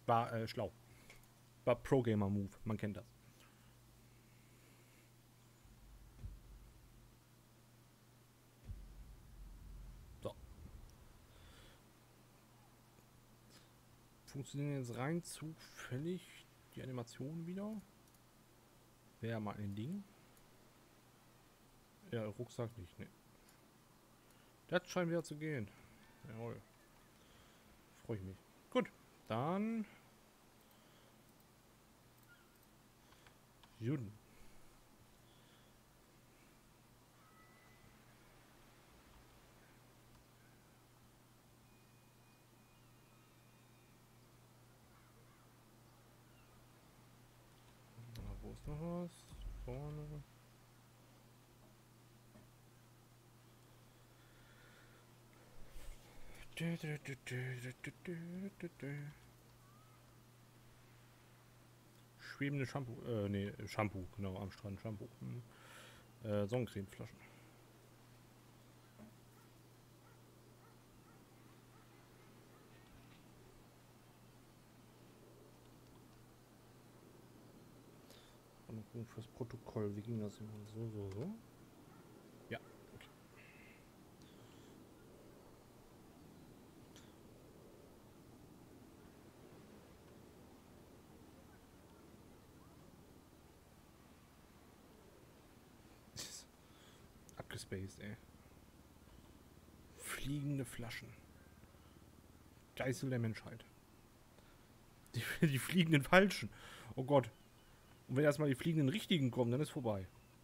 War schlau. War Pro-Gamer-Move. Man kennt das. So. Funktionieren jetzt rein zufällig die Animationen wieder? Wäre mal ein Ding. Ja, Rucksack nicht, ne. Das scheint wieder zu gehen. Jawohl. Freue ich mich. Gut, dann... Juden. Na, wo ist noch was? Vorne. Schwebende Shampoo, nee, Shampoo, genau, am Strand Shampoo. Sonnencremeflaschen. Und fürs Protokoll, wie ging das immer? So. Ja, okay. Abgespaced, ey. Fliegende Flaschen. Geißel der Menschheit. Die fliegenden Falschen. Oh Gott. Und wenn erstmal die fliegenden Richtigen kommen, dann ist vorbei.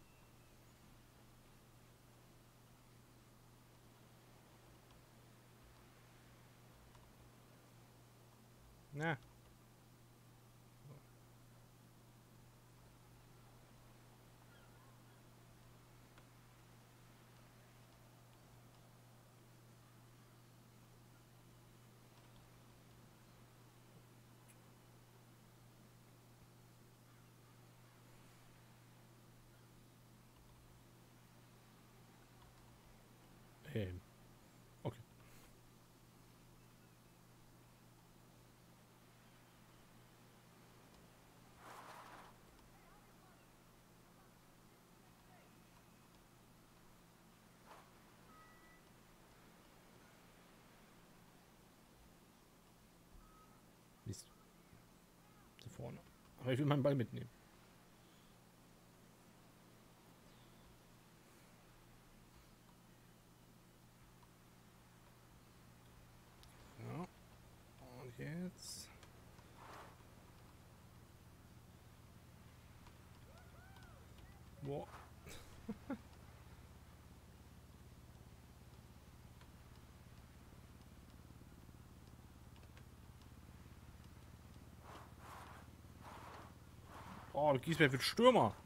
Na. Okay. Mist. Da vorne. Aber ich will meinen Ball mitnehmen. Ja. Und jetzt. Boah. Oh, Giesbert wird Stürmer.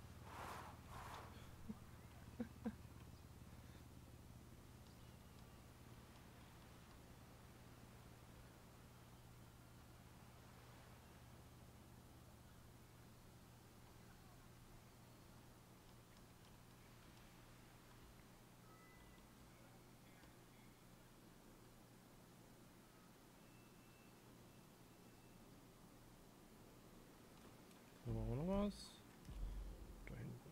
Da brauchen wir noch was. Da hinten.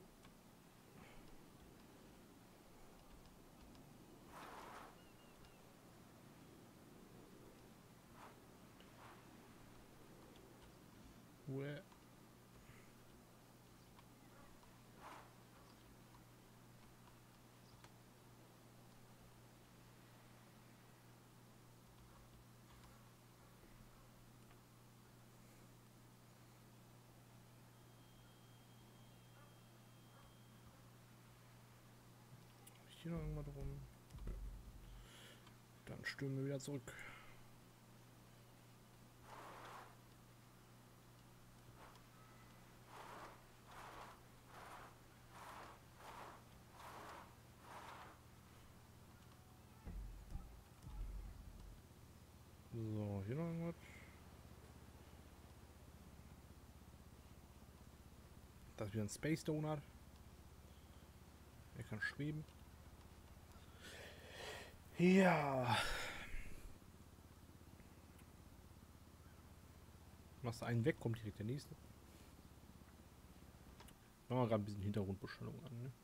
Uäh. Hier noch irgendwas drum. Dann stürmen wir wieder zurück. So, hier noch irgendwas. Das ist wieder ein Space Donut. Er kann schweben. Ja. Machst du einen weg, kommt direkt der nächste. Machen wir gerade ein bisschen Hintergrundbeschallung an, ne?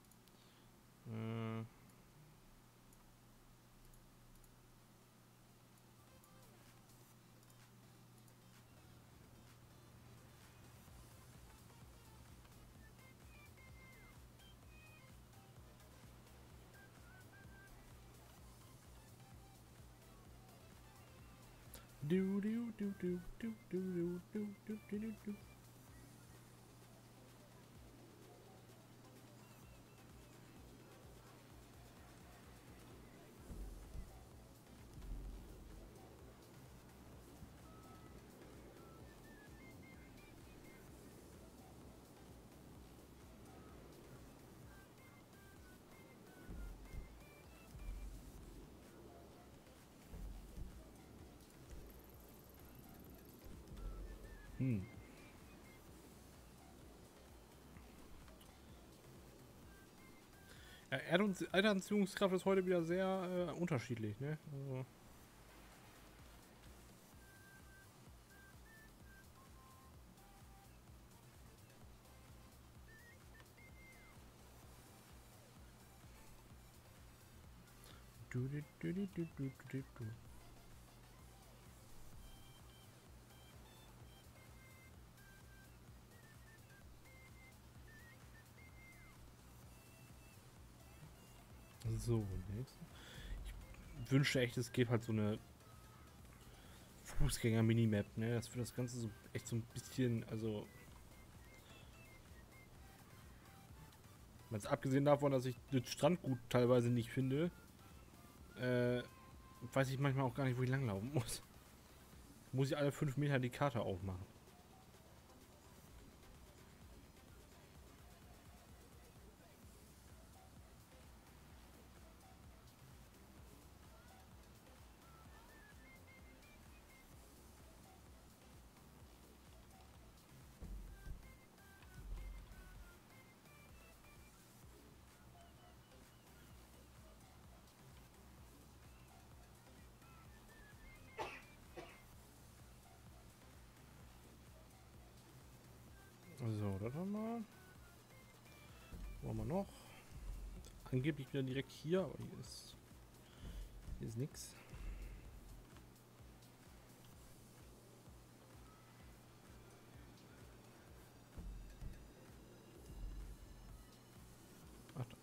Du, du, du, du, du, du, du, du, du, du, du, du. Hm. Ja, Erdanziehungskraft ist heute wieder sehr unterschiedlich, ne? Also du, du, du, du, du, du, du, du. So, nächste. Ich wünschte echt, es gäbe halt so eine Fußgänger-Minimap, ne? Das für das Ganze so echt so ein bisschen, also. Ganz abgesehen davon, dass ich das Strandgut teilweise nicht finde, weiß ich manchmal auch gar nicht, wo ich langlaufen muss. Muss ich alle 5 Meter die Karte aufmachen. So, das haben wir. Wo haben wir noch? Angeblich wieder direkt hier, aber hier ist nichts. Ach, da.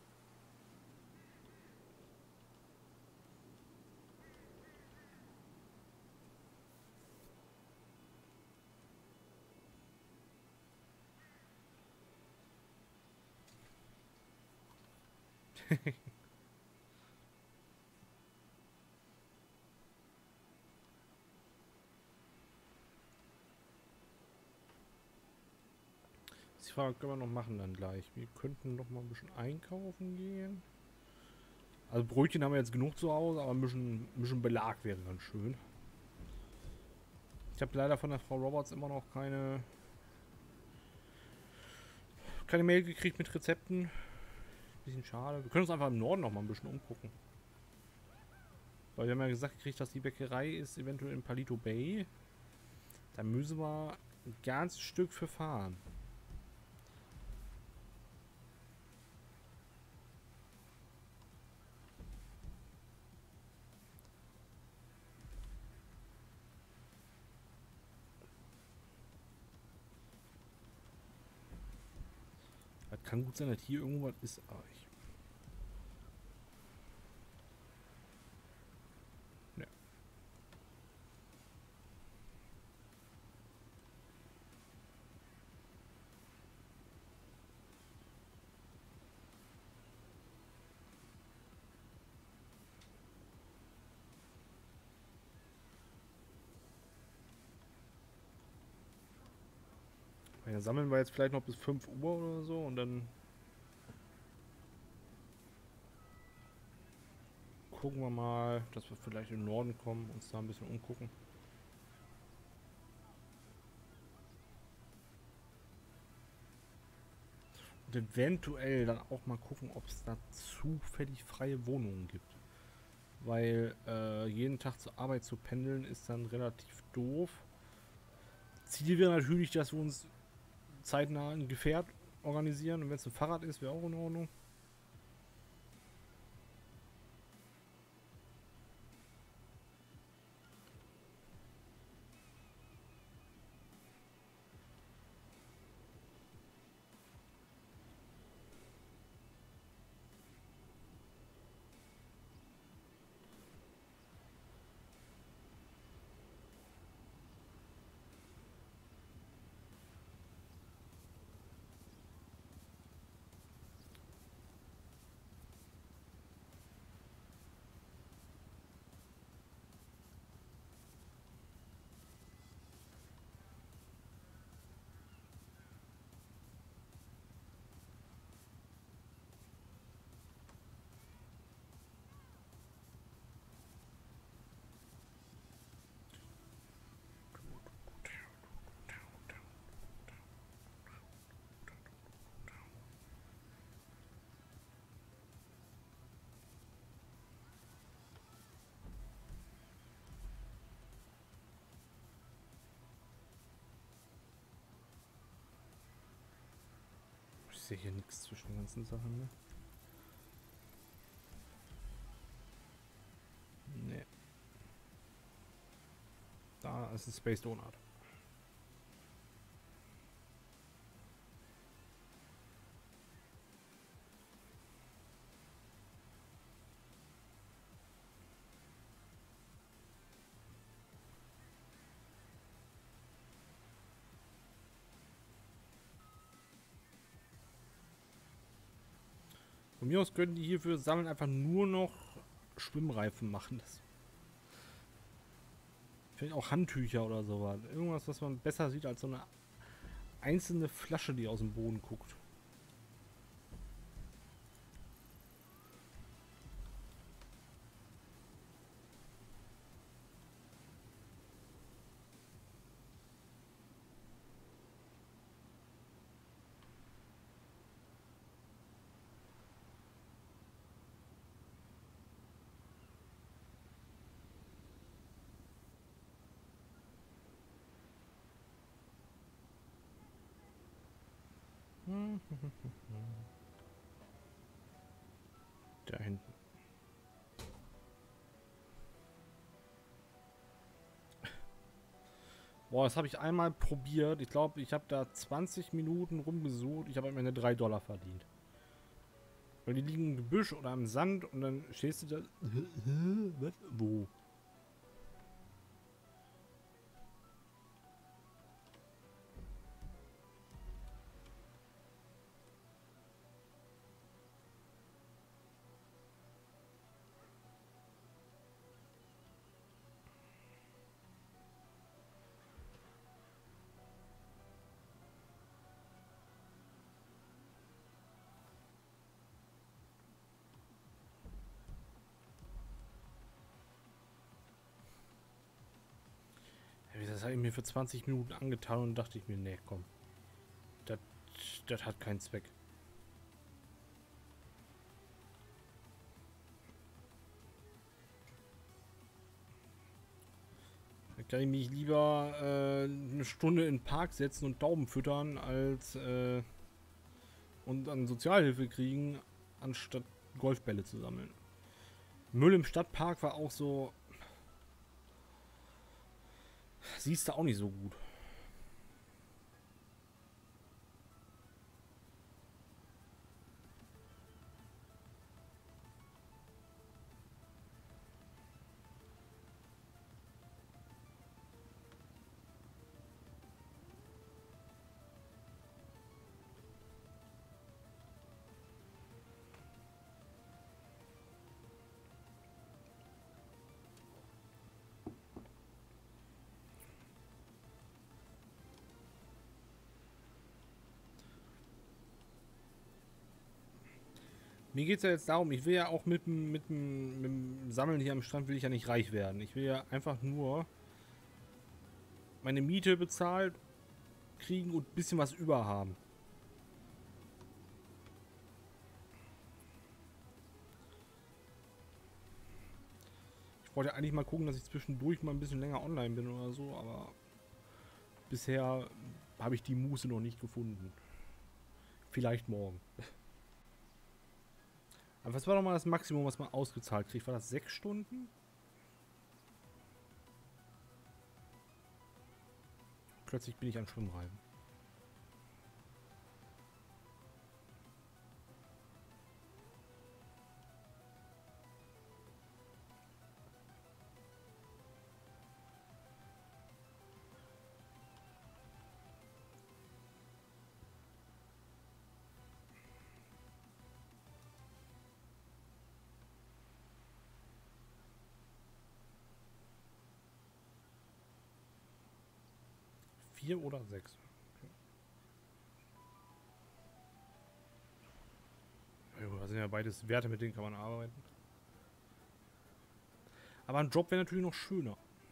Die Frage können wir noch machen dann gleich. Wir könnten noch mal ein bisschen einkaufen gehen. Also Brötchen haben wir jetzt genug zu Hause, aber ein bisschen Belag wäre ganz schön. Ich habe leider von der Frau Roberts immer noch keine Mail gekriegt mit Rezepten. Bisschen schade. Wir können uns einfach im Norden noch mal ein bisschen umgucken. Weil wir haben ja gesagt gekriegt, dass die Bäckerei ist eventuell in Palito Bay. Da müssen wir ein ganzes Stück für fahren. Das kann gut sein, dass hier irgendwas ist, aber ich. Ne. Ja, sammeln wir jetzt vielleicht noch bis 5 Uhr oder so und dann gucken wir mal, dass wir vielleicht im Norden kommen, uns da ein bisschen umgucken. Und eventuell dann auch mal gucken, ob es da zufällig freie Wohnungen gibt. Weil jeden Tag zur Arbeit zu pendeln ist dann relativ doof. Ziel wäre natürlich, dass wir uns zeitnah ein Gefährt organisieren. Und wenn es ein Fahrrad ist, wäre auch in Ordnung. Ich sehe hier nichts zwischen den ganzen Sachen, ne? Nee. Da ist ein Space Donut. Von mir aus können die hierfür sammeln einfach nur noch Schwimmreifen machen. Das vielleicht auch Handtücher oder sowas. Irgendwas, was man besser sieht als so eine einzelne Flasche, die aus dem Boden guckt. Da hinten. Boah, das habe ich einmal probiert. Ich glaube, ich habe da 20 Minuten rumgesucht. Ich habe am Ende $3 verdient. Weil die liegen im Gebüsch oder am Sand und dann stehst du da. Was? Wo? Das habe ich mir für 20 Minuten angetan und dachte ich mir, nee, komm. Das hat keinen Zweck. Da kann ich mich lieber eine Stunde in den Park setzen und Tauben füttern, als und an Sozialhilfe kriegen, anstatt Golfbälle zu sammeln. Müll im Stadtpark war auch so. Siehst du auch nicht so gut. Mir geht es ja jetzt darum, ich will ja auch mit dem Sammeln hier am Strand will ich ja nicht reich werden. Ich will ja einfach nur meine Miete bezahlt kriegen und ein bisschen was über haben. Ich wollte eigentlich mal gucken, dass ich zwischendurch mal ein bisschen länger online bin oder so, aber bisher habe ich die Muße noch nicht gefunden. Vielleicht morgen. Aber was war doch mal das Maximum, was man ausgezahlt kriegt? War das 6 Stunden? Plötzlich bin ich an Schwimmreiben. Vier oder 6? Okay. Das sind ja beides Werte, mit denen kann man arbeiten. Aber ein Job wäre natürlich noch schöner.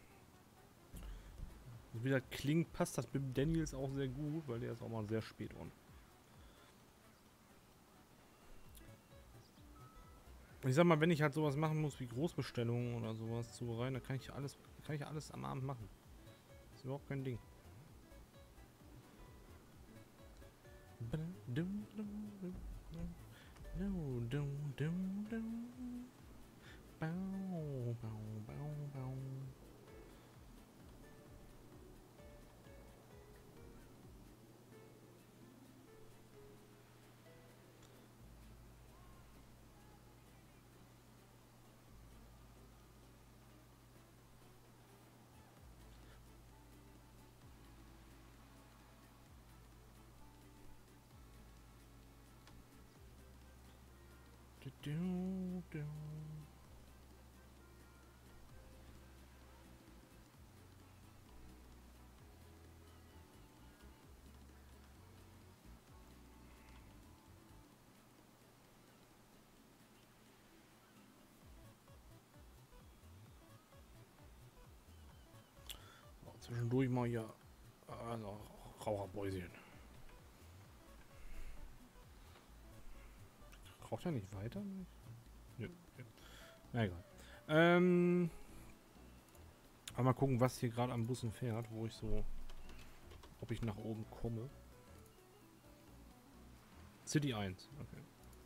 Also wie das klingt, passt das mit dem Daniels auch sehr gut, weil der ist auch mal sehr spät on. Ich sag mal, wenn ich halt sowas machen muss wie Großbestellungen oder sowas zubereiten, dann kann ich alles am Abend machen. Das ist überhaupt kein Ding. Zwischendurch mal hier also Raucherbäuschen. Raucht er nicht weiter? Nö. Okay. Na egal. Aber mal gucken, was hier gerade am Bussen fährt, wo ich so, ob ich nach oben komme. City 1, okay.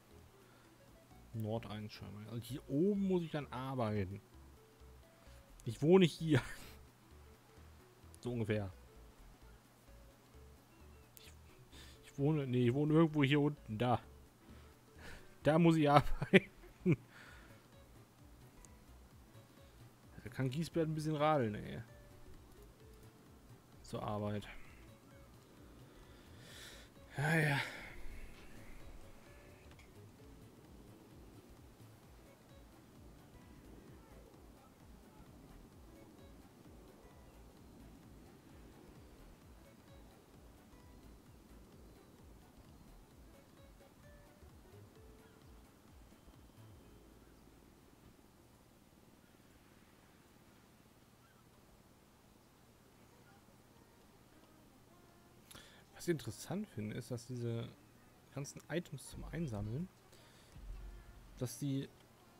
Nord 1 scheinbar. Also hier oben muss ich dann arbeiten. Ich wohne hier. So ungefähr. Ich wohne irgendwo hier unten, da. Da muss ich arbeiten. Da kann Giesbert ein bisschen radeln, ey. Zur Arbeit. Ja, ja. Was ich interessant finde, ist, dass diese ganzen Items zum Einsammeln, dass die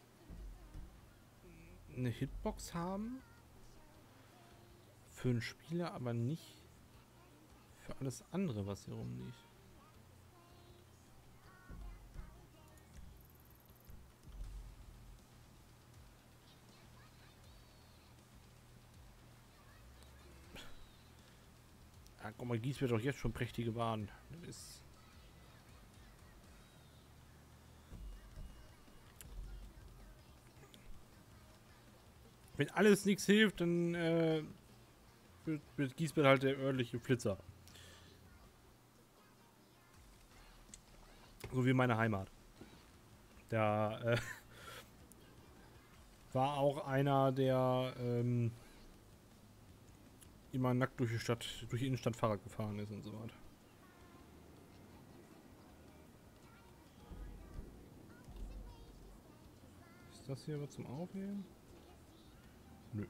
eine Hitbox haben für einen Spieler, aber nicht für alles andere, was hier rumliegt. Ja, guck mal, Gies wird doch jetzt schon prächtige Waren. Das ist wenn alles nichts hilft, dann wird Giesbert halt der örtliche Flitzer. So wie meine Heimat. Da war auch einer, der immer nackt durch die Stadt, durch die Innenstadt Fahrrad gefahren ist und so weiter. Ist das hier was zum Aufheben? Nö.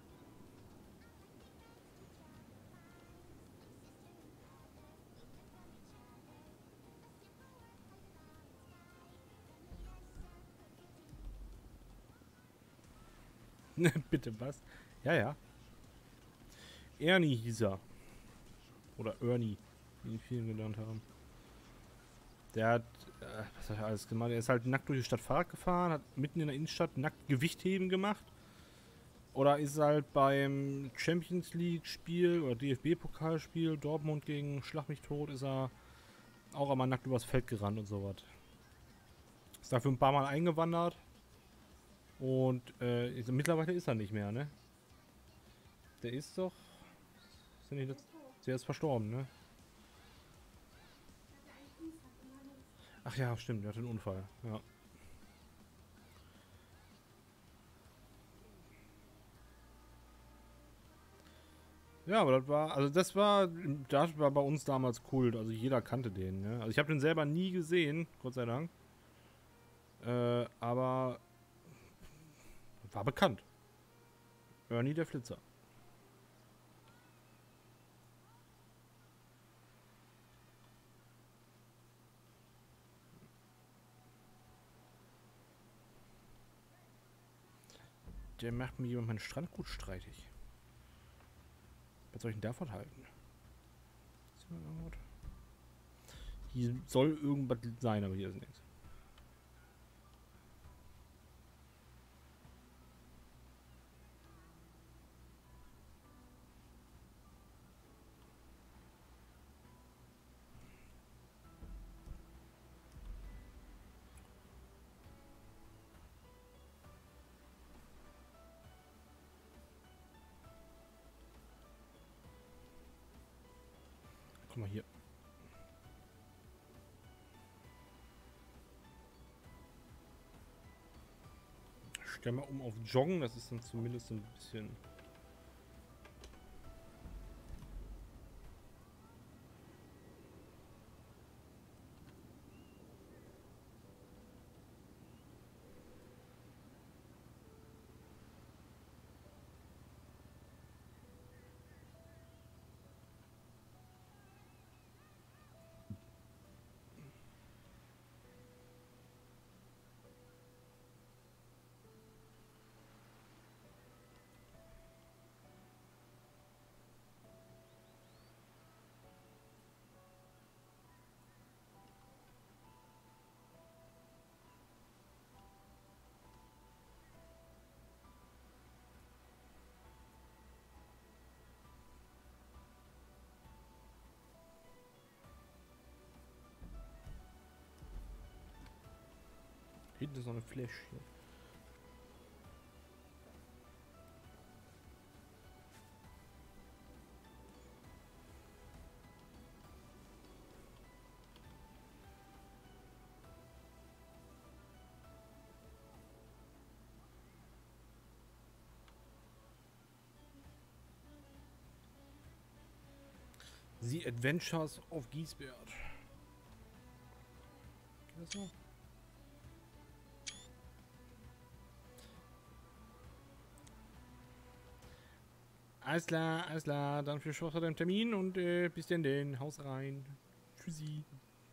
Bitte was? Ja, ja. Ernie hieß er. Oder Ernie, wie ihn vielen genannt haben. Der hat, was hat er alles gemacht? Er ist halt nackt durch die Stadt Fahrrad gefahren, hat mitten in der Innenstadt nackt Gewichtheben gemacht. Oder ist halt beim Champions League Spiel oder DFB-Pokalspiel Dortmund gegen Schlag mich tot, ist er auch einmal nackt übers Feld gerannt und sowas. Ist dafür ein paar Mal eingewandert. Und mittlerweile ist er nicht mehr, ne? Der ist doch... Ist der, nicht der ist verstorben, ne? Ach ja, stimmt, der hatte einen Unfall, ja. Ja, aber das war bei uns damals Kult, also jeder kannte den, ne? Also ich habe den selber nie gesehen, Gott sei Dank. Aber war bekannt. Ernie der Flitzer. Der macht mir jemand meinen Strandgut streitig. Was soll ich denn davon halten? Hier soll irgendwas sein, aber hier ist nichts. Guck mal hier. Stell mal um auf Joggen, das ist dann zumindest ein bisschen... Hinten ist noch eine Flash hier. The Adventures of Giesbert. Geht das noch? Alles klar, dann viel Spaß bei deinem Termin und bis denn, Haus rein. Tschüssi.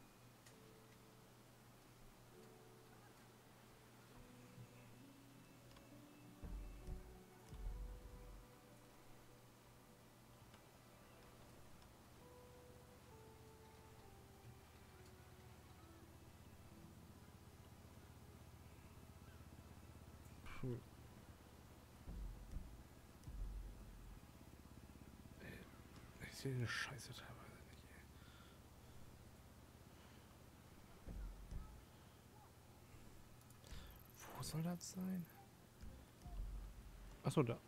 Puh. Ich sehe eine Scheiße teilweise nicht, ey. Wo soll das sein? Achso, da.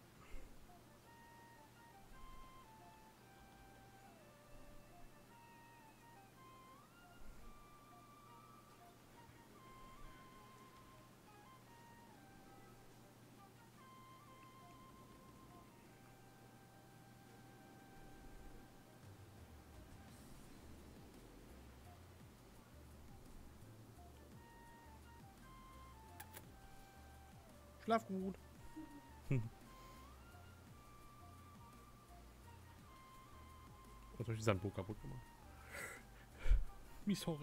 Schlaf gut. Was habe ich die Sandburg kaputt gemacht? Mi sorry.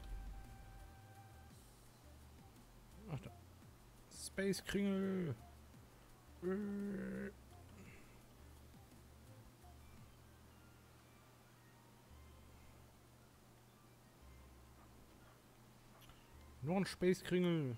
Ach da. Space Kringel. Noch ein Space-Kringel.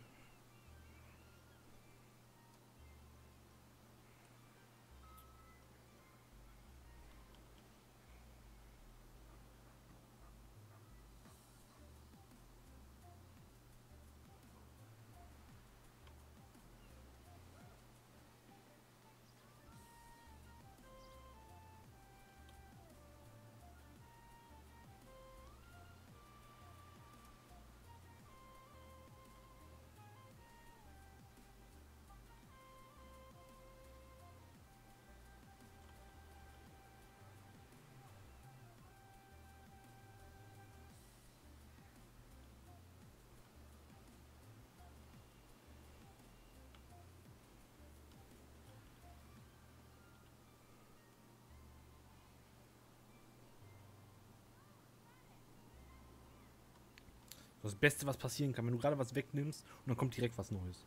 Das Beste, was passieren kann, wenn du gerade was wegnimmst und dann kommt direkt was Neues.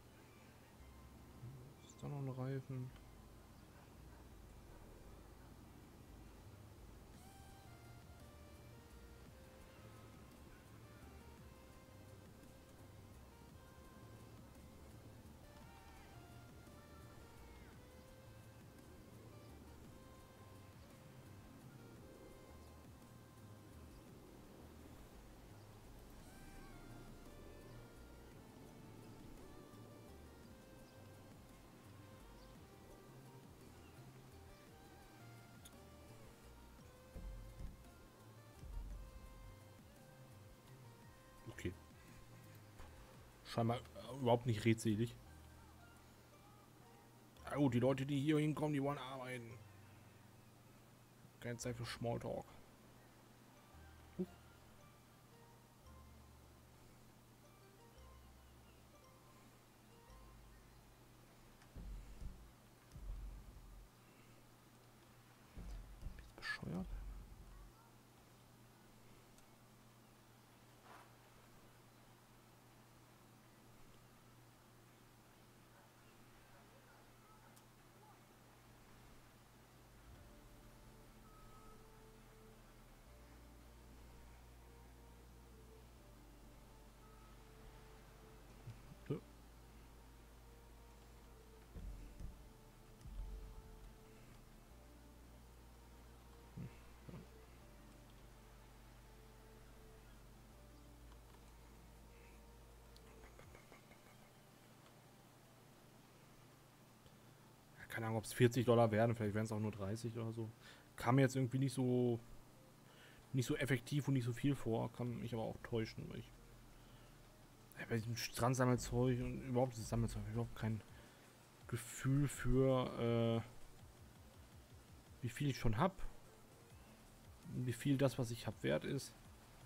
Ist da noch ein Reifen? Okay. Scheinbar überhaupt nicht redselig. Oh, die Leute, die hier hinkommen, die wollen arbeiten. Keine Zeit für Smalltalk. Bist bescheuert? Keine Ahnung, ob es $40 werden, vielleicht wären es auch nur 30 oder so. Kam mir jetzt irgendwie nicht so effektiv und nicht so viel vor, kann mich aber auch täuschen, weil ich bei diesem Strandsammelzeug und überhaupt dieses Sammelzeug überhaupt kein Gefühl für wie viel ich schon habe, wie viel das, was ich habe, wert ist.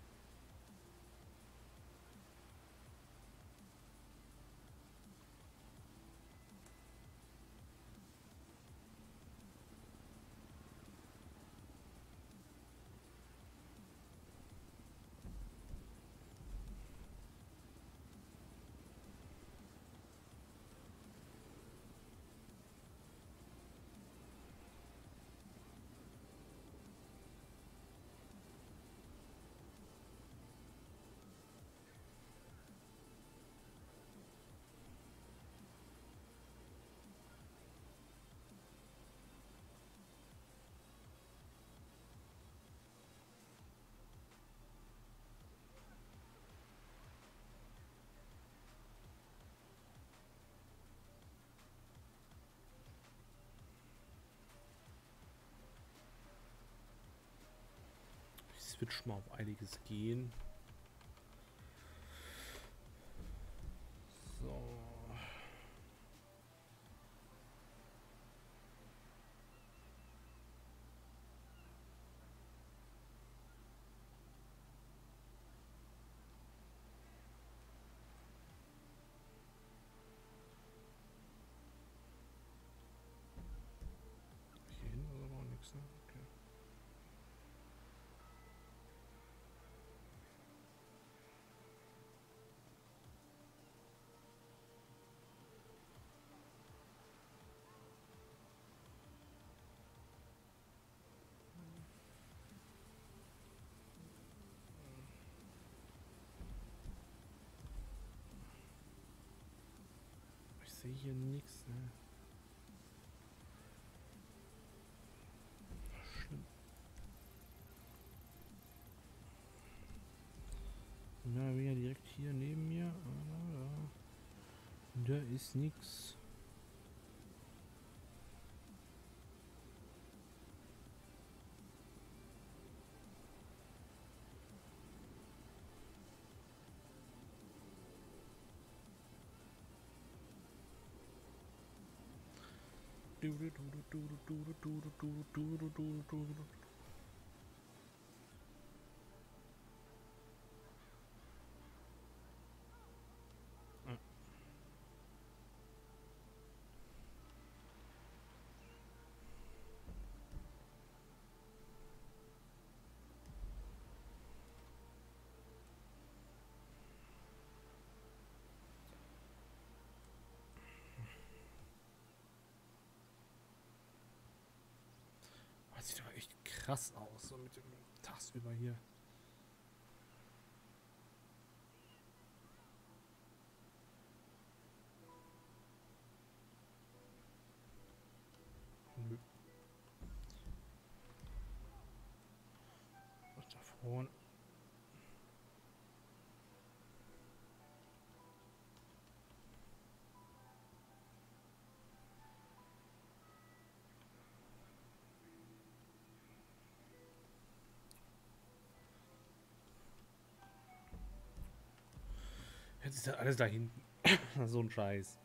Ich switch mal auf einiges gehen. So. Hier hinten ist aber auch nichts, ne? Okay. sehe hier nichts, ne? Schlimm. Na, wieder direkt hier neben mir. Da ist nichts. Das sieht aber echt krass aus, so mit dem tagsüber hier. Nö. Was da vorne? Jetzt ist ja alles da hinten. So ein Scheiß.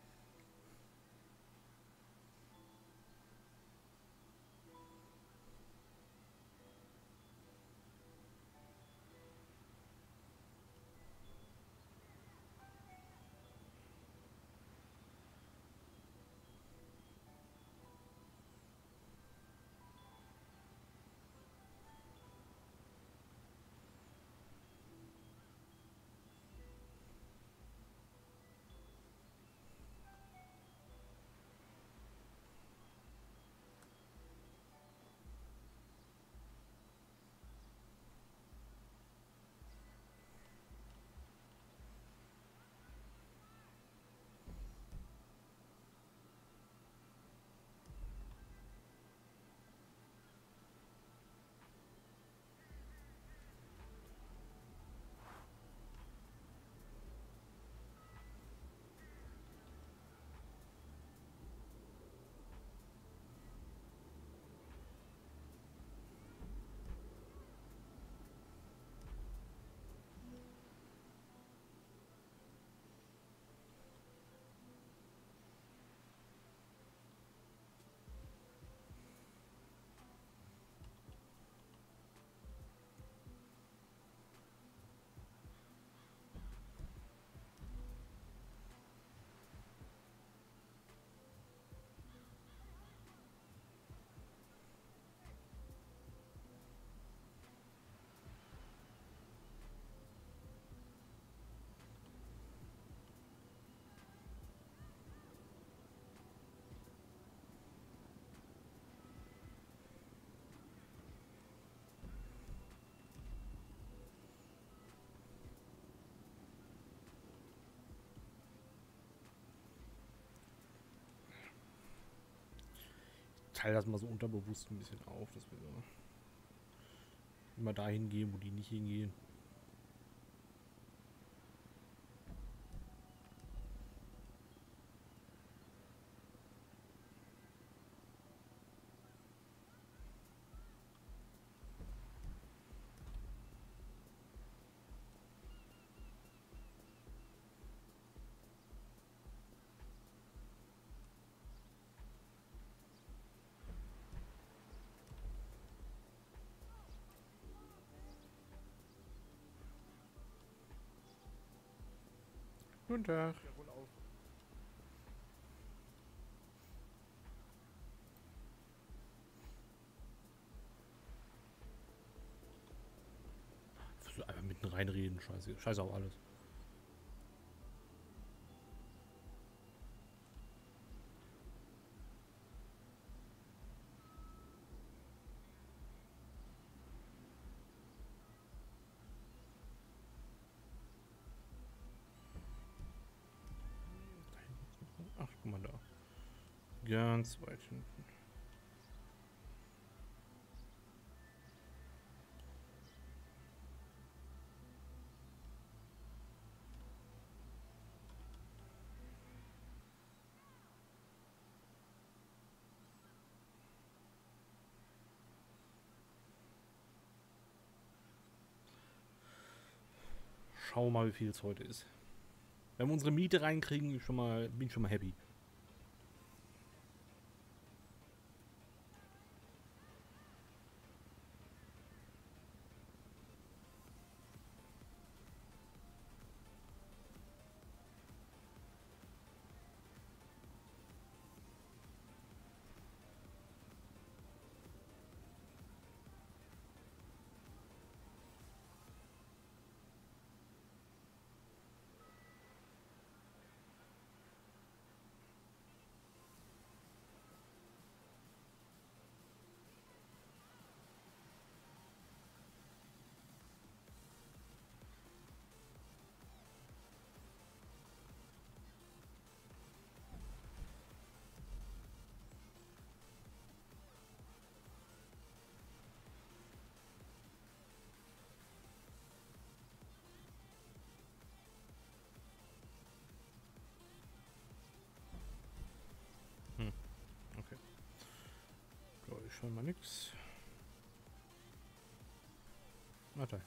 Teile das mal so unterbewusst ein bisschen auf, dass wir so immer dahin gehen, wo die nicht hingehen. Guten Tag. Ja, wohl auf. Einfach mitten reinreden, scheiße. Scheiße auf alles. Ach, guck mal da. Ganz weit hinten. Schauen wir mal, wie viel es heute ist. Wenn wir unsere Miete reinkriegen, bin ich schon mal happy. Okay. So, ich schaue mal nix. Na da.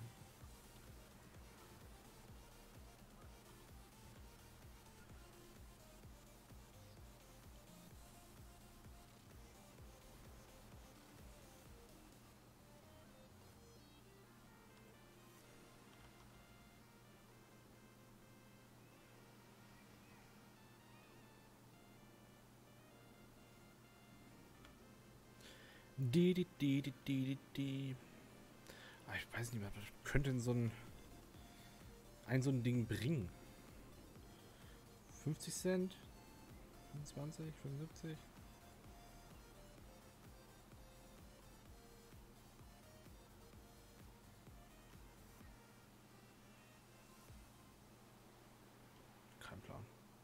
Die. Ah, ich weiß nicht mehr, was könnte denn so ein Ding bringen? 50 Cent? 25, 75? Kein Plan.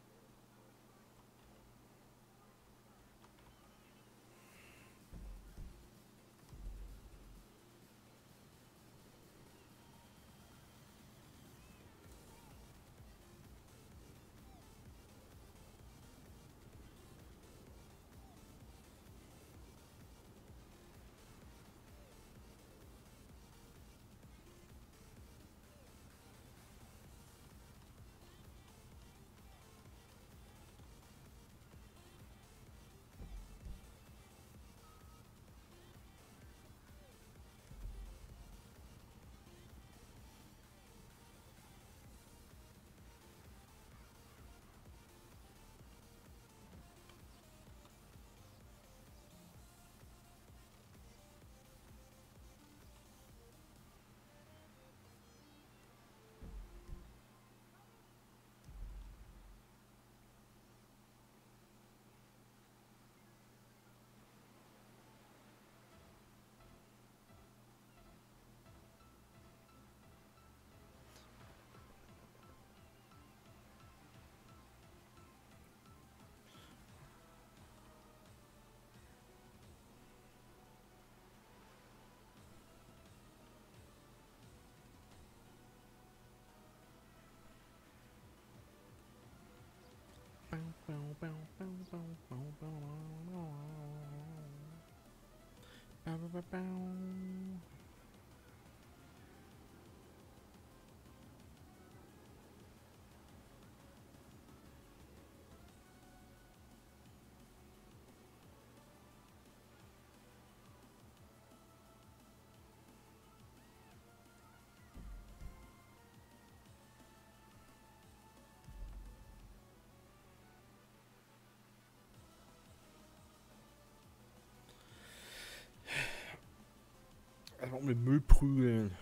Einfach um den Müll prügeln.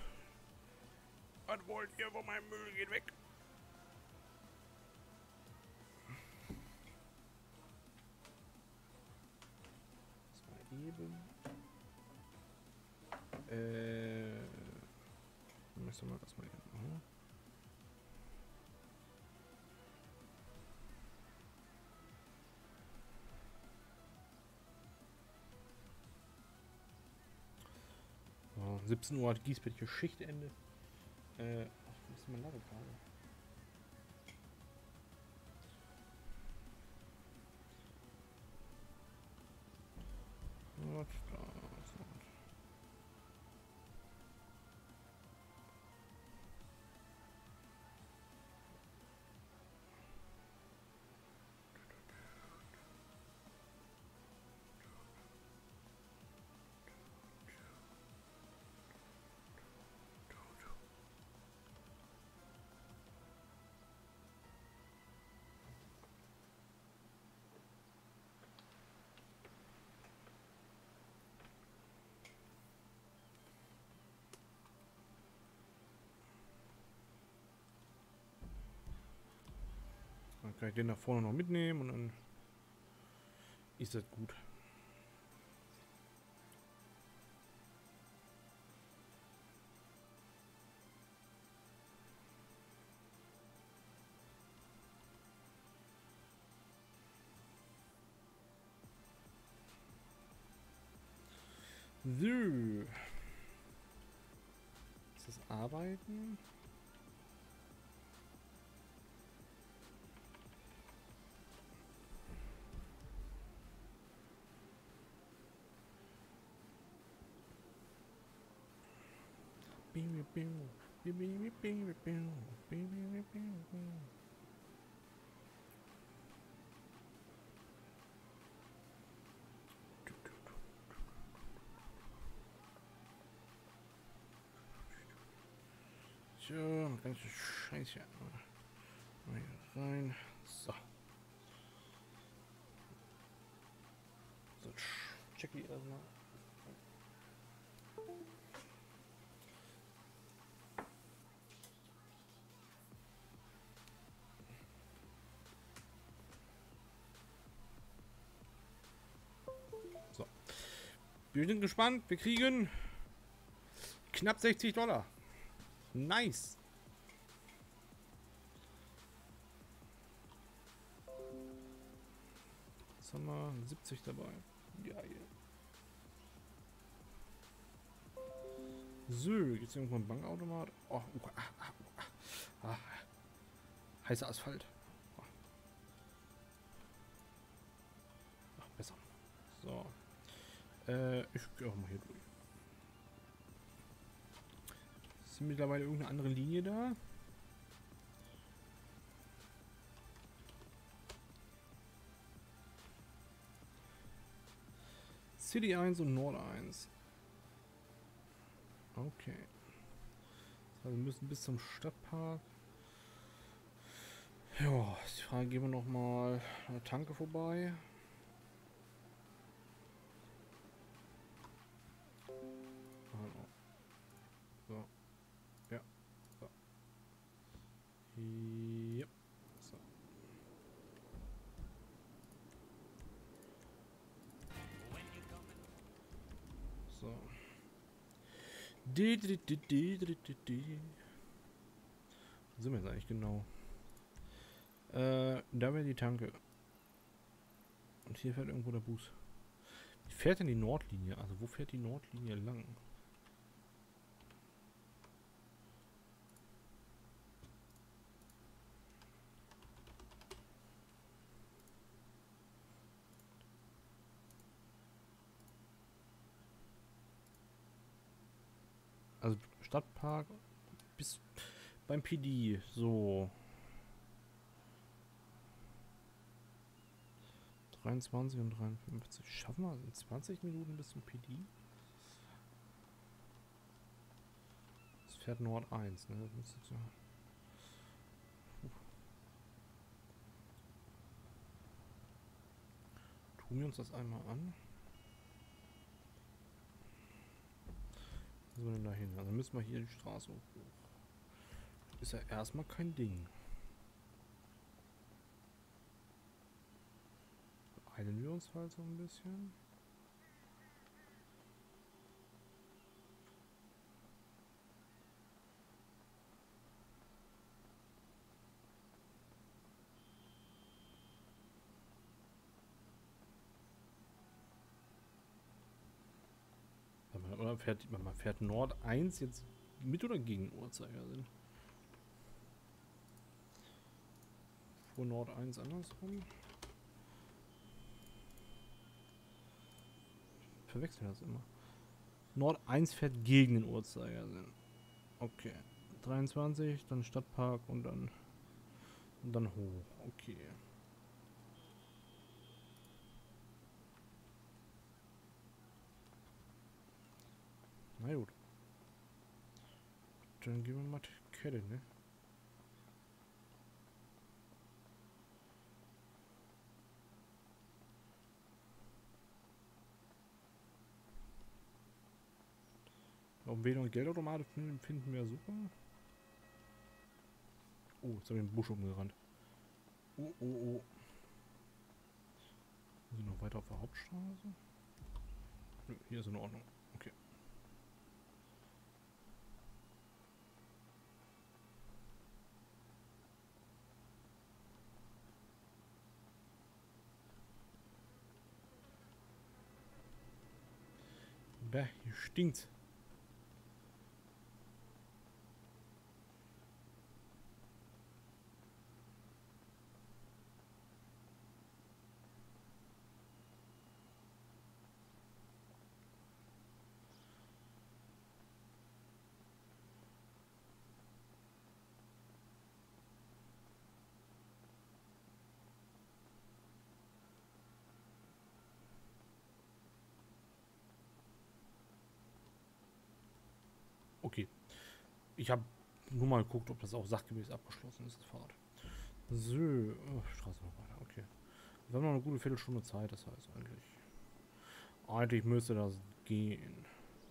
Was wollt ihr von meinem Müll? Geht weg! Das mal eben. Müssen wir das mal eben machen. 17 Uhr hat Giesbett hier Schichtende. Ach, wo ist mein Ladekabel? Gut, da ist noch. Dann kann ich den nach vorne noch mitnehmen und dann ist das gut. So. Ist das Arbeiten? So, ganze Scheiße. Mal hier rein. So. So, check die erstmal. So. Wir sind gespannt. Wir kriegen knapp $60. Nice. Jetzt haben wir 70 dabei. Geil. So, jetzt irgendwo ein Bankautomat. Oh, heißer Asphalt. Oh. Ach, besser. So. Ich gehe auch mal hier durch. Ist mittlerweile irgendeine andere Linie da? City 1 und Nord 1. Okay. Also wir müssen bis zum Stadtpark. Ja, ist die Frage, gehen wir noch mal an der Tanke vorbei. Hallo. So. Ja. So. Ja. So. So. Wo sind wir jetzt eigentlich genau? Da wäre die Tanke. Und hier fährt irgendwo der Bus. Wie fährt denn die Nordlinie? Also wo fährt die Nordlinie lang? Also Stadtpark bis beim PD. So. 23 und 53. Schaffen wir in 20 Minuten bis zum PD? Das fährt Nord 1, ne? Das müsste ja. Tun wir uns das einmal an. Wo sind wir denn da hin? Also müssen wir hier die Straße hoch. Ist ja erstmal kein Ding. Eilen wir uns halt so ein bisschen. Oder fährt Nord 1 jetzt mit oder gegen Uhrzeigersinn? Fuhr Nord 1 andersrum? Ich verwechsel das immer. Nord 1 fährt gegen den Uhrzeigersinn. Okay. 23, dann Stadtpark und dann hoch. Okay. Na gut. Dann gehen wir mal die Kette, ne? Auf Wählung und Geldautomate finden wir super. Oh, jetzt habe ich den Busch umgerannt. Oh, oh, oh. Wir sind noch weiter auf der Hauptstraße. Nö, hier ist in Ordnung. Okay. Bäh, hier stinkt's. Okay. Ich habe nur mal geguckt, ob das auch sachgemäß abgeschlossen ist, das Fahrrad. So, oh, Straße noch weiter, okay. Wir haben noch eine gute Viertelstunde Zeit, das heißt eigentlich. Eigentlich müsste das gehen.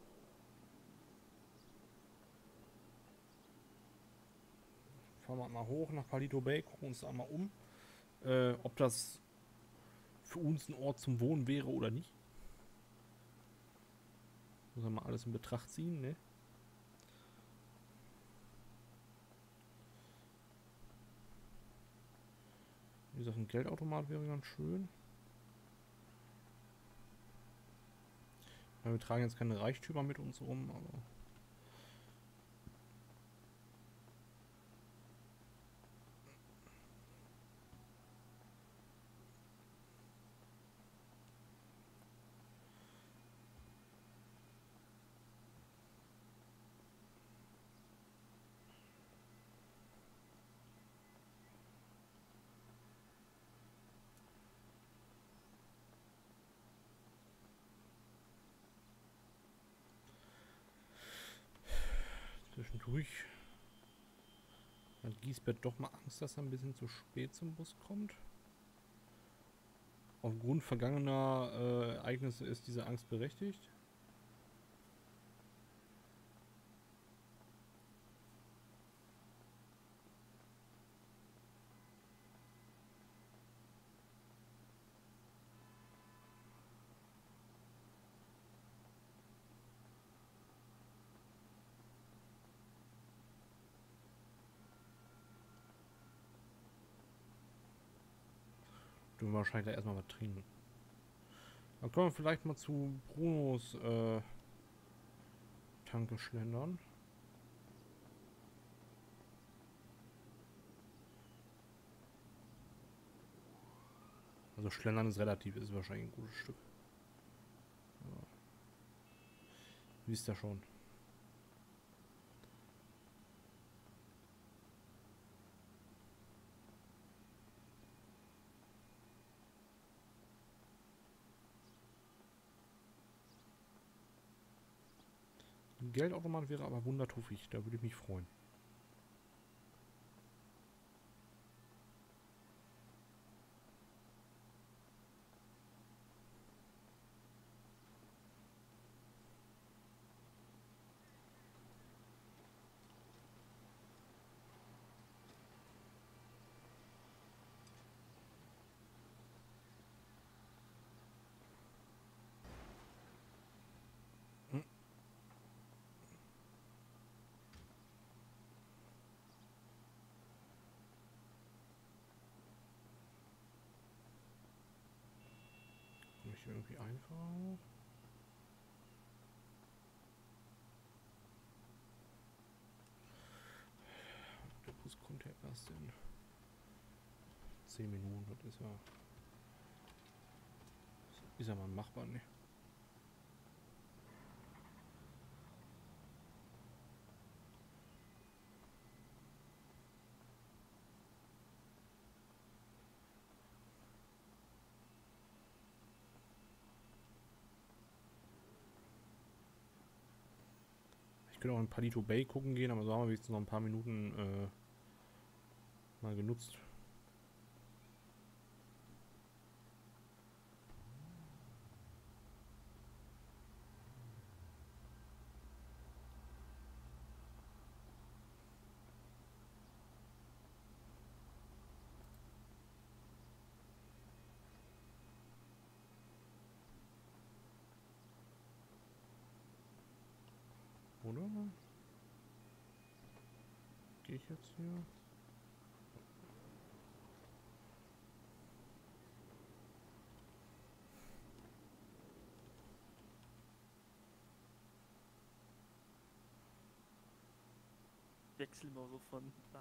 Fahren wir mal hoch nach Paleto Bay, gucken uns da mal um, ob das für uns ein Ort zum Wohnen wäre oder nicht. Muss man mal alles in Betracht ziehen, ne? Wie gesagt, ein Geldautomat wäre ganz schön. Ja, wir tragen jetzt keine Reichtümer mit uns rum, aber... Zwischendurch hat Giesbert doch mal Angst, dass er ein bisschen zu spät zum Bus kommt. Aufgrund vergangener Ereignisse ist diese Angst berechtigt. Du wirst wahrscheinlich da erstmal was trinken. Dann können wir vielleicht mal zu Brunos Tanke schlendern. Also schlendern ist relativ, ist wahrscheinlich ein gutes Stück. Ja. Wisst ihr schon. Ein Geldautomat wäre aber wundertuffig, da würde ich mich freuen. Hm. Komme ich irgendwie einfach? 10 Minuten, das ist ja mal machbar, ne? Ich könnte auch in Palito Bay gucken gehen, aber so haben wir wenigstens noch ein paar Minuten mal genutzt. Oder? Gehe ich jetzt hier? Wechsel mal so von. Ach,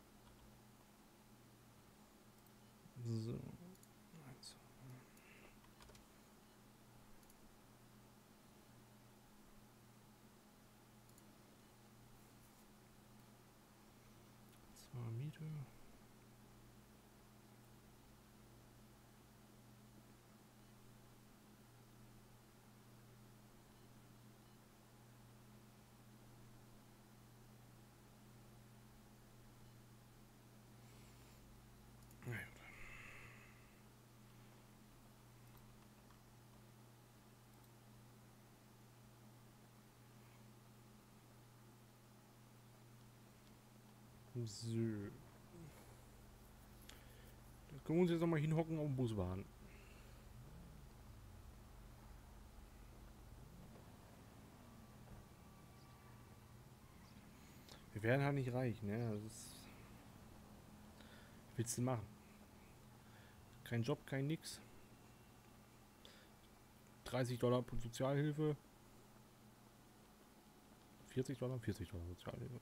So. Eins, 2 Miete. Na gut. So. Dann können wir uns jetzt nochmal hinhocken auf den Bus warten. Wir werden halt nicht reich, ne? Das ist. Was willst du machen? Kein Job, kein nix. 30 Dollar Sozialhilfe. 40 Dollar? 40 Dollar Sozialhilfe.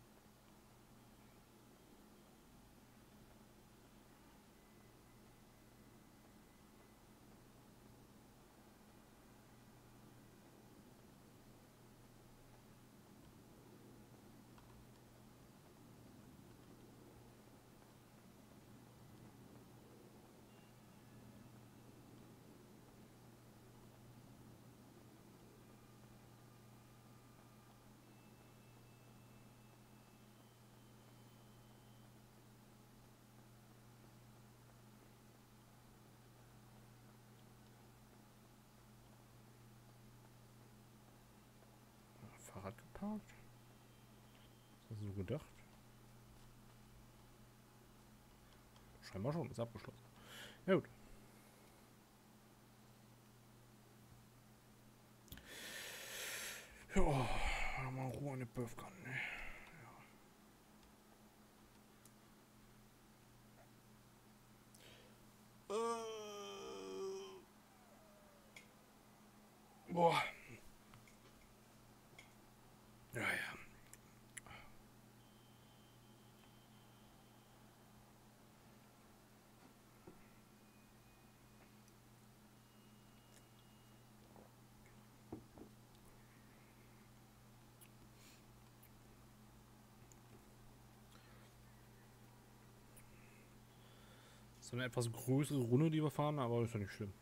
Fahrrad geparkt? Hast du so gedacht? Scheinbar schon, ist abgeschlossen. Ja gut. Ja, mal Ruhe an den Böff kann, ne? Boah. Ja, ja. Das ist eine etwas größere Runde, die wir fahren, aber ist ja nicht schlimm.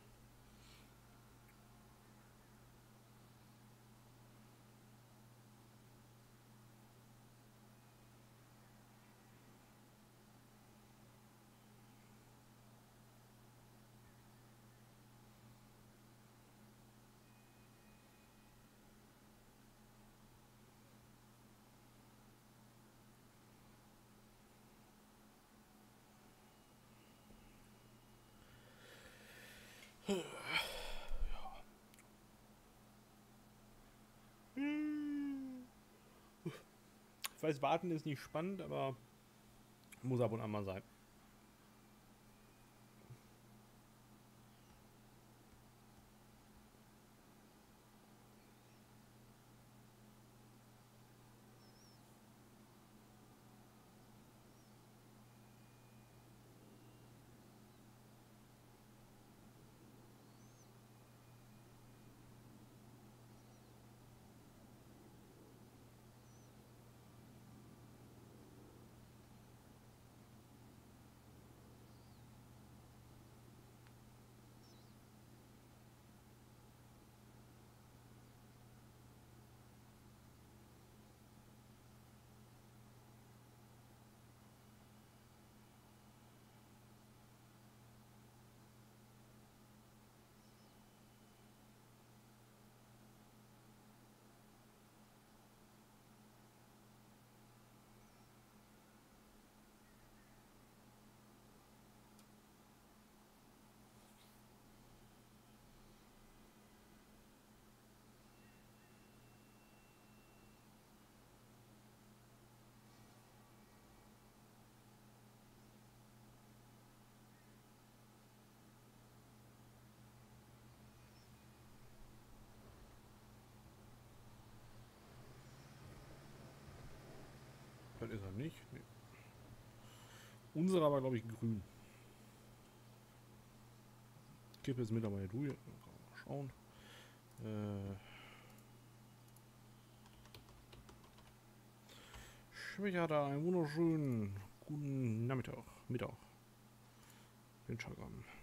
Ich weiß, warten ist nicht spannend, aber muss ab und an mal sein. nicht. Nee. Unsere war, glaube ich, grün. Kippe ist mittlerweile durch. Mal schauen. Schwächer da, einen wunderschönen guten Nachmittag. Mittag. Instagram.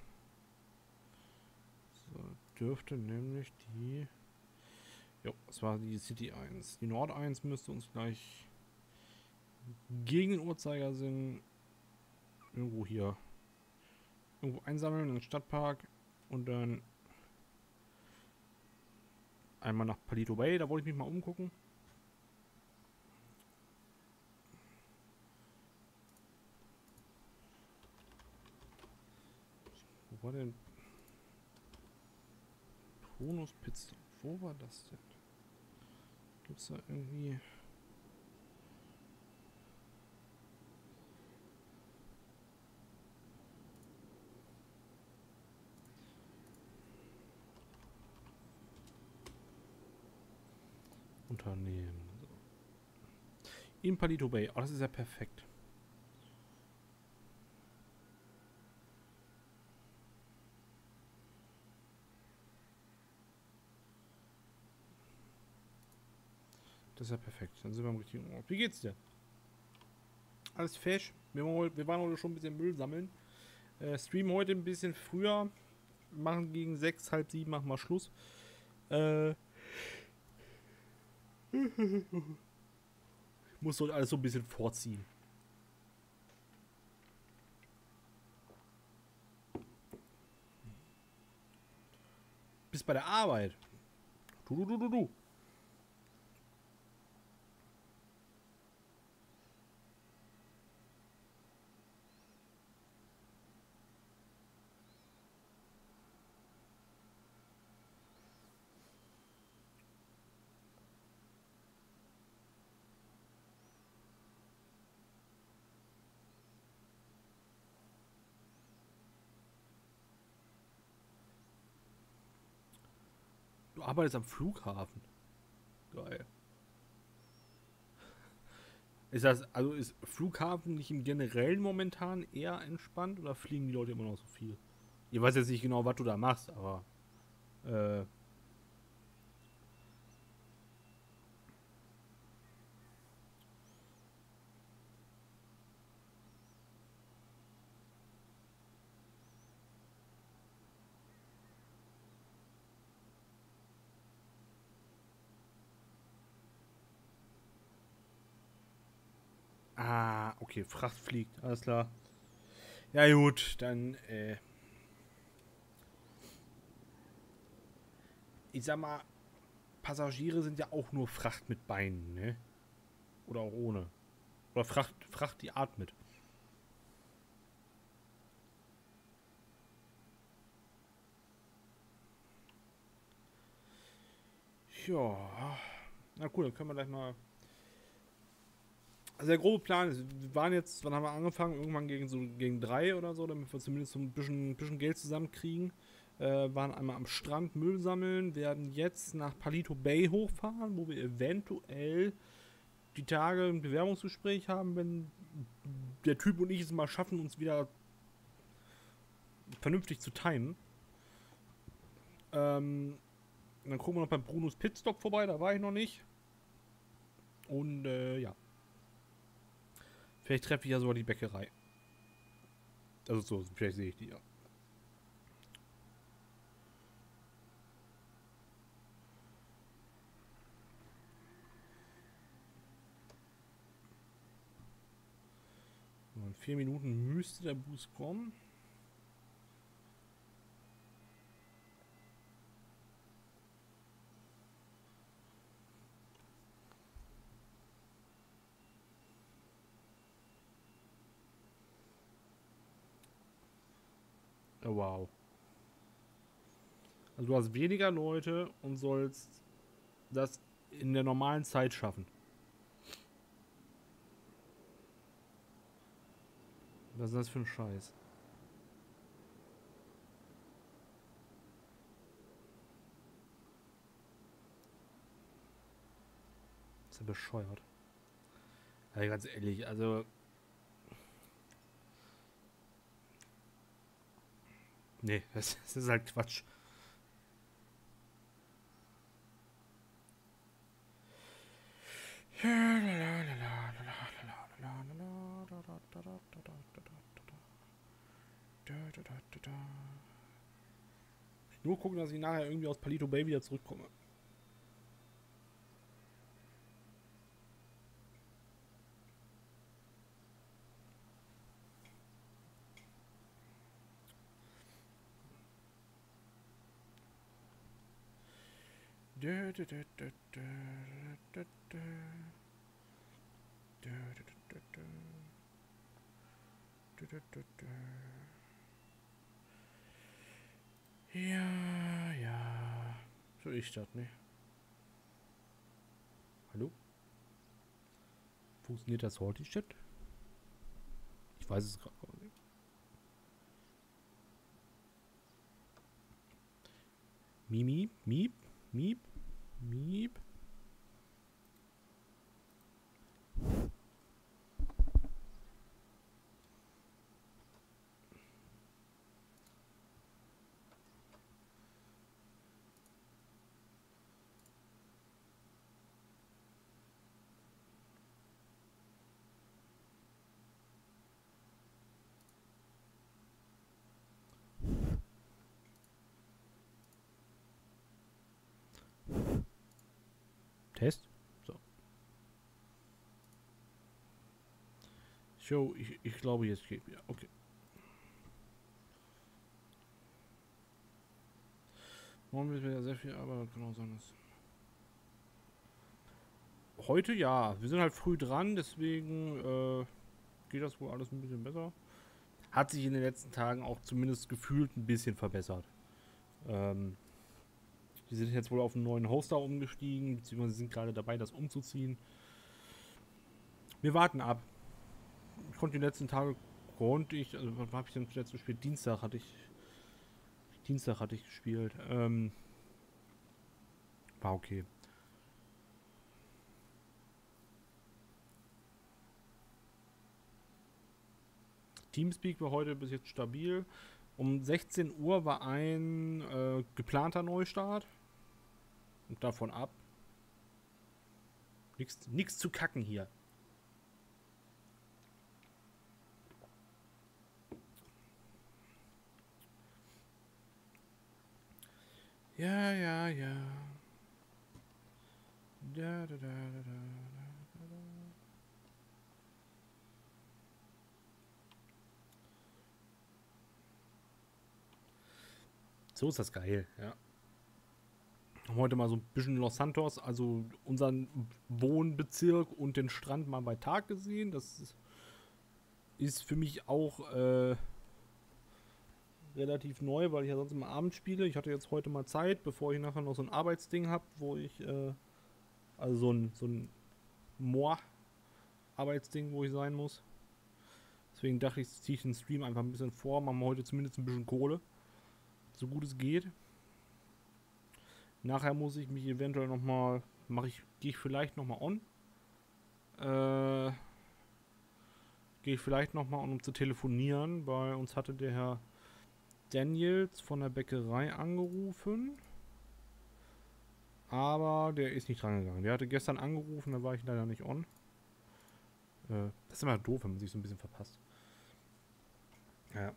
So, dürfte nämlich die. Jo, es war die City 1. Die Nord 1 müsste uns gleich gegen den Uhrzeigersinn irgendwo hier irgendwo einsammeln in den Stadtpark und dann einmal nach Paleto Bay. Da wollte ich mich mal umgucken. Wo war denn Bonus Pizza? Wo war das denn? Gibt es da irgendwie... Unternehmen. So. In Paleto Bay. Oh, das ist ja perfekt. Das ist ja perfekt. Dann sind wir am richtigen Ort. Wie geht's dir? Alles fesch. Wir waren heute schon ein bisschen Müll sammeln. Stream heute ein bisschen früher. Machen gegen 6, halb 7 machen wir Schluss. Muss dort alles so ein bisschen vorziehen. Bist bei der Arbeit. Du. Du arbeitest am Flughafen. Geil. Ist Flughafen nicht im Generellen momentan eher entspannt oder fliegen die Leute immer noch so viel? Ich weiß jetzt nicht genau, was du da machst, aber okay, Fracht fliegt, alles klar. Ja gut, dann ich sag mal, Passagiere sind ja auch nur Fracht mit Beinen, ne? Oder auch ohne. Oder Fracht die atmet. Ja. Na cool, dann können wir gleich mal. Also der grobe Plan ist, wir waren jetzt, wann haben wir angefangen? Irgendwann gegen 3 oder so, damit wir zumindest so ein bisschen Geld zusammenkriegen. Waren einmal am Strand Müll sammeln, werden jetzt nach Paleto Bay hochfahren, wo wir eventuell die Tage ein Bewerbungsgespräch haben, wenn der Typ und ich es mal schaffen, uns wieder vernünftig zu timen. Dann gucken wir noch beim Brunos Pitstop vorbei, da war ich noch nicht. Und ja. Vielleicht treffe ich ja sogar die Bäckerei. Also so, vielleicht sehe ich die ja. In 4 Minuten müsste der Boost kommen. Oh, wow. Also du hast weniger Leute und sollst das in der normalen Zeit schaffen. Was ist das für ein Scheiß? Ist ja bescheuert. Also ganz ehrlich, also... Nee, das ist halt Quatsch. Nur gucken, dass ich nachher irgendwie aus Palito Bay wieder zurückkomme. Ja, ja. So ist das, ne? Hallo? Funktioniert das Horti-Chat? Ich weiß es gerade nicht. Miep, miep, miep, miep. Test? So. So, ich glaube, jetzt geht wieder. Okay. Morgen wird wieder sehr viel, aber kann auch sein, dass... Heute ja. Wir sind halt früh dran, deswegen geht das wohl alles ein bisschen besser. Hat sich in den letzten Tagen auch zumindest gefühlt ein bisschen verbessert. Die sind jetzt wohl auf einen neuen Hoster umgestiegen, beziehungsweise sind gerade dabei, das umzuziehen. Wir warten ab. Ich konnte die letzten Tage, also was habe ich denn zuletzt gespielt? Dienstag hatte ich gespielt. War okay. Teamspeak war heute bis jetzt stabil. Um 16 Uhr war ein geplanter Neustart. Und davon ab. Nix zu kacken hier. Ja, ja, ja. Da, da, da, da, da. So ist das geil, ja. Haben heute mal so ein bisschen Los Santos, also unseren Wohnbezirk und den Strand mal bei Tag gesehen. Das ist für mich auch relativ neu, weil ich ja sonst immer abends spiele. Ich hatte jetzt heute mal Zeit, bevor ich nachher noch so ein Arbeitsding habe, wo ich, also so ein Moor-Arbeitsding, wo ich sein muss. Deswegen dachte ich, ziehe ich den Stream einfach ein bisschen vor, machen wir heute zumindest ein bisschen Kohle. So gut es geht. Nachher muss ich mich eventuell nochmal, gehe ich vielleicht nochmal on. Gehe ich vielleicht nochmal on, um zu telefonieren. Bei uns hatte der Herr Daniels von der Bäckerei angerufen. Aber der ist nicht rangegangen. Der hatte gestern angerufen, da war ich leider nicht on. Das ist immer doof, wenn man sich so ein bisschen verpasst. Ja.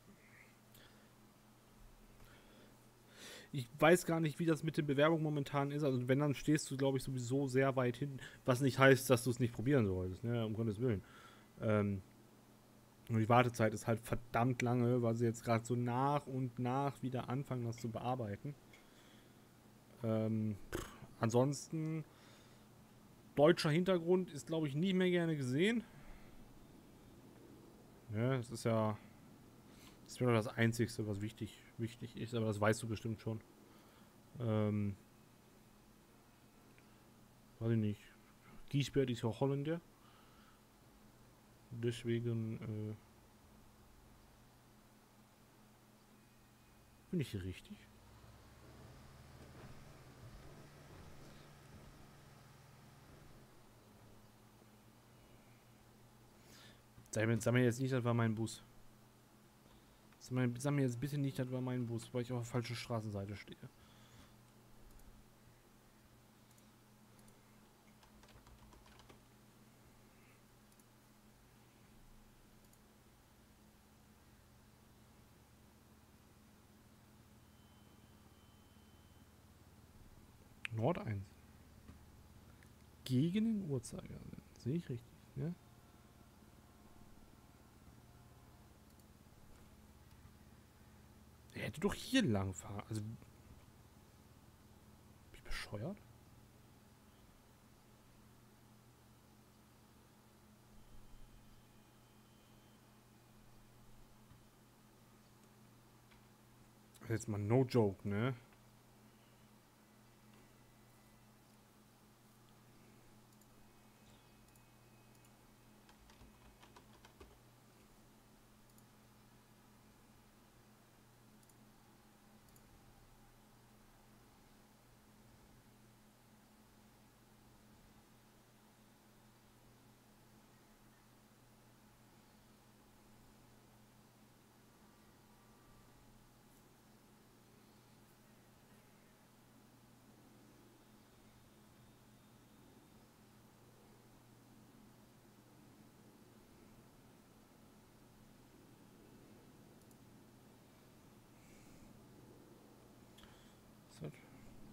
Ich weiß gar nicht, wie das mit den Bewerbungen momentan ist. Also wenn, dann stehst du, glaube ich, sowieso sehr weit hin. Was nicht heißt, dass du es nicht probieren solltest, ne? Um Gottes Willen. Und die Wartezeit ist halt verdammt lange, weil sie jetzt gerade so nach und nach wieder anfangen, das zu bearbeiten. Ansonsten, deutscher Hintergrund ist, glaube ich, nicht mehr gerne gesehen. Ja, das ist ja... Das wäre das Einzige, was wichtig ist, aber das weißt du bestimmt schon. Weiß ich nicht. Giesbert ist ja Holländer. Deswegen bin ich hier richtig. Sag mir jetzt nicht, das war mein Bus. Sag mir jetzt bitte nicht, das war mein Bus, weil ich auf der falschen Straßenseite stehe. Nord 1. Gegen den Uhrzeigersinn. Sehe ich richtig, ne? Er hätte doch hier lang fahren. Also. Bin ich bescheuert? Jetzt mal no joke, ne? Was ist das?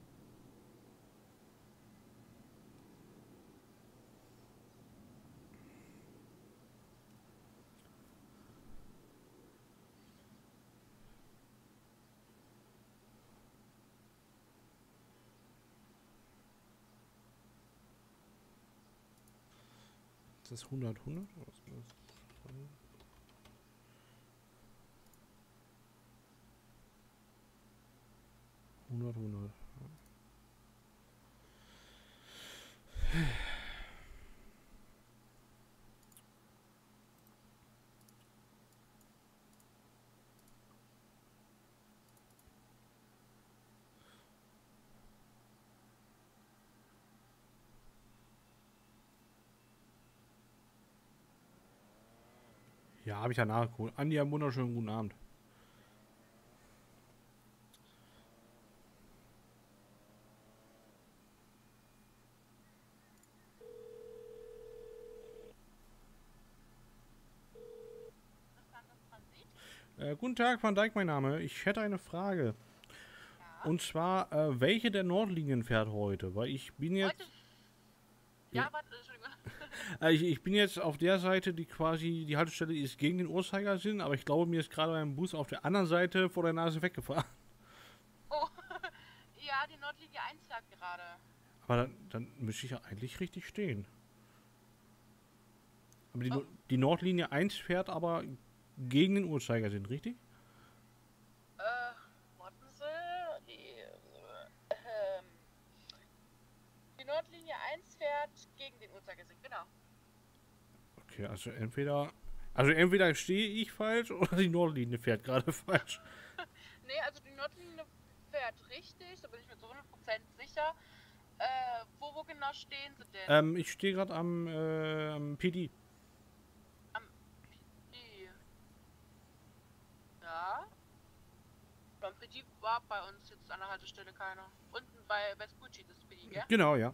Ist das 100, 100? Was ist das? 100, 100. Ja, habe ich ja nachgeguckt. Andi, einen wunderschönen guten Abend. Guten Tag, Van Dijk, mein Name. Ich hätte eine Frage. Ja. Und zwar, welche der Nordlinien fährt heute? Weil ich bin jetzt... Heute? Ja, warte, Entschuldigung. Ich bin jetzt auf der Seite, die quasi, die Haltestelle ist gegen den Uhrzeigersinn, aber ich glaube, mir ist gerade ein Bus auf der anderen Seite vor der Nase weggefahren. Oh, ja, die Nordlinie 1 fährt gerade. Aber dann müsste ich ja eigentlich richtig stehen. Aber Oh. Die Nordlinie 1 fährt aber gegen den Uhrzeigersinn, richtig? Warten Sie, die Nordlinie 1 fährt gegen den Uhrzeigersinn, genau. Okay, also entweder stehe ich falsch oder die Nordlinie fährt gerade falsch. Nee, also die Nordlinie fährt richtig, da bin ich mir zu 100% sicher. Wo genau stehen Sie denn? Ich stehe gerade am PD. Die. Ja. Beim PD war bei uns jetzt an der Haltestelle keiner. Unten bei Vespucci das PD, gell? Genau, ja.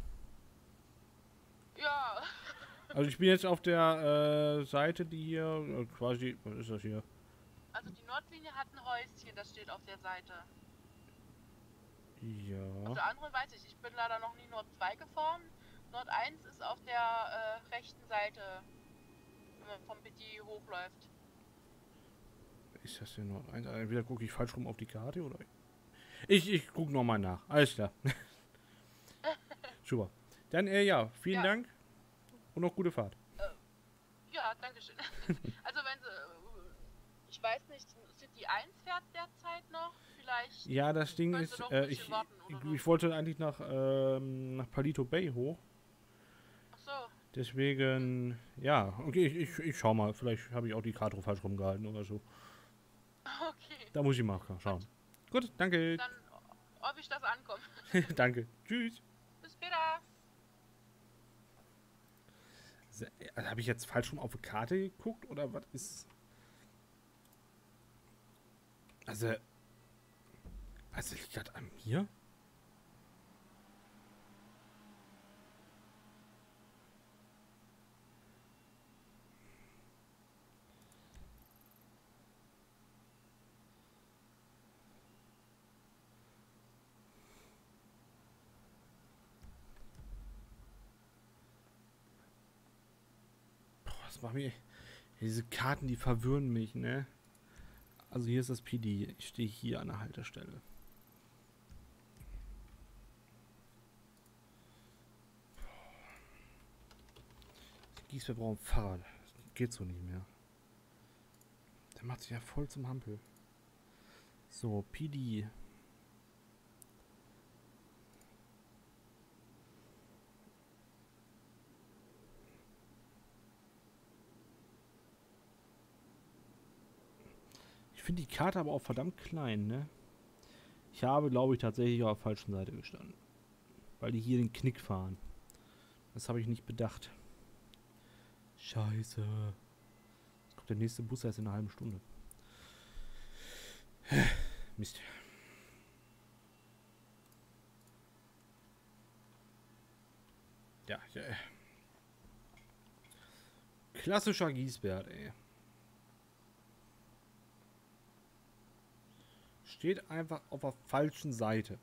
Ja. Also ich bin jetzt auf der Seite, die hier quasi, was ist das hier? Also die Nordlinie hat ein Häuschen, das steht auf der Seite. Auf Ja. der anderen weiß ich bin leider noch nie Nord 2 gefahren. Nord 1 ist auf der rechten Seite, wenn man vom PD hochläuft. Ist das denn noch eins? Entweder gucke ich falsch rum auf die Karte oder. Ich gucke nochmal nach. Alles klar. Super. Dann, ja, vielen Ja. Dank und noch gute Fahrt. Ja, danke schön. Also wenn sie, ich weiß nicht, City 1 fährt derzeit noch, vielleicht. Ja, das Ding Könntest ist, du noch ein bisschen warten, oder so? ich wollte eigentlich nach Palito Bay hoch. Ach so. Deswegen, ja, okay, ich schau mal. Vielleicht habe ich auch die Karte falsch rumgehalten oder so. Okay. Da muss ich mal schauen. Gut, danke. Dann ob ich das ankomme. Danke. Tschüss. Bis später. Also, habe ich jetzt falsch rum auf die Karte geguckt oder was ist? Also liegt das an mir? Boah, das macht mich. Diese Karten, die verwirren mich, ne? Also hier ist das PD. Ich stehe hier an der Haltestelle. Wir brauchen ein Fahrrad. Das geht so nicht mehr. Der macht sich ja voll zum Hampel. So, PD. Ich finde die Karte aber auch verdammt klein, ne? Ich habe, glaube ich, tatsächlich auf der falschen Seite gestanden. Weil die hier den Knick fahren. Das habe ich nicht bedacht. Scheiße. Jetzt kommt der nächste Bus erst in einer halben Stunde. Mist. Ja. Klassischer Giesbert, ey. Steht einfach auf der falschen Seite.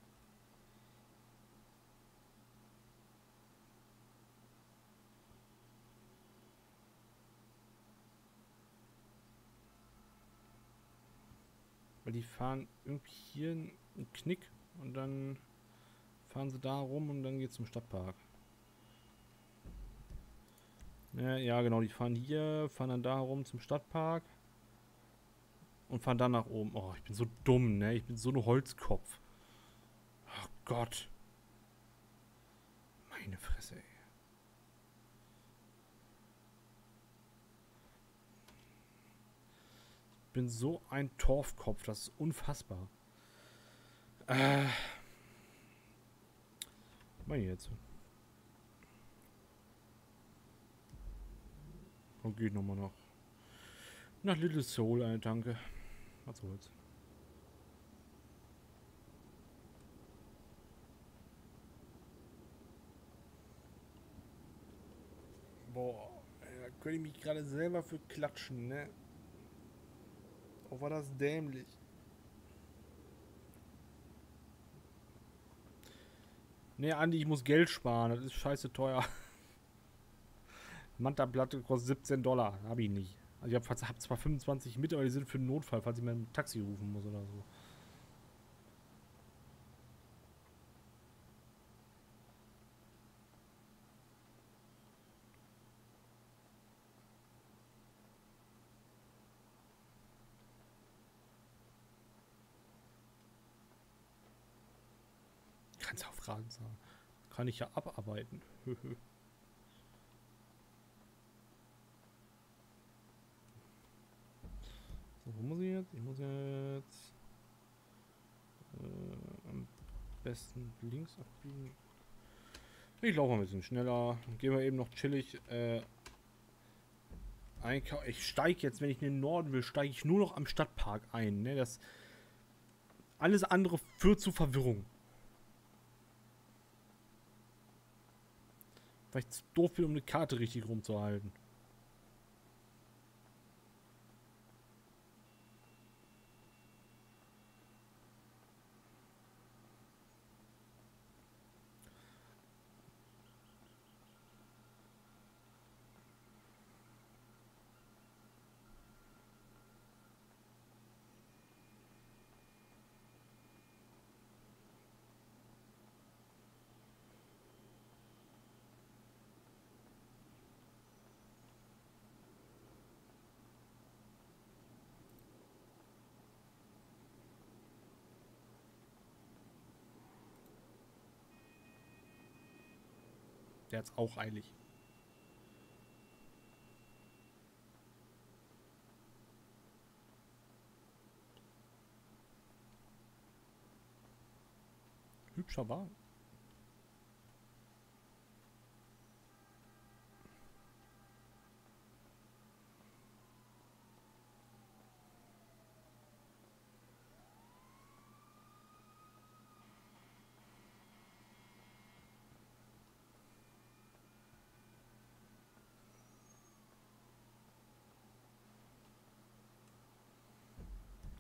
Weil die fahren irgendwie hier einen Knick und dann fahren sie da rum und dann geht's zum Stadtpark. Ja, genau, die fahren hier, fahren dann da rum zum Stadtpark und fahren dann nach oben. Oh, ich bin so dumm, ne? Ich bin so ein Holzkopf. Oh Gott. Meine Fresse, ey. Ich bin so ein Torfkopf, das ist unfassbar. Was jetzt? Und geht nochmal nach Little Soul eine Tanke. Was soll's. Boah, da könnte ich mich gerade selber für klatschen, ne? Oh, war das dämlich. Ne, Andi, ich muss Geld sparen. Das ist scheiße teuer. Manta-Platte kostet $17. Hab ich nicht. Also ich hab zwar 25 mit, aber die sind für den Notfall, falls ich mal ein Taxi rufen muss oder so. Kannst auf Raten sagen. Kann ich ja abarbeiten. So, wo muss ich jetzt? Ich muss jetzt am besten links abbiegen. Ich laufe ein bisschen schneller. Gehen wir eben noch chillig einkaufen. Ich steige jetzt, wenn ich in den Norden will, steige ich nur noch am Stadtpark ein. Ne? Das alles andere führt zu Verwirrung. Weil ich zu doof bin, um eine Karte richtig rumzuhalten. Der hat's auch eilig. Hübscher Wagen.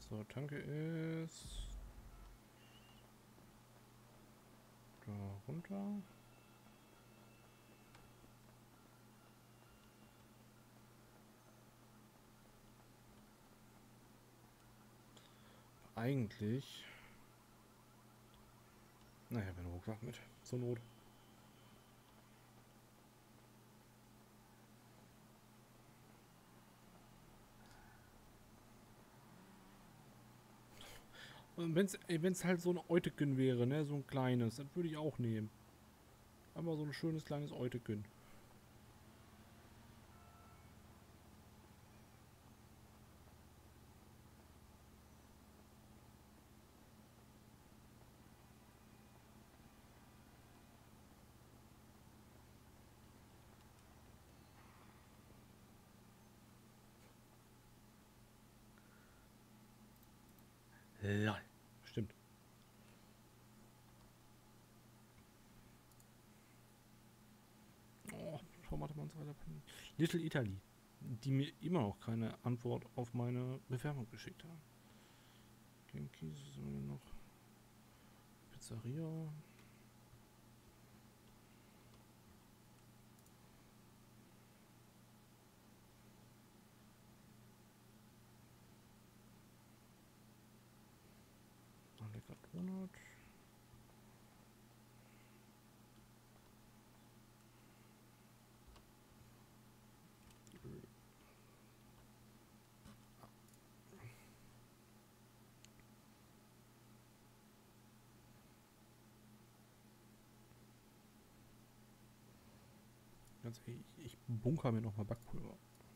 So, Tanke ist da runter. Eigentlich. Naja, wenn Rucksack mit. Zur Not. Und wenn's halt so ein Euteken wäre, ne, so ein kleines, das würde ich auch nehmen. Einfach so ein schönes kleines Euteken. Ja, stimmt. Oh, Tomate und so weiter. Little Italy. Die mir immer noch keine Antwort auf meine Bewerbung geschickt haben. Genki, was haben wir noch? Pizzeria. Ein lecker Donut. Ganz ehrlich, ich bunker mir noch mal Backpulver.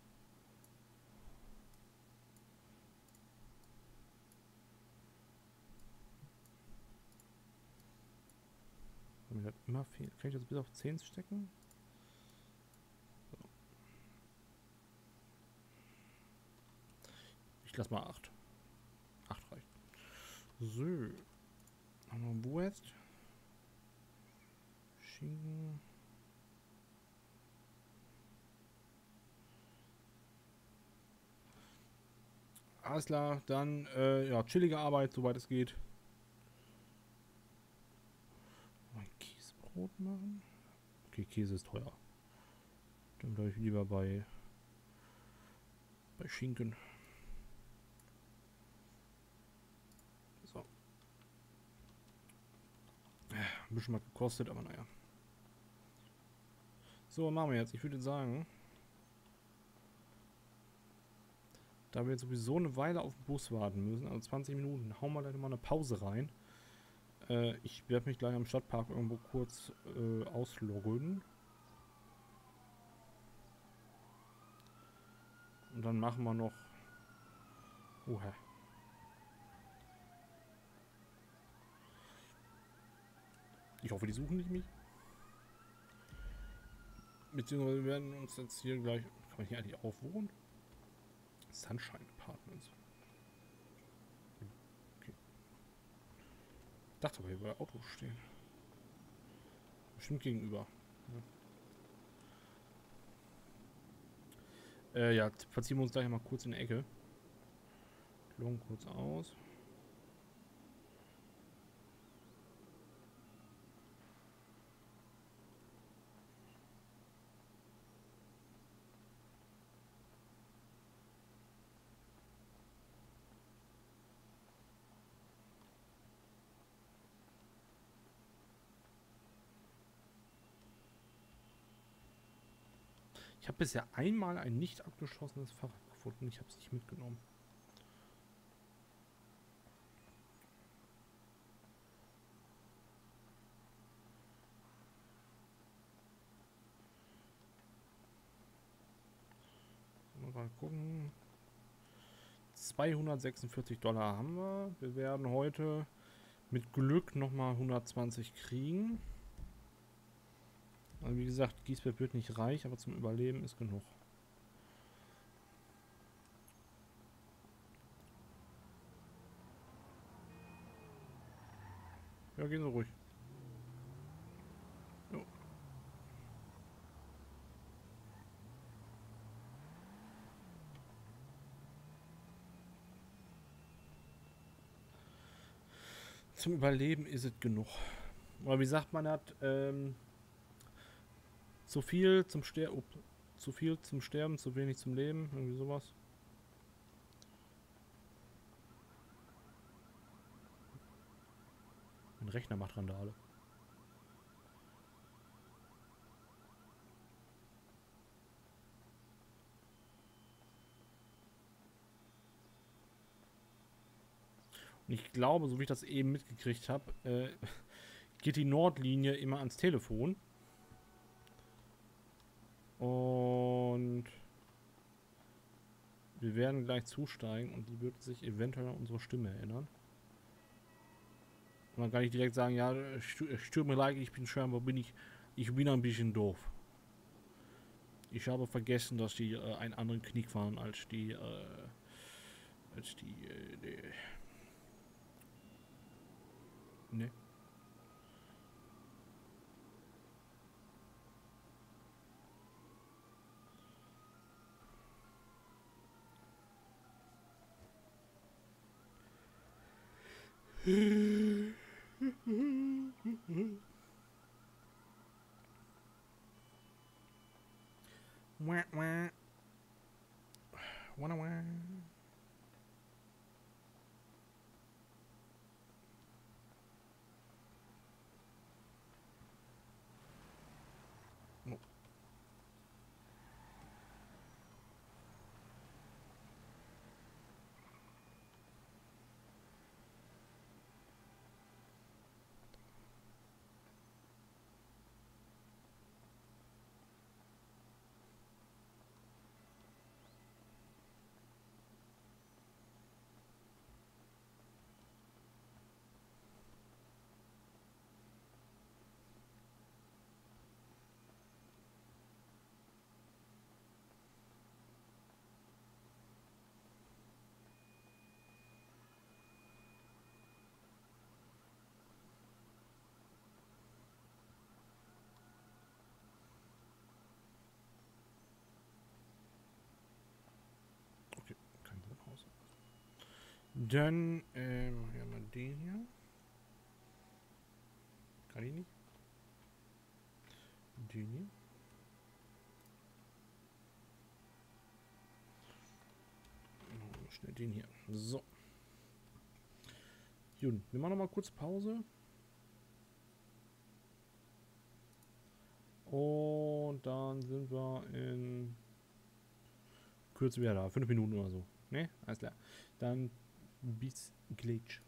Wenn mir das immer fehlt. Kann ich das bis auf 10 stecken? So. Ich lasse mal 8. 8 reicht. So. Noch Wurst. Schinken. Alles klar, dann ja, chillige Arbeit, soweit es geht. Mein Käsebrot machen? Okay, Käse ist teuer. Dann bleibe ich lieber bei Schinken. So. Ein bisschen mal gekostet, aber naja. So, was machen wir jetzt? Ich würde sagen, da wir jetzt sowieso eine Weile auf den Bus warten müssen, also 20 Minuten, hauen wir gleich mal eine Pause rein. Ich werde mich gleich am Stadtpark irgendwo kurz ausloggen. Und dann machen wir noch... Oha. Ich hoffe, die suchen nicht mich. Beziehungsweise wir werden uns jetzt hier gleich... Kann man hier eigentlich auch wohnen? Sunshine Apartments. Okay. Ich dachte aber, hier würde Autos stehen. Bestimmt gegenüber. Ja, verziehen wir uns gleich mal kurz in die Ecke. Klon kurz aus. Ich habe bisher einmal ein nicht abgeschlossenes Fahrrad gefunden. Ich habe es nicht mitgenommen. Mal gucken. $246 haben wir. Wir werden heute mit Glück nochmal 120 kriegen. Also wie gesagt, Giesbert wird nicht reich, aber zum Überleben ist genug. Ja, gehen Sie ruhig. Jo. zum Überleben ist es genug. Oder wie sagt man das? Zu viel zum zu viel zum Sterben, zu wenig zum Leben, irgendwie sowas. Mein Rechner macht Randale. Und ich glaube, so wie ich das eben mitgekriegt habe, geht die Nordlinie immer ans Telefon. Und wir werden gleich zusteigen und die wird sich eventuell an unsere Stimme erinnern. Und dann kann ich direkt sagen, ja, tut mir leid, ich bin scheinbar ich bin ein bisschen doof. Ich habe vergessen, dass die einen anderen Knick fahren als die ne. Wah, wah. Wah, wah. No. Okay, kein Wohnhaus. Dann, machen wir mal den hier. Kann ich nicht? Den hier. Schnell den hier. So. Gut, wir machen noch mal kurz Pause. Und dann sind wir in Kürze wieder da. 5 Minuten oder so. Ne? Alles klar. Dann bis gleich.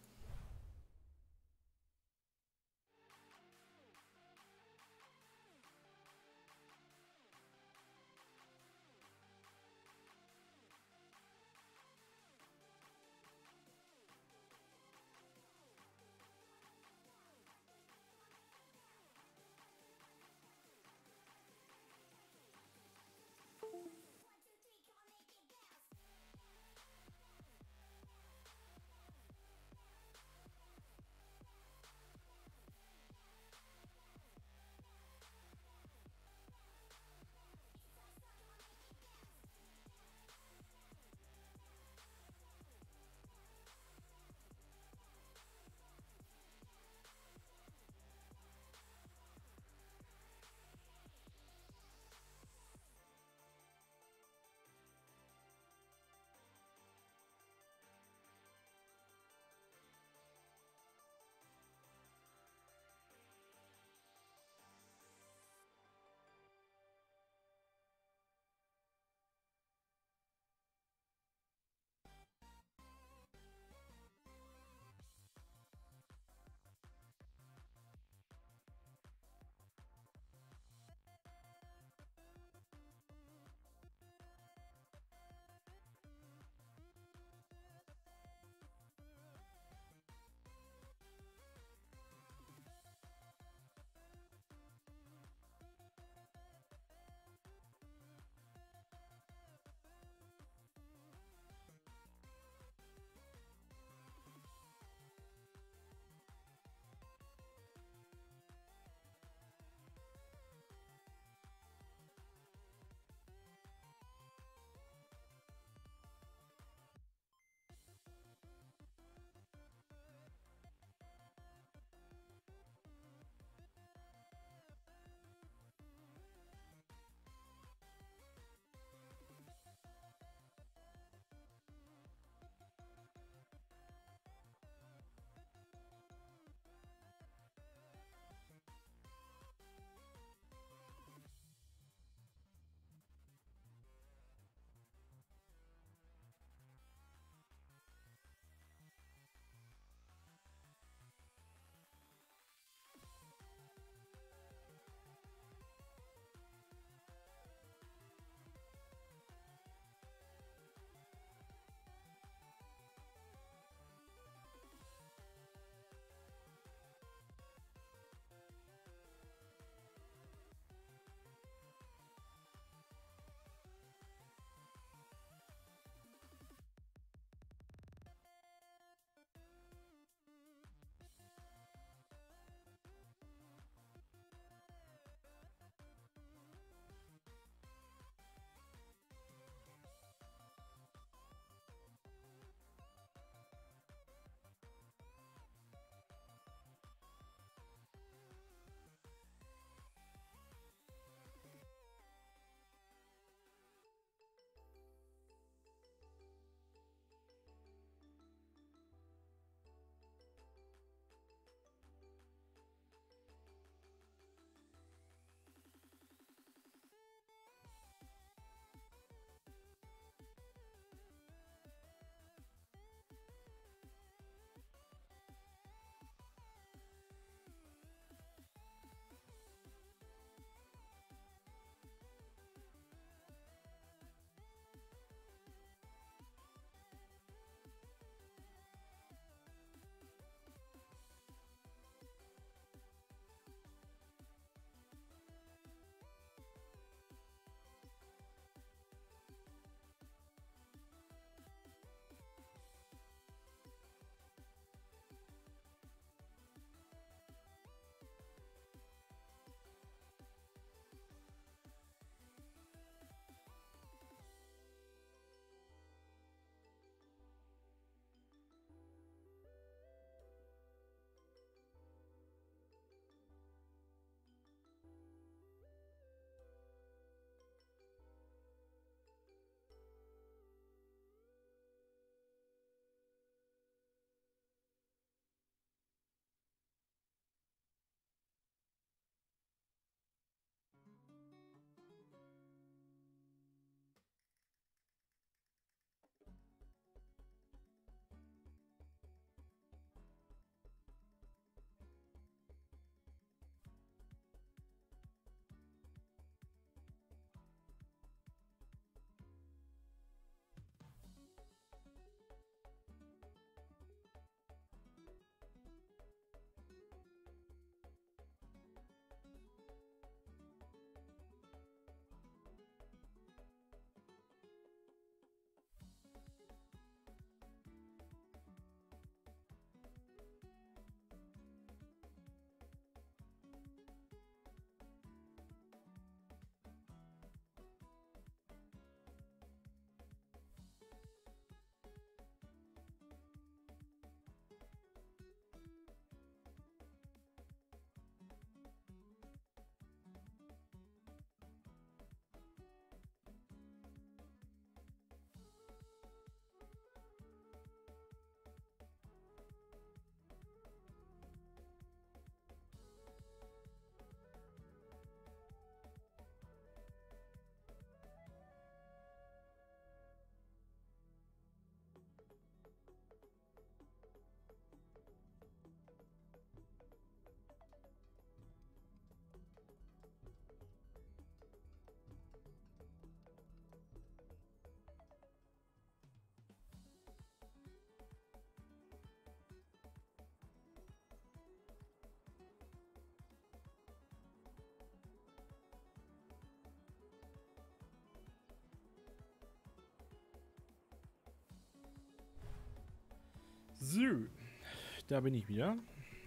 So, da bin ich wieder.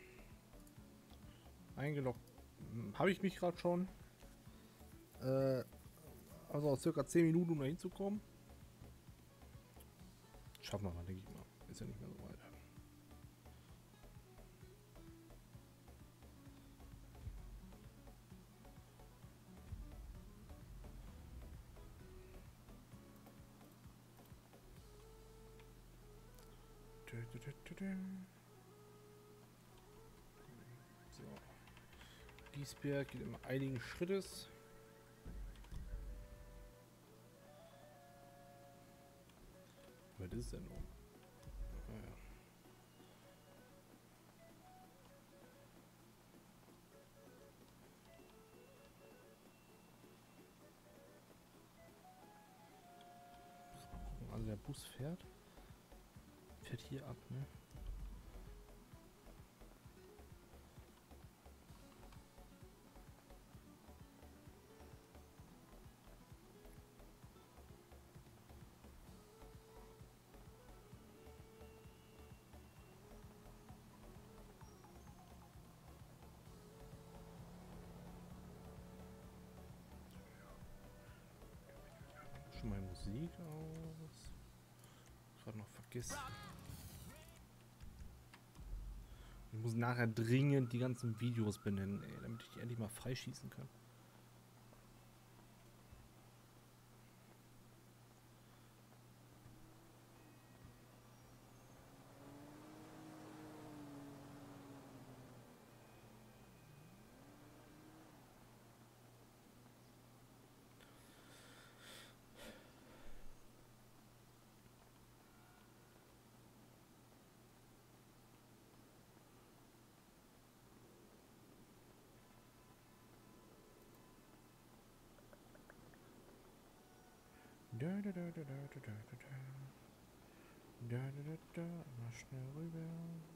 Eingeloggt habe ich mich gerade schon. Also aus circa 10 Minuten, um da hinzukommen. Schaffen wir mal, denke ich mal. Ist ja nicht mehr so weit. So. Giesberg geht immer einigen Schrittes. Was ist denn noch? Ah, ja. Also der Bus fährt hier ab, ne? Schon mal Musik aus. Gerade noch vergessen. Ich muss nachher dringend die ganzen Videos benennen, ey, damit ich die endlich mal freischießen kann. Mal schnell rüber.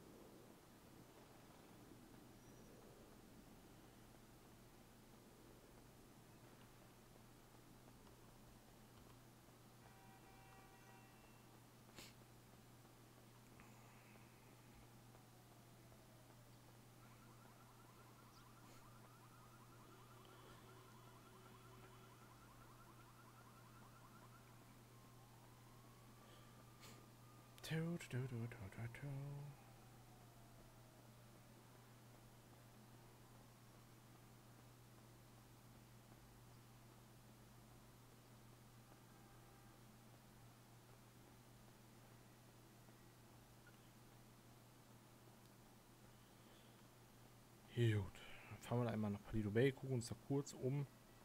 Gut, dann fahren wir da einmal nach Paleto Bay, gucken uns da kurz um.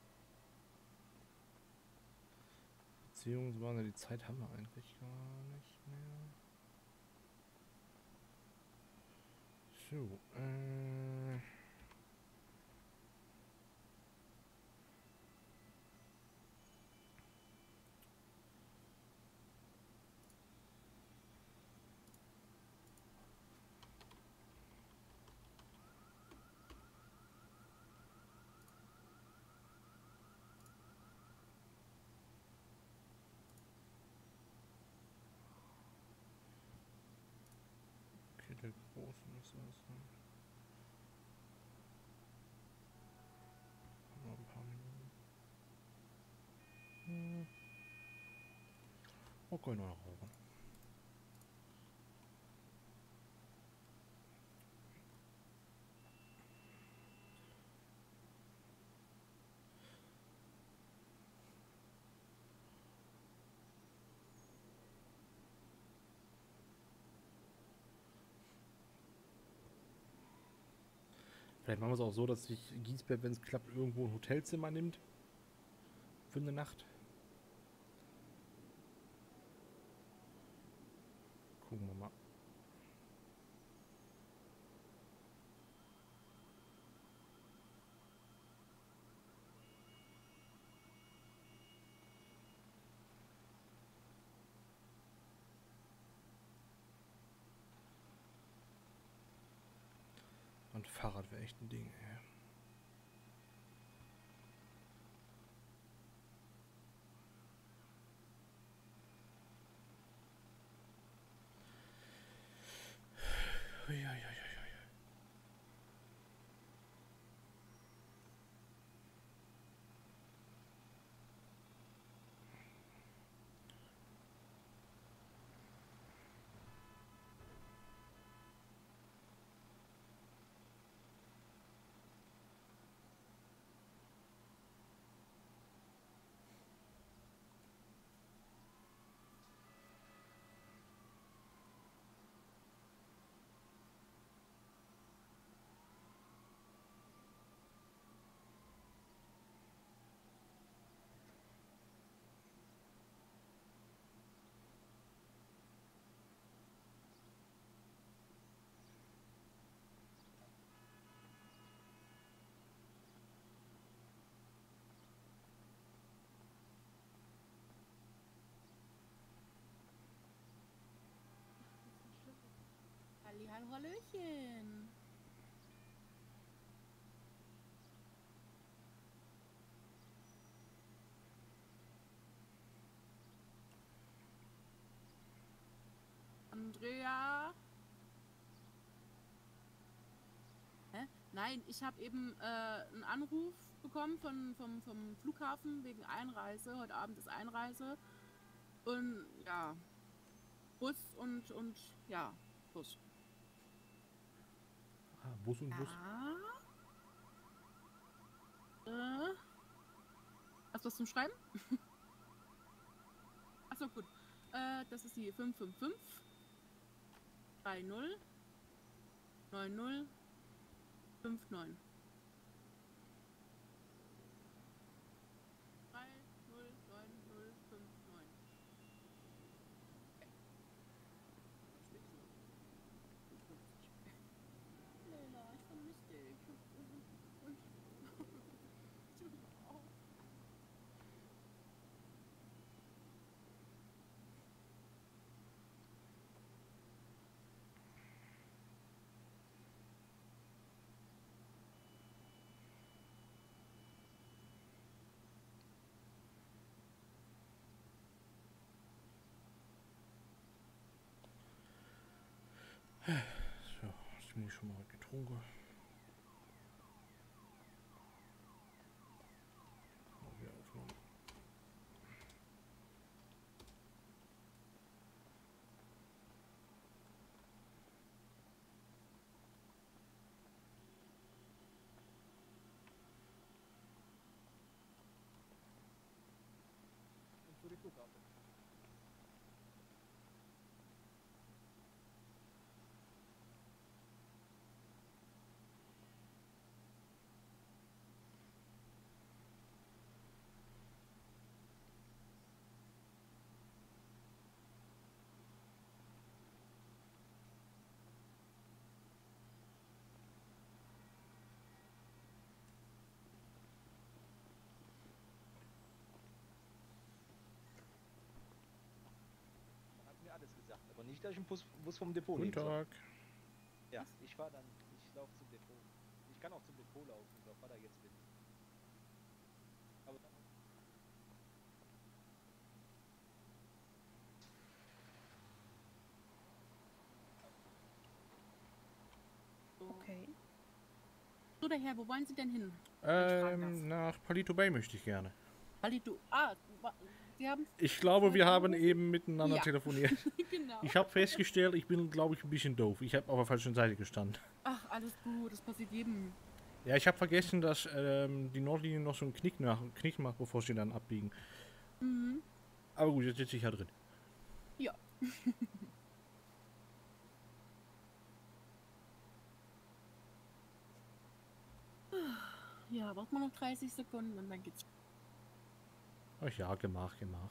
Beziehungsweise die Zeit haben wir eigentlich gar nicht mehr. So, okay, der große müsste das sein. Noch ein paar Minuten. Okay, noch rauchen. Vielleicht machen wir es auch so, dass sich Giesbert, wenn es klappt, irgendwo ein Hotelzimmer nimmt. Für eine Nacht. Gucken wir mal. Und Fahrrad wäre echt ein Ding, ey. Hallihallo, Hallöchen. Andrea? Hä? Nein, ich habe eben einen Anruf bekommen vom Flughafen wegen Einreise. Heute Abend ist Einreise. Und ja, Bus und ja, Bus. Ah, Bus und Bus. Hast du was zum Schreiben? Achso, gut. Das ist die 555 30 90 59. 309059. Leila, ich vermisse dich. Und du auch. So, hast du mir schon mal getrunken? Oh, wieder aufgenommen. Und zu den Flughafen. Man hat mir alles gesagt, aber nicht, dass ich einen Bus vom Depot Guten nehmen soll. Tag. Ja, ich laufe zum Depot. Ich kann auch zum Depot laufen, da fahr da jetzt bin. Aber dann Okay. So, der Herr, wo wollen Sie denn hin? fragen darf. Nach Palito Bay möchte ich gerne. Palito. Sie haben. Ich glaube, wir haben eben miteinander Ja. telefoniert. Genau. Ich habe festgestellt, ich bin, glaube ich, ein bisschen doof. Ich habe auf der falschen Seite gestanden. Ach, alles gut, das passiert jedem. Ja, ich habe vergessen, dass die Nordlinie noch so einen Knick macht, bevor sie dann abbiegen. Mhm. Aber gut, jetzt sitze ich ja drin. Ja. Ja, braucht man noch 30 Sekunden und dann geht's. Ach ja, Gemach.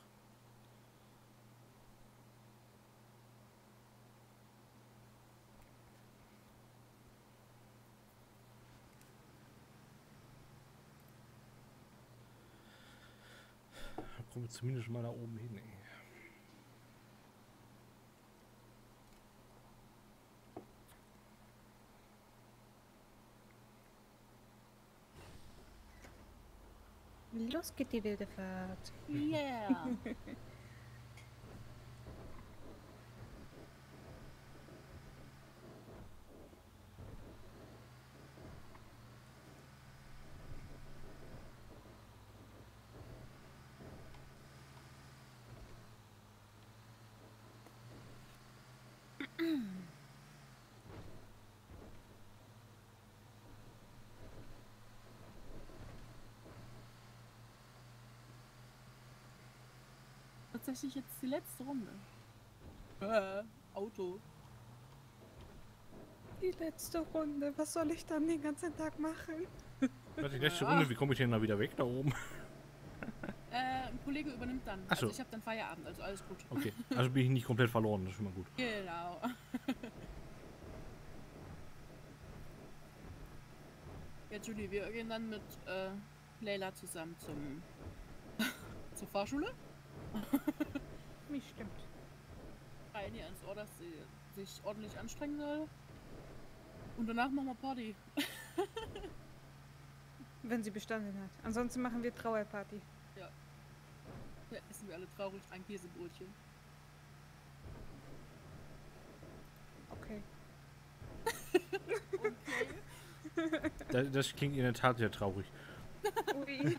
Da kommen wir zumindest mal da oben hin, ey. Los geht die wilde Fahrt. Yeah. Tatsächlich jetzt die letzte Runde. Auto. Die letzte Runde. Was soll ich dann den ganzen Tag machen? Das ist die letzte Runde, wie komme ich denn da wieder weg da oben? Ein Kollege übernimmt dann. Ach so. Also ich habe dann Feierabend, also alles gut. Okay, also bin ich nicht komplett verloren, das ist schon mal gut. Genau. Ja, Julie, wir gehen dann mit Leila zusammen zur Fahrschule. Mich stimmt. Rein hier ins Ordersee sich ordentlich anstrengen soll. Und danach machen wir Party. Wenn sie bestanden hat. Ansonsten machen wir Trauerparty. Ja, essen wir alle traurig ein Käsebrötchen. Okay. Okay. Das klingt in der Tat sehr traurig. Ui.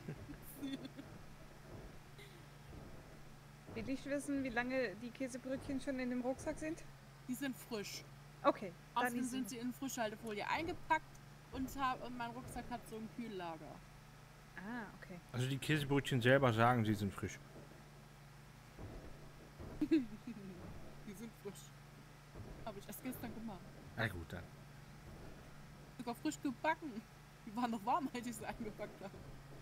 Will ich wissen, wie lange die Käsebrötchen schon in dem Rucksack sind? Die sind frisch. Okay, dann Außerdem ist sind sie in Frischhaltefolie eingepackt und mein Rucksack hat so ein Kühllager. Ah, okay. Also die Käsebrötchen selber sagen, sie sind frisch. Die sind frisch. Habe ich erst gestern gemacht. Na gut, dann. Sogar frisch gebacken. Die waren noch warm, als ich sie eingepackt habe.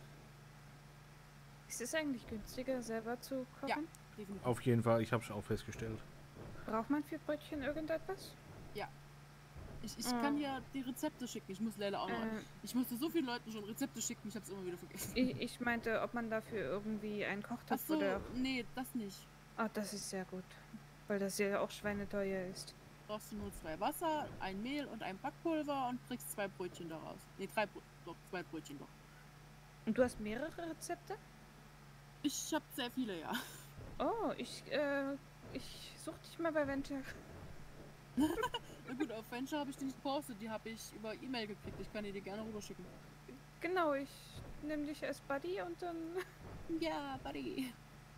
Ist es eigentlich günstiger, selber zu kochen? Ja. Definitiv. Auf jeden Fall, ich habe es auch festgestellt. Braucht man für Brötchen irgendetwas? Ich kann ja die Rezepte schicken. Ich muss leider auch noch. Ich musste so vielen Leuten schon Rezepte schicken, ich habe es immer wieder vergessen. Ich meinte, ob man dafür irgendwie einen Kochtopf Achso, oder... nee, das nicht. Ah, das ist sehr gut. Weil das ja auch schweineteuer ist. Brauchst du nur 2 Wasser, ein Mehl und ein Backpulver und kriegst 2 Brötchen daraus. Nee, 2 Brötchen doch. Und du hast mehrere Rezepte? Ich habe sehr viele, ja. Oh, ich such dich mal bei Venture. Na gut, auf Venture habe ich die nicht gepostet, die habe ich über E-Mail gekriegt. Ich kann dir die gerne rüberschicken. Genau, ich nehme dich als Buddy und dann... Ja, Buddy.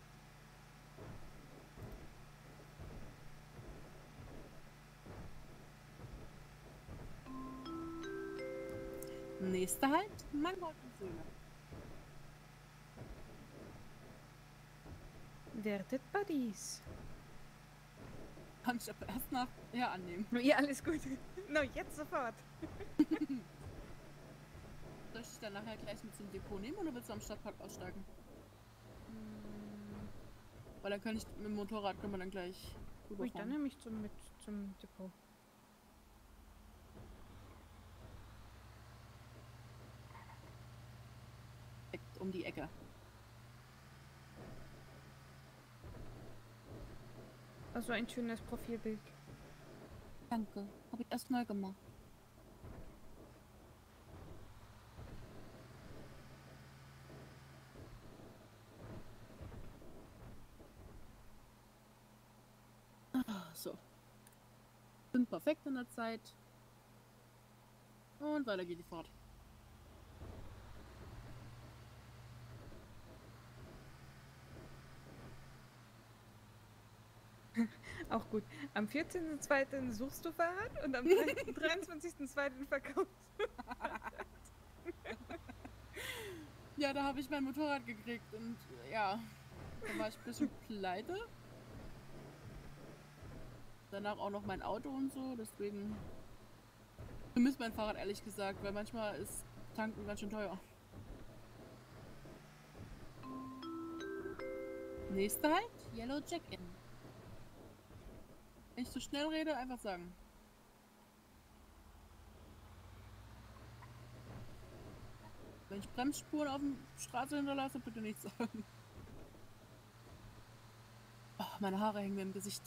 Nächster Halt, Mangold und Söhne. Werdet Buddies. Kann ich aber erst nachher annehmen. Ja, alles gut. No, jetzt sofort. Soll ich dich dann nachher gleich mit zum Depot nehmen oder willst du am Stadtpark aussteigen? Weil dann kann ich mit dem Motorrad können wir dann gleich Ui, dann rüberfahren. nehme ich zum Depot. Direkt um die Ecke. Also ein schönes Profilbild. Danke. Habe ich erst neu gemacht. So. Sind perfekt in der Zeit. Und weiter geht die Fahrt. Auch gut. Am 14.02. suchst du Fahrrad und am 23.02. verkaufst du. Ja, da habe ich mein Motorrad gekriegt und ja, da war ich ein bisschen pleite. Danach auch noch mein Auto und so, deswegen vermisse mein Fahrrad ehrlich gesagt, weil manchmal ist Tanken ganz schön teuer. Nächster Halt, Yellow Check-In. Wenn ich zu schnell rede, einfach sagen. Wenn ich Bremsspuren auf der Straße hinterlasse, bitte nichts sagen. Oh, meine Haare hängen mir im Gesicht.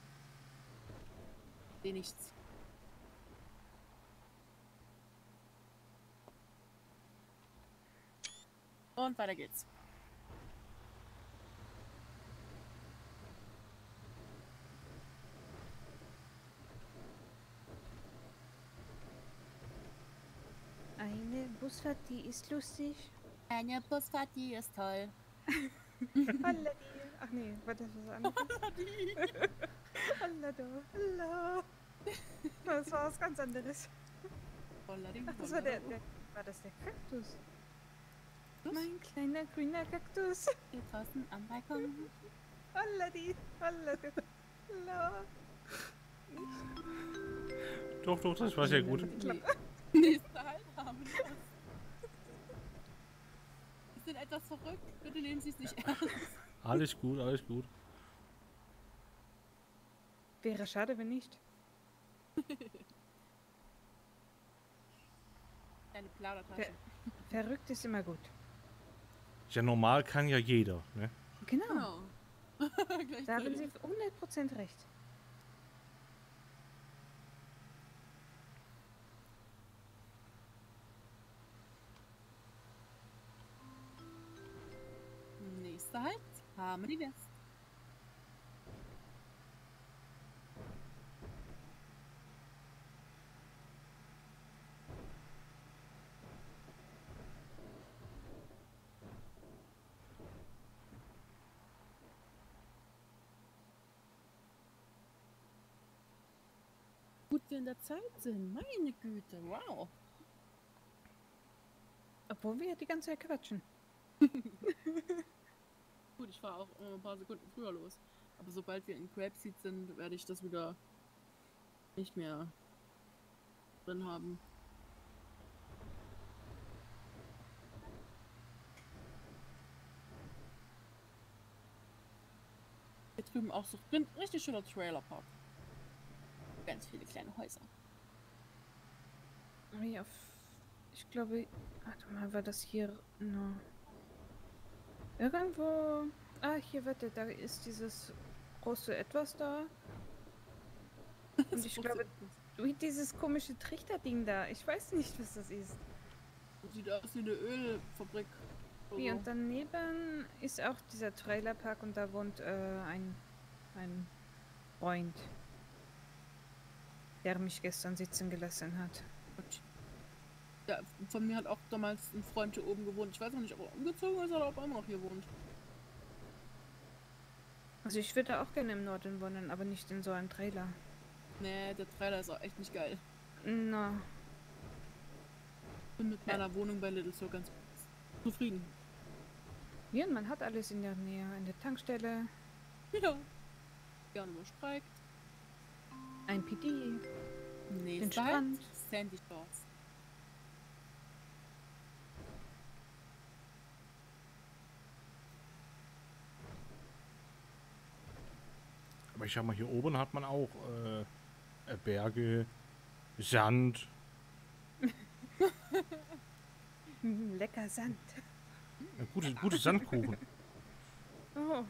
Sehe nichts. Und weiter geht's. Eine Busfahrt, die ist lustig. Eine Busfahrt, die ist toll. Holla die. Ach nee, war das was anderes? Holla da. Holla. Das war was ganz anderes. Ach, das war war das der Kaktus? Mein kleiner grüner Kaktus. Hier draußen am Balkon. Holla die. Holla die. Holla. Doch, das war sehr gut. Nächster Halt haben wir. Sie sind etwas verrückt. Bitte nehmen Sie es nicht ernst. Alles gut, alles gut. Wäre schade, wenn nicht. Eine Plaudertasche. Verrückt ist immer gut. Ja, normal kann ja jeder, ne? Genau. Genau. Da haben Sie 100% recht. Nächster Halt, Harmony West. Gut, wir in der Zeit sind. Meine Güte, wow. Obwohl wir die ganze Zeit quatschen. Gut, ich fahre auch ein paar Sekunden früher los. Aber sobald wir in Grapeseed sind, werde ich das wieder nicht mehr drin haben. Hier drüben auch so ein richtig schöner Trailerpark. Ganz viele kleine Häuser. Wie auf. Ich glaube. Warte mal, war das hier noch. Irgendwo. Ah, hier, warte, da ist dieses große Etwas da. Und ich glaube, wie dieses komische Trichterding da. Ich weiß nicht, was das ist. Sieht aus wie eine Ölfabrik. Wie, und daneben ist auch dieser Trailerpark und da wohnt ein Freund, der mich gestern sitzen gelassen hat. Ja, von mir hat auch damals ein Freund hier oben gewohnt. Ich weiß noch nicht, ob er umgezogen ist oder ob er immer noch hier wohnt. Also ich würde auch gerne im Norden wohnen, aber nicht in so einem Trailer. Nee, der Trailer ist auch echt nicht geil. Na, Ich bin mit meiner Wohnung bei Little so ganz zufrieden. ja, man hat alles in der Nähe. Eine Tankstelle, Ja. Gerne überstreikt. ein PD, Nächster Halt, Strand. Sandy Shores. Aber ich sag mal, hier oben hat man auch Berge, Sand. Lecker Sand. Gute Sandkuchen. Oh,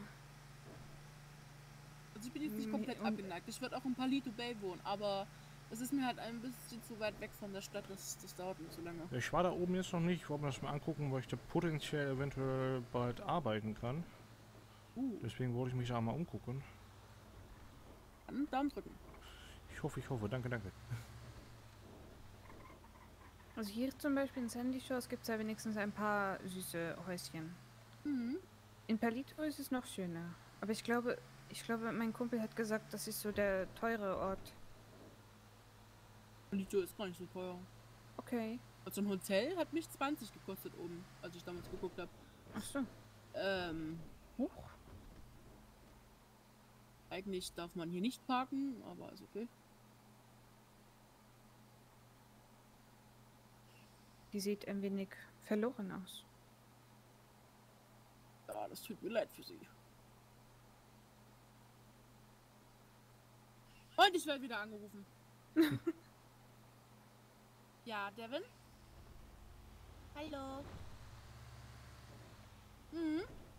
Also ich bin jetzt nicht komplett Und- abgeneigt. Ich würde auch in Palito Bay wohnen, aber es ist mir halt ein bisschen zu weit weg von der Stadt. Das dauert mir zu lange. Ich war da oben jetzt noch nicht. Ich wollte mir das mal angucken, weil ich da potenziell eventuell bald arbeiten kann. Deswegen wollte ich mich da mal umgucken. Dann Daumen drücken. Ich hoffe. Danke. also hier zum Beispiel in Sandy Shores gibt es ja wenigstens ein paar süße Häuschen. Mhm. In Palito ist es noch schöner. Aber ich glaube, mein Kumpel hat gesagt, das ist so der teure Ort. Palito ist gar nicht so teuer. Okay. Also ein Hotel hat mich 20 gekostet oben, als ich damals geguckt habe. Ach so. Huch. Eigentlich darf man hier nicht parken, aber ist okay. Die sieht ein wenig verloren aus. Ja, das tut mir leid für sie. Und ich werde wieder angerufen. Ja, Devin? Hallo. Mhm.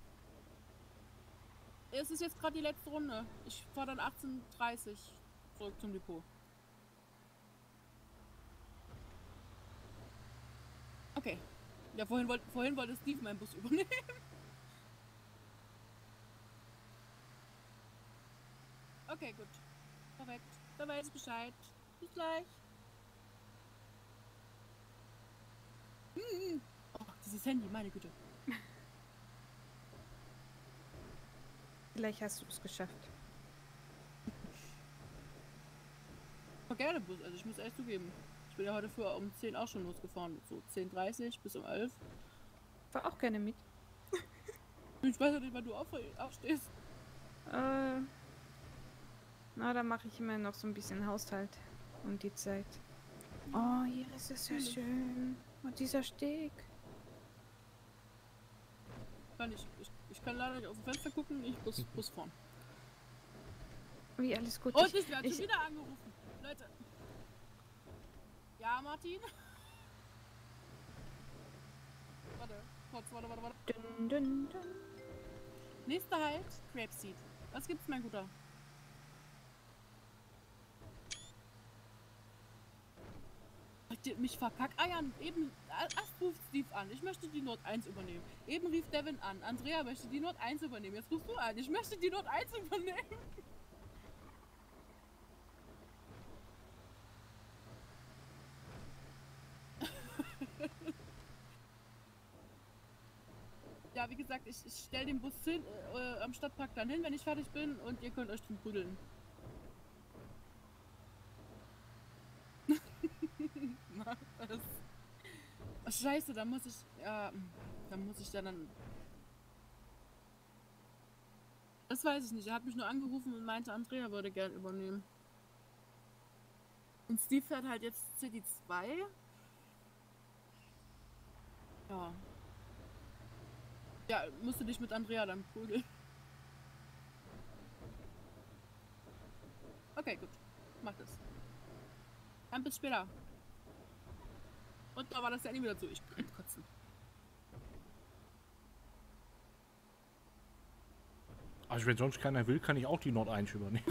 Es ist jetzt gerade die letzte Runde. Ich fahre dann 18:30 Uhr zurück zum Depot. Okay. Ja, vorhin wollte Steve meinen Bus übernehmen. Okay, gut. Perfekt. Da weiß ich Bescheid. Bis gleich. Oh, dieses Handy, meine Güte. Vielleicht hast du es geschafft. War gerne Bus, also ich muss ehrlich zugeben. Ich bin ja heute früh um 10 auch schon losgefahren. So 10:30 bis um 11. Fahr auch gerne mit. Ich weiß ja nicht, wann du aufstehst. Na, da mache ich immer noch so ein bisschen Haushalt um die Zeit. Oh, hier ist es ja schön. Und dieser Steg. Ich kann leider nicht aus dem Fenster gucken, ich Bus fahren. Wie, alles gut. Und ich werde schon wieder angerufen. Leute. Ja, Martin? Warte. Dun, dun, dun. Nächster Halt, Grapeseed. Was gibt's, mein Guter? mich verkackeiern. Eben, erst ruft Steve an, ich möchte die Nord 1 übernehmen. Eben rief Devin an, Andrea möchte die Nord 1 übernehmen. Jetzt rufst du an, ich möchte die Nord 1 übernehmen. Ja, wie gesagt, ich stelle den Bus hin, am Stadtpark dann hin, wenn ich fertig bin und ihr könnt euch drin prügeln. Na, oh, scheiße, da muss ich, ja, da muss ich dann... Das weiß ich nicht, er hat mich nur angerufen und meinte, Andrea würde gern übernehmen. Und Steve fährt halt jetzt CD2. Ja. Ja, musst du dich mit Andrea dann prügeln. Okay, gut. Mach das. Dann bis später. Und da war das ja nie wieder zu. Ich kann kotzen. Also wenn sonst keiner will, kann ich auch die Nord 1 übernehmen.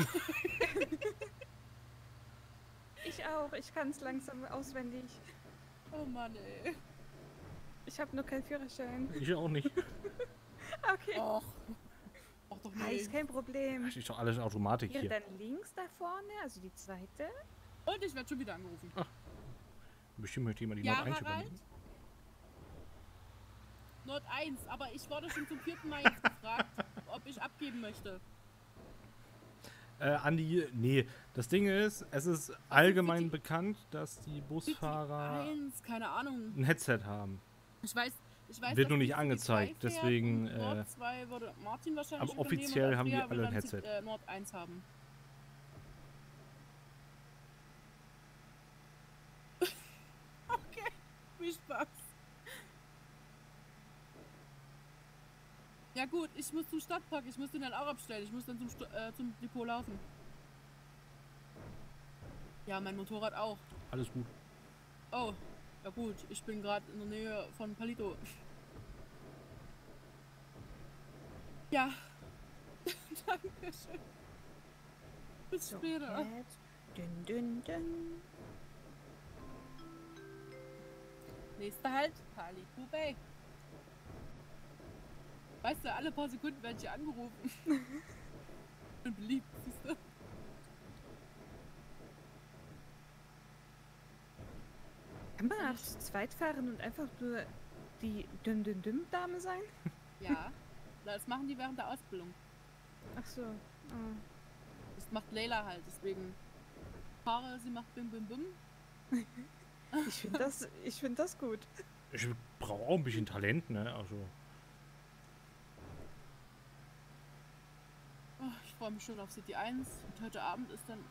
Ich auch. Ich kann es langsam auswendig. Oh Mann, ey. Ich habe nur keinen Führerschein. Ich auch nicht. Okay. Och. Ach doch Ah, ist nicht. kein Problem. Das ist doch alles Automatik Hier hier. dann links da vorne, also die zweite. Und ich werde schon wieder angerufen. Bestimmt möchte jemand die Ja, Nord 1 Harald? übernehmen. Nord 1, aber ich wurde schon zum 4. Mal jetzt gefragt, ob ich abgeben möchte. Andi, nee. Das Ding ist, es ist allgemein bekannt, dass die Busfahrer 1, keine Ahnung. ein Headset haben. Ich weiß, Wird nur dass nicht die angezeigt, 2 fährt deswegen, und Nord 2 würde Martin wahrscheinlich aber offiziell übernehmen und haben die Andrea alle will ein dann Headset. Nord 1 haben. Okay, viel Spaß. Ja gut, ich muss zum Stadtpark, ich muss den dann auch abstellen, ich muss dann zum Depot laufen. Ja, mein Motorrad auch. Alles gut. Oh, ja gut, ich bin gerade in der Nähe von Palito. Ja. Dankeschön. Bis So, später. jetzt. Dün, dün, dün. Nächster Halt, Palito Bay. Weißt du, alle paar Sekunden werde ich angerufen. Bin beliebt, siehst du? Kann man auch zu zweit fahren und einfach nur die Düm-Düm-Düm-Dame sein? Ja, das machen die während der Ausbildung. Ach so. Oh. Das macht Leila halt, deswegen fahre, sie macht Bim Bim Bim. Ich find das gut. Ich brauche auch ein bisschen Talent, ne? Also. Oh, ich freue mich schon auf City 1 und heute Abend ist dann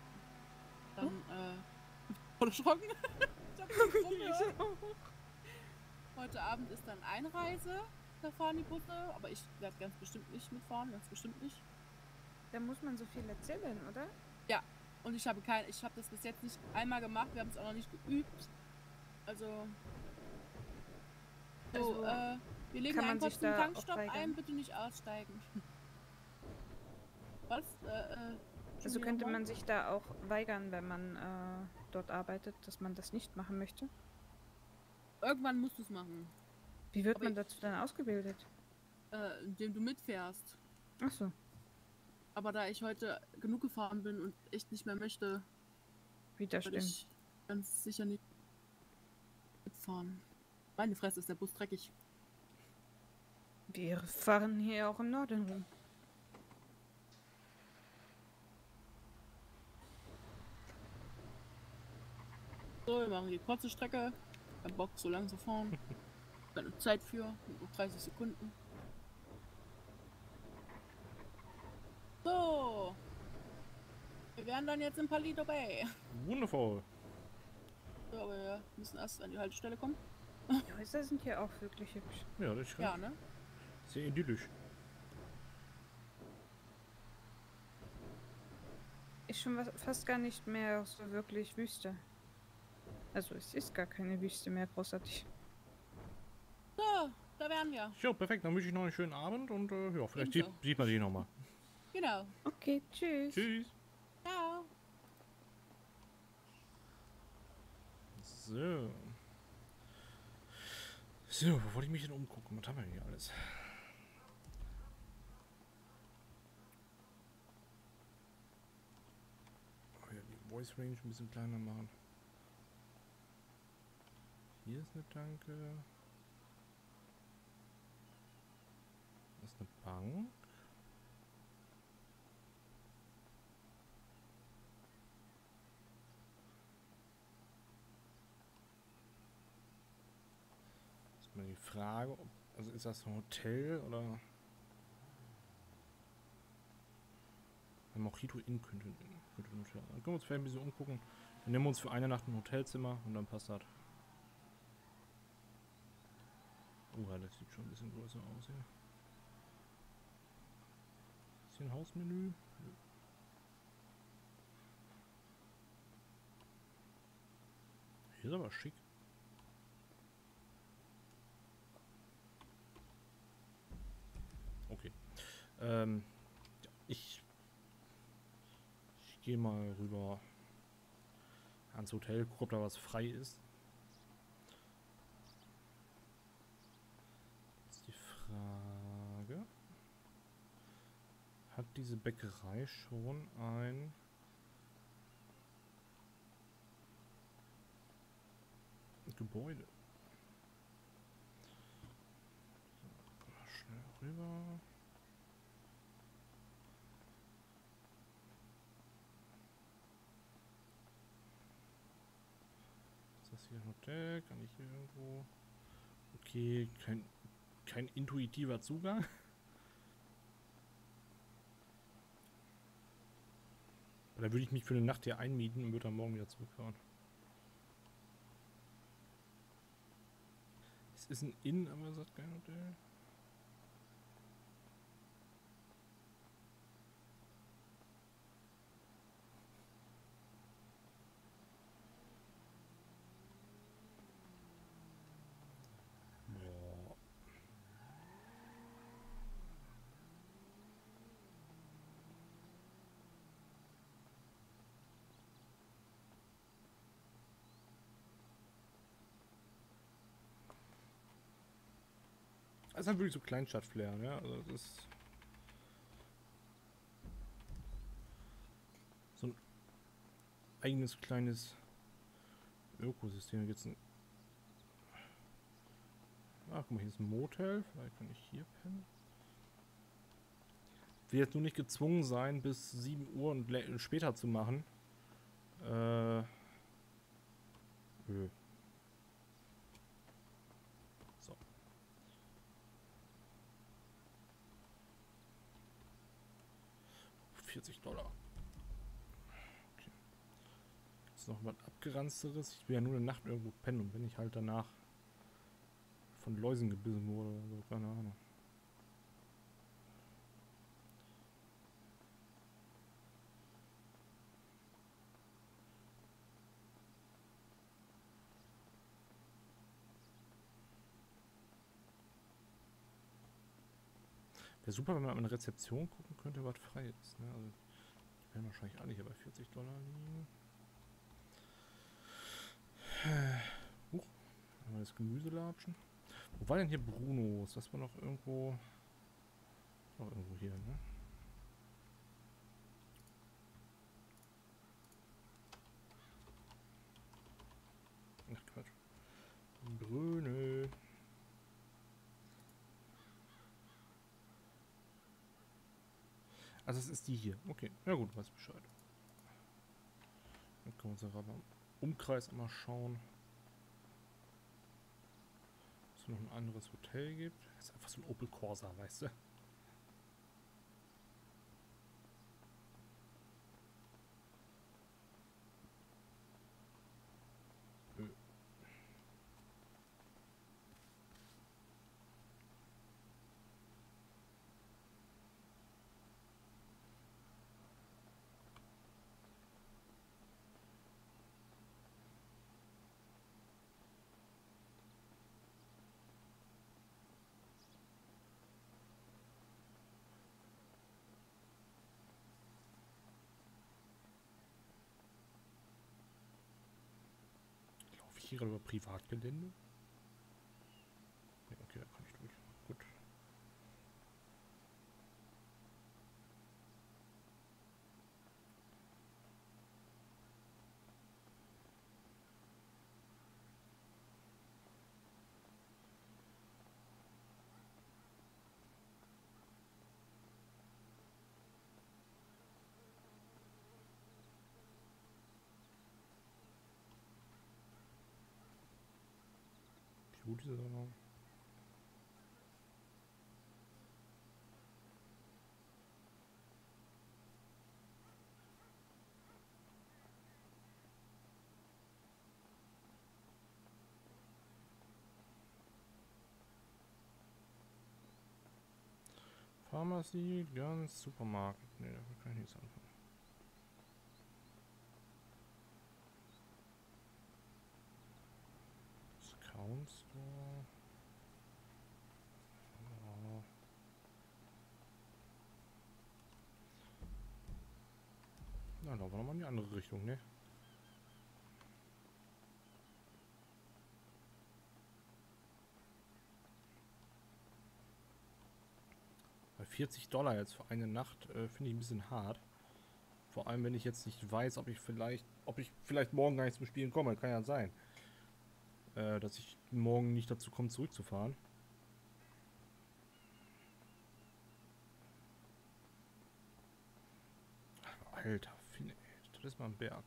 voll erschrocken. Ich hab mich rumgehört. Heute Abend ist dann Einreise, da fahren die Busse, aber ich werde ganz bestimmt nicht mitfahren, ganz bestimmt nicht. Da muss man so viel erzählen, oder? Und ich habe das bis jetzt nicht einmal gemacht, wir haben es auch noch nicht geübt. Also so, wir legen kann man einen sich kurzen da auch Tankstopp weigern? ein, bitte nicht aussteigen. Was? Also könnte man sich da auch weigern, wenn man dort arbeitet, dass man das nicht machen möchte? Irgendwann musst du es machen, Wie wird Aber man ich- dazu dann ausgebildet? indem du mitfährst. Ach so. Aber da ich heute genug gefahren bin und echt nicht mehr möchte, Wieder würde stimmt. ich ganz sicher nicht mitfahren. Meine Fresse, ist der Bus dreckig. Wir fahren hier auch im Norden rum. So, wir machen die kurze Strecke. Kein Bock, so lang zu fahren. Keine Zeit für. Nur 30 Sekunden. So. Wir wären dann jetzt in Palito Bay. Wundervoll. So, aber wir müssen erst an die Haltestelle kommen. Die Häuser sind hier auch wirklich hübsch. Ja, das ist Ja, ne? sehr idyllisch. Ist schon fast gar nicht mehr so wirklich Wüste. Also es ist gar keine Wüste mehr großartig. So, da wären wir. Ja, perfekt. Dann wünsche ich noch einen schönen Abend und ja, vielleicht Ebenso. sieht man sich nochmal. Genau. Okay, tschüss. Tschüss. Ciao. So. So. So, wo wollte ich mich denn umgucken? Was haben wir hier alles? Oh ja, die Voice Range ein bisschen kleiner machen. Hier ist eine Tanke. Das ist eine Bank. Das ist mal die Frage, ob, also ist das ein Hotel oder ein Mojito Inn könnte ein Hotel sein. Dann können wir uns vielleicht ein bisschen umgucken. Dann nehmen wir uns für eine Nacht ein Hotelzimmer und dann passt das. Oh, das sieht schon ein bisschen größer aus hier. Ist hier ein Hausmenü? Nö. Hier ist aber schick. Okay. Ja, ich gehe mal rüber ans Hotel, gucke, ob da was frei ist. Jetzt die Frage. Hat diese Bäckerei schon ein Gebäude? So, mal schnell rüber. Ist das hier ein Hotel? Kann ich hier irgendwo... Okay, kein intuitiver Zugang. Da würde ich mich für eine Nacht hier einmieten und würde dann morgen wieder zurückfahren. Es ist ein Inn, aber es hat kein Hotel. Boah. Das ist halt wirklich so Kleinstadt-Flair, ne? Also das ist so ein eigenes kleines Ökosystem. Jetzt ein guck mal, hier ist ein Motel. Vielleicht kann ich hier pennen. Ich will jetzt nur nicht gezwungen sein, bis 7 Uhr und später zu machen. So. $40. Okay. Ist noch was abgeranzteres. Ich will ja nur eine Nacht irgendwo pennen und wenn ich halt danach von Läusen gebissen wurde oder so, keine Ahnung. Wäre super, wenn man an eine Rezeption gucken könnte, was frei ist. Ne? Also, die werden wahrscheinlich alle hier bei $40 liegen. Huch, haben wir das Gemüselatschen. Wo war denn hier Brunos? Das war noch irgendwo. Noch irgendwo hier, ne? Ach Quatsch. Brüne. Also es ist die hier. Okay, ja gut, weiß Bescheid. Dann können wir uns aber im Umkreis einmal schauen, ob es noch ein anderes Hotel gibt. Das ist einfach so ein Opel Corsa, weißt du? hier gerade über Privatgelände? Ja, okay, da kann ich durch. Gut. Wie gut ist das noch? Pharmacy, ganz Supermarkt. Ne, damit kann ich nichts anfangen. Discount Store. Ja. Na, laufen wir nochmal in die andere Richtung, ne? Bei $40 jetzt für eine Nacht finde ich ein bisschen hart. Vor allem, wenn ich jetzt nicht weiß, ob ich vielleicht morgen gar nicht zum Spielen komme. Kann ja sein. Dass ich morgen nicht dazu komme, zurückzufahren. Alter, das ist mal ein Berg.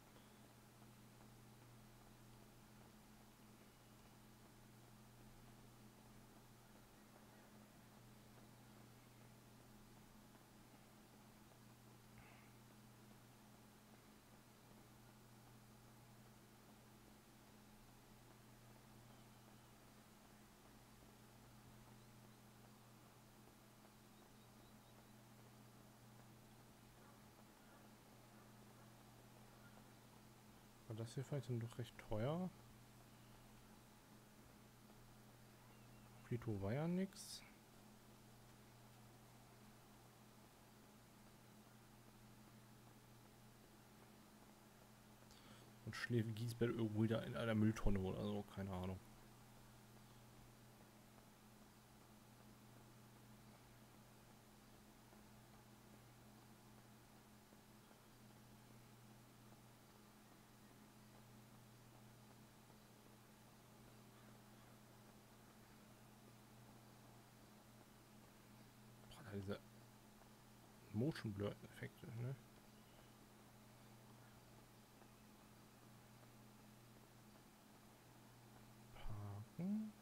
War das hier vielleicht dann doch recht teuer? Frito war ja nix. Und Schläfe Giesbett irgendwo wieder in einer Mülltonne oder so, keine Ahnung. Boah, diese Motion Blur Effekte, ne? Parken.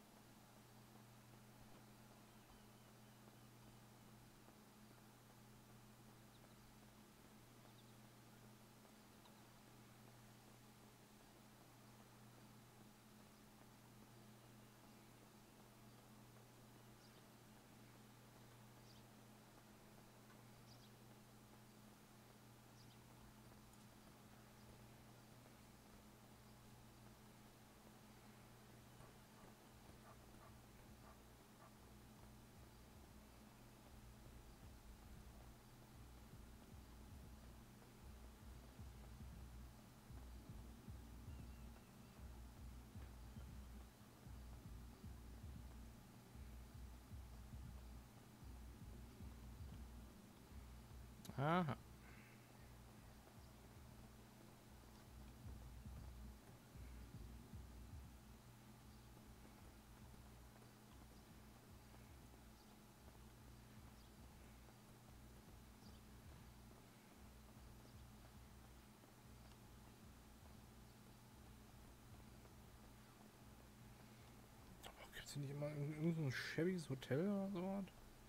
Aha. Gibt es hier nicht immer irgend so ein schäbiges Hotel oder so?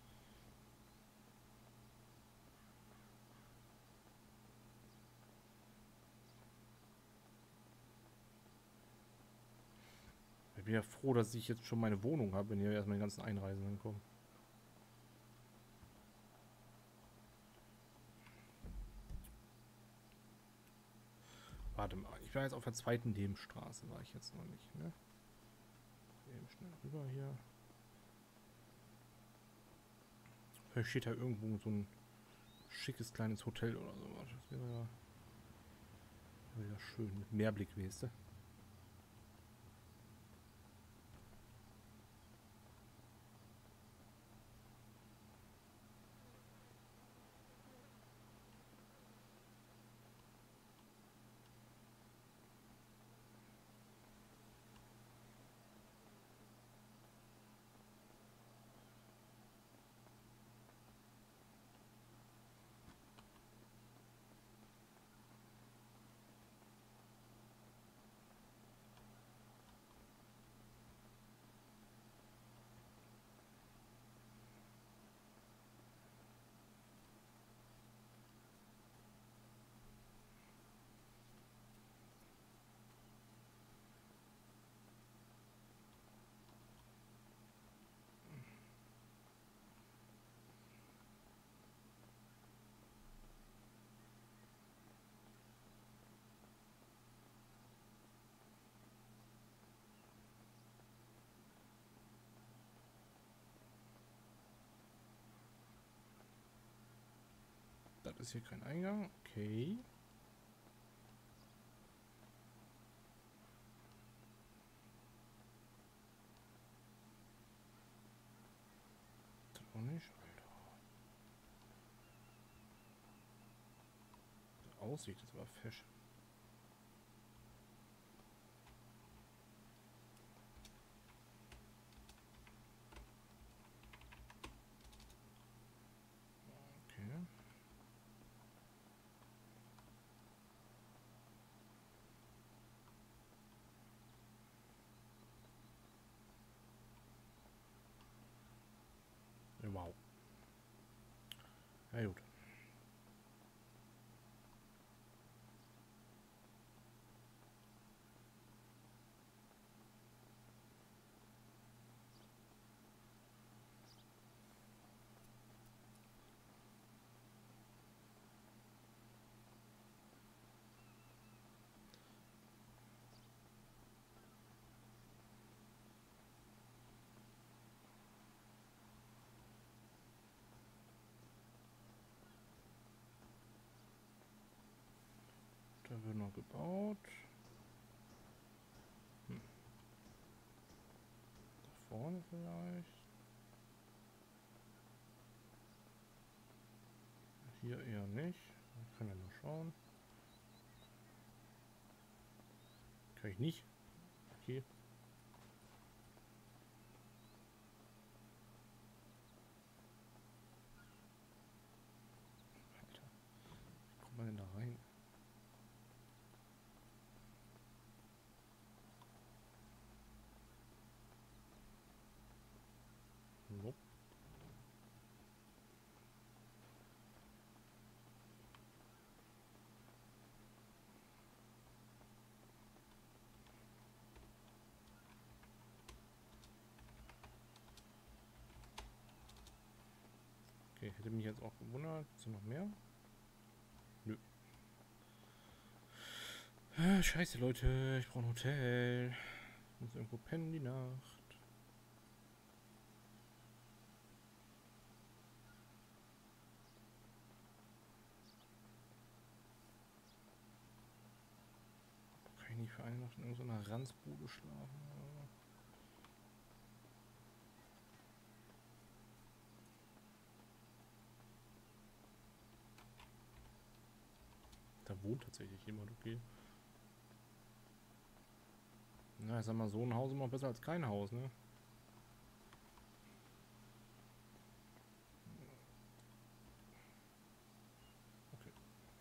Ich bin ja froh, dass ich jetzt schon meine Wohnung habe, wenn hier erstmal die ganzen Einreisenden kommen. Warte mal, ich war jetzt auf der zweiten Nebenstraße, war ich jetzt noch nicht, ne? Eben schnell rüber hier. Vielleicht steht da irgendwo so ein schickes kleines Hotel oder so. Das wäre ja schön, mit Meerblick, weißt du? Ist hier kein Eingang? Okay. Das auch nicht, Alter. Die Aussicht ist aber fesch. Okay. Wow. Ja gut. Da wird noch gebaut. Da vorne vielleicht. Hier eher nicht. Da können wir mal schauen. Kann ich nicht. Okay. Alter. Wie kommt man denn da rein? Nope. Okay, hätte mich jetzt auch gewundert. Ist noch mehr? Nö. Scheiße, Leute. Ich brauche ein Hotel. Ich muss irgendwo pennen die Nacht. Kann ich nicht für eine Nacht in irgendeiner Ranzbude schlafen? Oder? Da wohnt tatsächlich jemand, okay. Na, ich sag mal, so ein Haus ist immer besser als kein Haus, ne? Okay.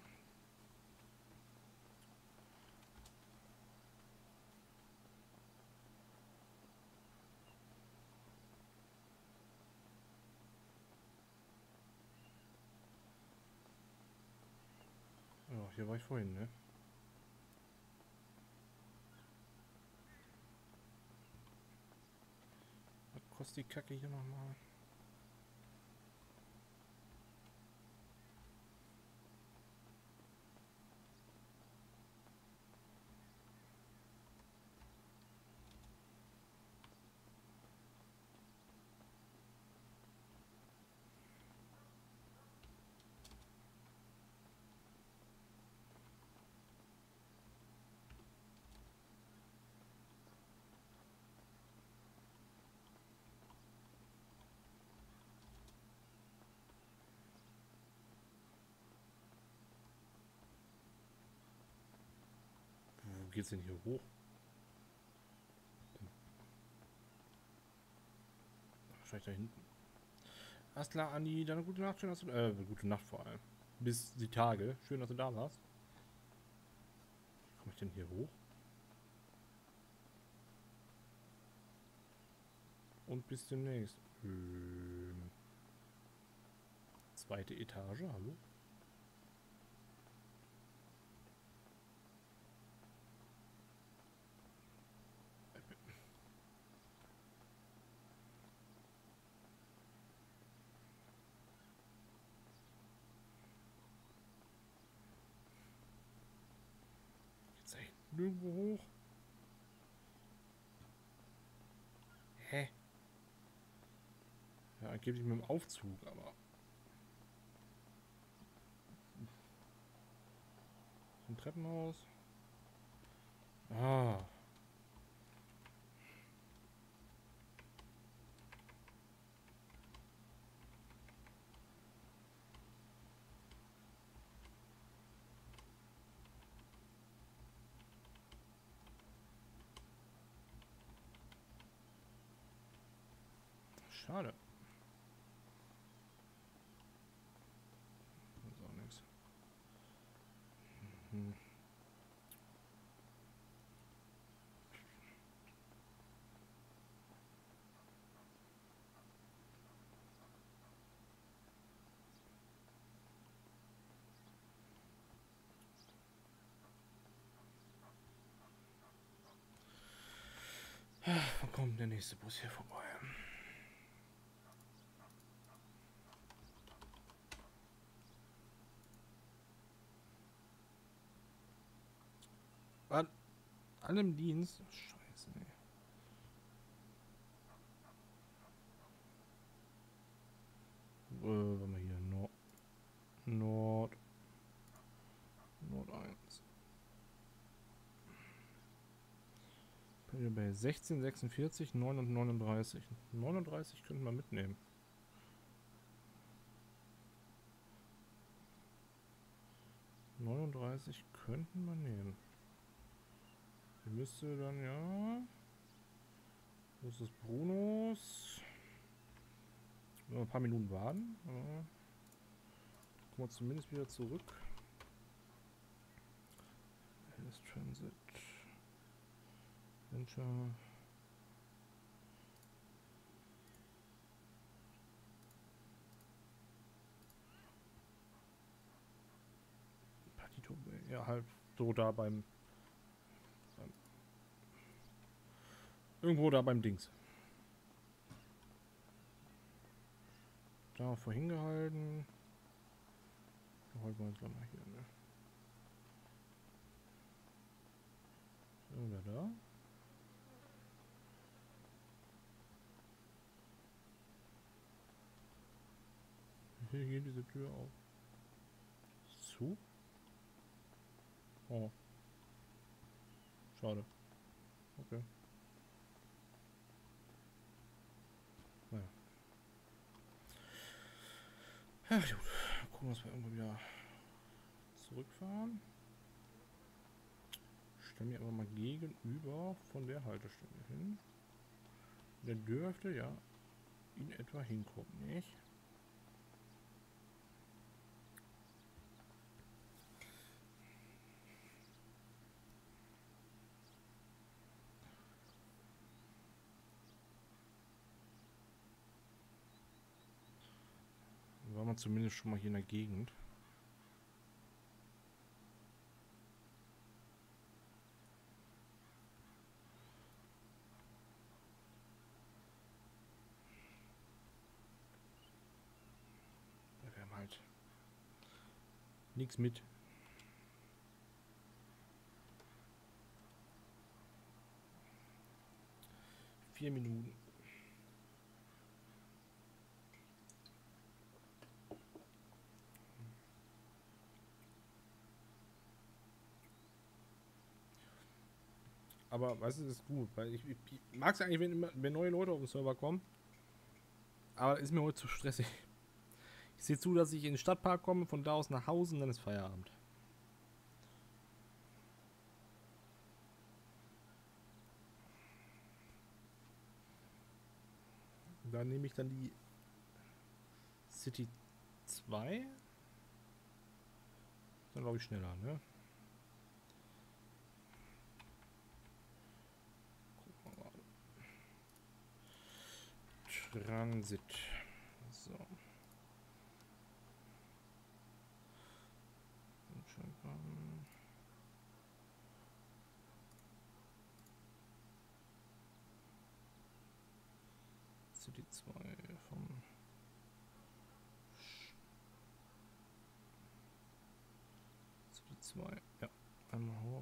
Ja, hier war ich vorhin, ne? Was kostet die Kacke hier nochmal? Wo geht's denn hier hoch? Wahrscheinlich da hinten. Alles klar, Andi, dann eine gute Nacht. Schön, dass du. Gute Nacht vor allem. Bis die Tage. Schön, dass du da warst. Wie komme ich denn hier hoch? Und bis demnächst. Zweite Etage, hallo? Geht's da hinten irgendwo hoch? Hä? Ja, angeblich mit dem Aufzug, aber... Treppenhaus. Ah. Schade. Das ist auch nichts. Hm. Wann kommt der nächste Bus hier vorbei? Alle im Dienst? Scheiße, ey. Warte mal hier. Nord 1. Bin wir bei 16, 46, 9 und 39. 39 könnten wir mitnehmen. ...39 könnten wir nehmen. Die müsste dann, ja... Das ist Brunos. Noch ein paar Minuten warten. Aber kommen wir zumindest wieder zurück. Alice Transit. Venture. Palito Bay. Ja, halt so da beim irgendwo da beim Dings. Da vorhin gehalten. Da halten wir uns gleich mal hier, ne? So, da. Hier geht diese Tür auf. Zu? Oh. Schade. Okay. Naja. Ach gut. Gucken, dass wir irgendwo wieder zurückfahren. Stellen wir aber mal gegenüber von der Haltestelle hin. Der dürfte ja in etwa hinkommen, nicht? War man zumindest schon mal hier in der Gegend. Wir haben halt nichts mit. Vier Minuten. Aber weißt du, das ist gut, weil ich mag es eigentlich, wenn neue Leute auf den Server kommen. Aber ist mir heute zu stressig. Ich sehe zu, dass ich in den Stadtpark komme, von da aus nach Hause und dann ist Feierabend. Da nehme ich dann die City 2. Dann glaube ich schneller, ne? Transit. So. City 2 vom City 2. Ja, einmal hoch.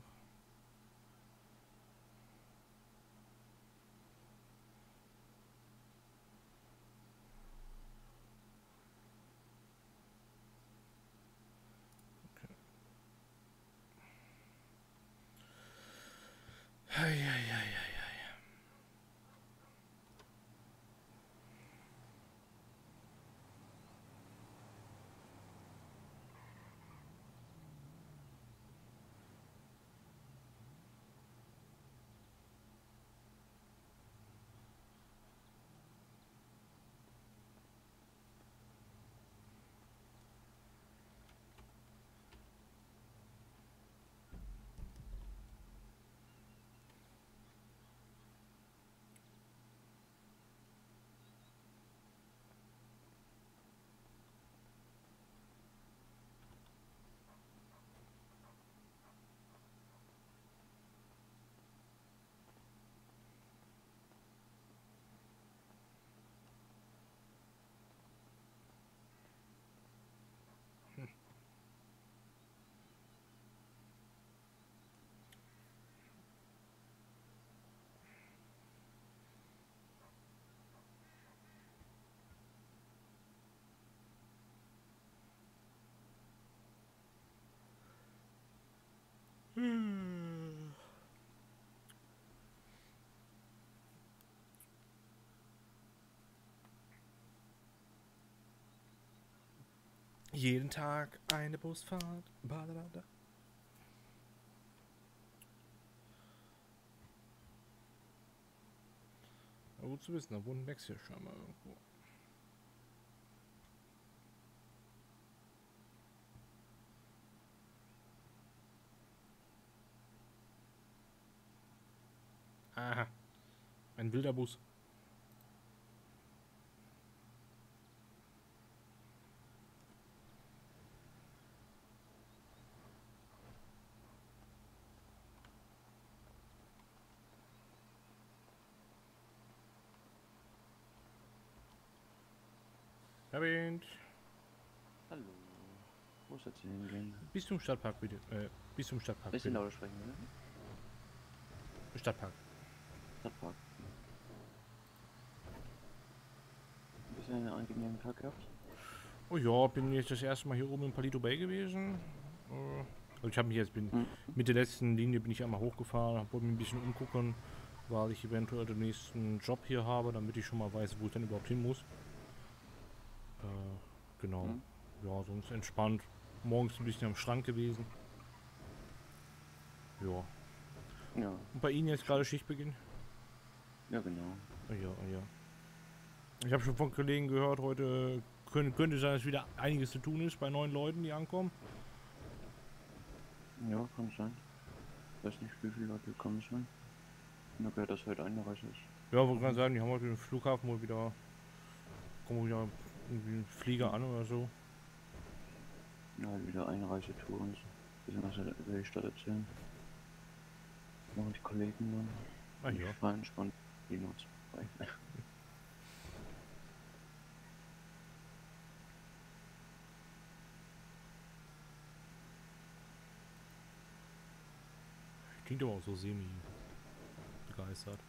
Jeden Tag eine Busfahrt. Badada. Aber gut zu wissen, da wohnt Max hier schon mal irgendwo. Aha. Ein wilder Bus. Erwähnt. Hallo. Wo soll es hingehen? Bis zum Stadtpark bitte. Bis zum Stadtpark. Bisschen bitte. lauter sprechen, ne? Stadtpark. Stadtpark. Ein bisschen einen angenehmen Tag gehabt. Oh ja, bin jetzt das erste Mal hier oben in Palito Bay gewesen. Also ich habe mich jetzt mit der letzten Linie bin ich einmal hochgefahren, wollte mich ein bisschen umgucken, weil ich eventuell den nächsten Job hier habe, damit ich schon mal weiß, wo ich dann überhaupt hin muss. Genau. Ja, sonst entspannt. Morgens ein bisschen am Schrank gewesen. Ja. Ja, Und bei Ihnen jetzt gerade Schichtbeginn? ja genau. Ah ja, ah ja. Ich habe schon von Kollegen gehört, heute könnte sein, dass wieder einiges zu tun ist bei neuen Leuten, die ankommen. Ja, kann sein. Ich weiß nicht, wie viele Leute kommen sollen. Nur gehört, dass heute eine Reise ist. Ja, wollte gerade sagen, die haben heute den Flughafen wohl wieder. Kommen wohl wieder irgendwie ein Flieger an oder so. Ja, halt wieder Einreisetour und so. Bisschen was über die Stadt erzählen. Machen die Kollegen dann. Ah ja. Ich fahr entspannt die Nutz vorbei. Klingt aber auch so semi begeistert.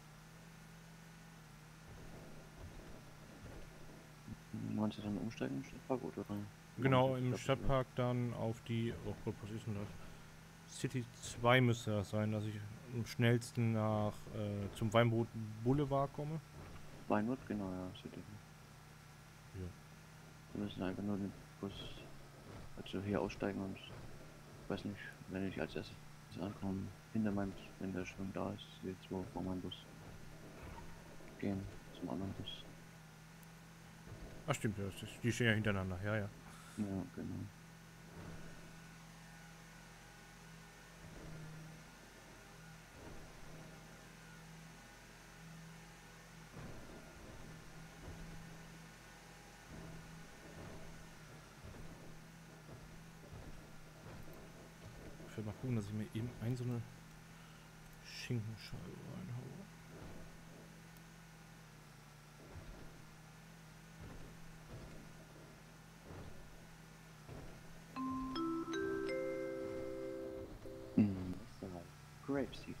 Meinst du dann umsteigen im Stadtpark oder? Genau, im Stadtpark dann auf die. Oh Gott, was ist denn das? City 2 müsste das sein, dass ich am schnellsten nach zum Weinbrot Boulevard komme. Weinwood, genau, ja, City. Ja. Wir müssen einfach nur den Bus, also hier aussteigen und ich weiß nicht, wenn ich als erstes ankomme, hinter meinem Bus, wenn der schon da ist, jetzt wo vor meinem Bus gehen zum anderen Bus. Ach stimmt, ja, die stehen ja hintereinander, ja, ja. Ja, genau. Ich will mal gucken, dass ich mir eben so eine Schinkenscheibe reinhaue. Grapeseed.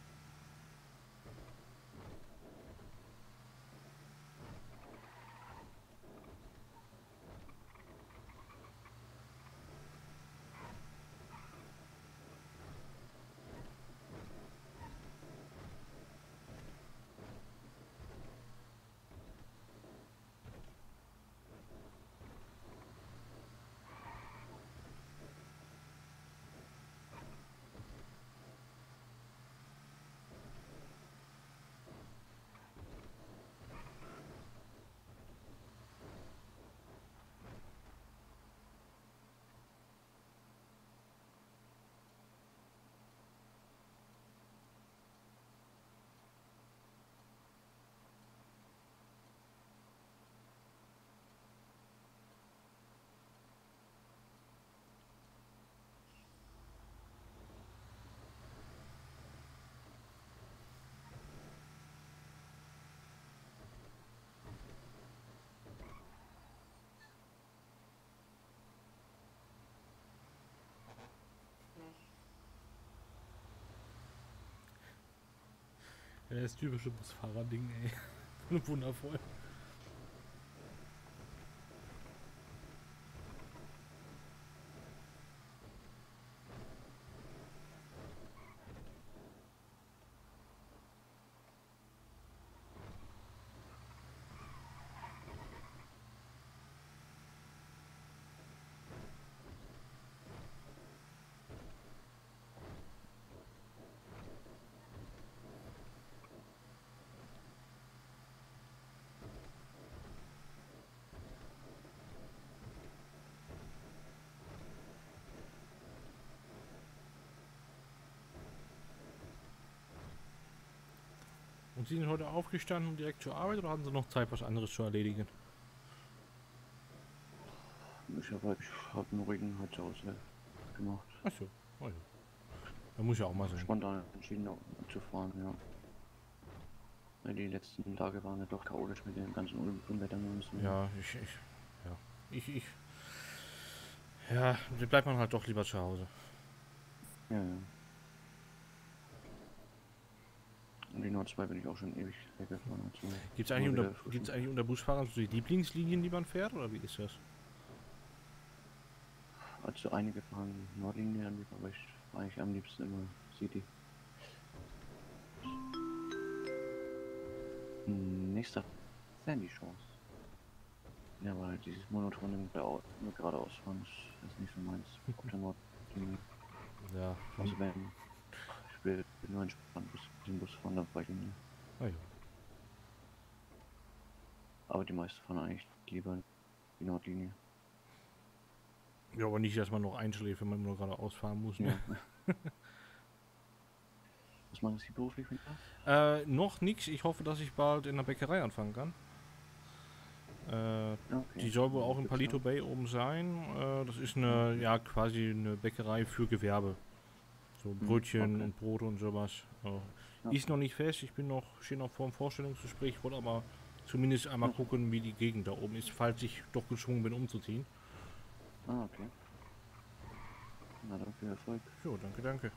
Ja, das typische Busfahrer-Ding, ey. Wundervoll. Sie sind heute aufgestanden und direkt zur Arbeit oder haben Sie noch Zeit, was anderes zu erledigen? Ich hab einen ruhigen halt zu Hause gemacht. Achso, oh ja. Da muss ja auch mal sein. Spontan entschieden auch zu fahren, ja. Weil die letzten Tage waren ja doch chaotisch mit den ganzen Unwettern und so. Ja, ja, da bleibt man halt doch lieber zu Hause. Ja, ja. Und die Nord 2 bin ich auch schon ewig weggefahren. Also Gibt es eigentlich unter Busfahrern so die Lieblingslinien, die man fährt, oder wie ist das? Also einige fahren Nordlinie an, aber ich fahre eigentlich am liebsten immer City. Nächster Sandy Chance. Ja, weil dieses monotone nur geradeaus fahren ist nicht so meins. Auf der Nordlinie. Ja. Also wenn ich will nur entspannt den Bus fahren, dann fahre ich ihn. Ah, ja. Aber die meisten fahren eigentlich lieber die Nordlinie. Ja, aber nicht, dass man noch einschläft, wenn man nur geradeaus fahren muss. Ne? Ja. Was machen Sie beruflich mit Noch nix. Ich hoffe, dass ich bald in der Bäckerei anfangen kann. Okay. Die soll wohl auch in Palito Bay oben sein. Das ist eine, ja, quasi eine Bäckerei für Gewerbe. So Brötchen und Brot und sowas. Ja. Ist noch nicht fest. Stehe noch vor dem Vorstellungsgespräch, wollte aber zumindest einmal gucken, wie die Gegend da oben ist, falls ich doch gezwungen bin umzuziehen. Ah, okay. Na dann viel Erfolg. Jo, danke, danke.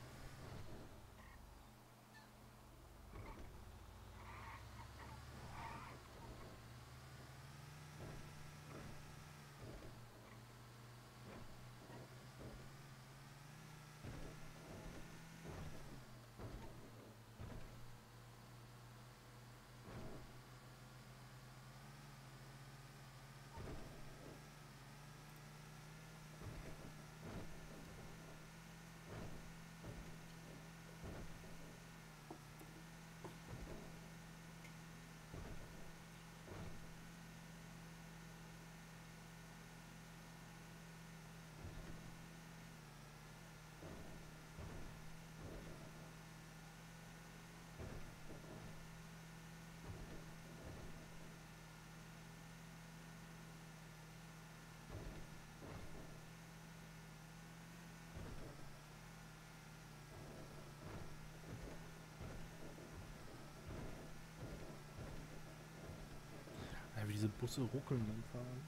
Ja, wie diese Busse ruckeln beim Fahren.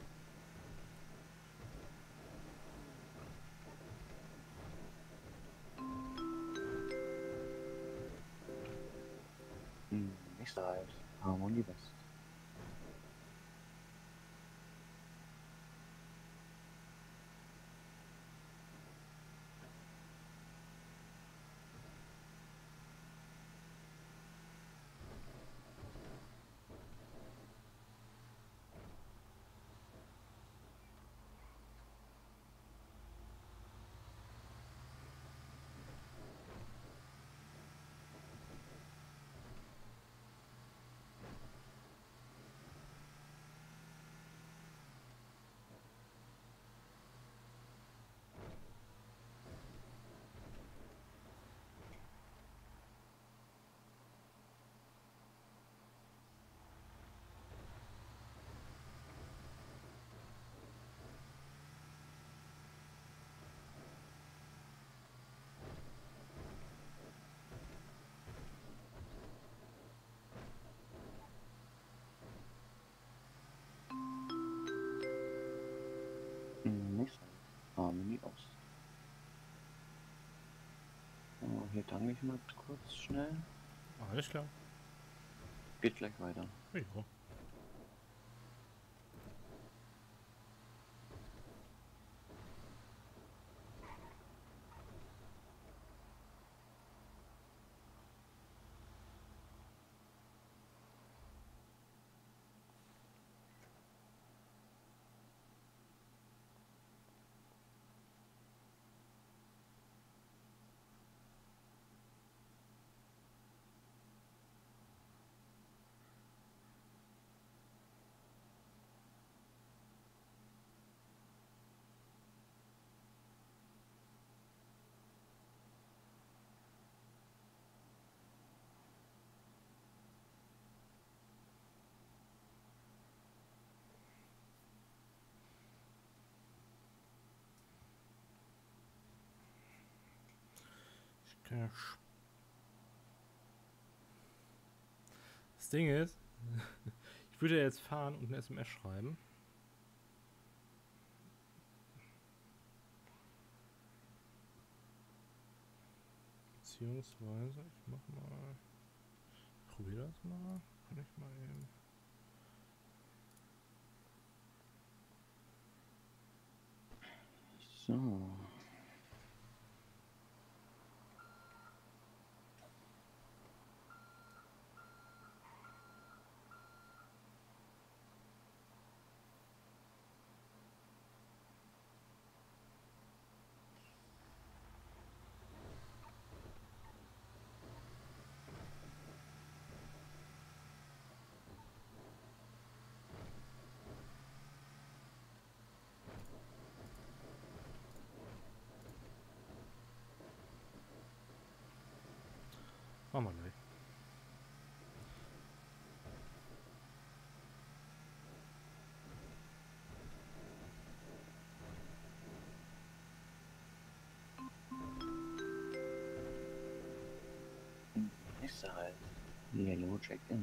Nächster Halt. Harmonie West. Nächster Harmonie Ost. Oh, hier tanke ich mal kurz schnell. Alles klar. Geht gleich weiter. Ja. Okay. Das Ding ist, ich würde jetzt fahren und eine SMS schreiben. Beziehungsweise, ich mach mal, probiere das mal. Kann ich mal eben. So. Machen wir gleich. Nächste halt. Yellow Check-in.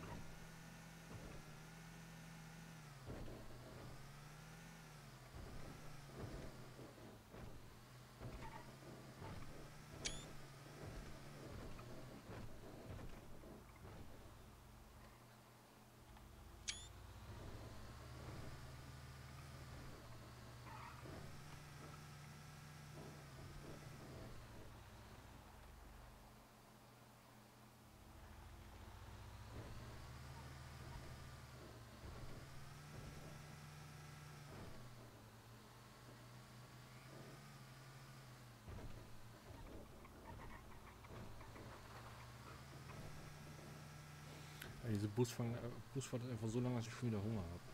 Ja, diese Busfahrt ist einfach so lange, dass ich schon wieder Hunger habe.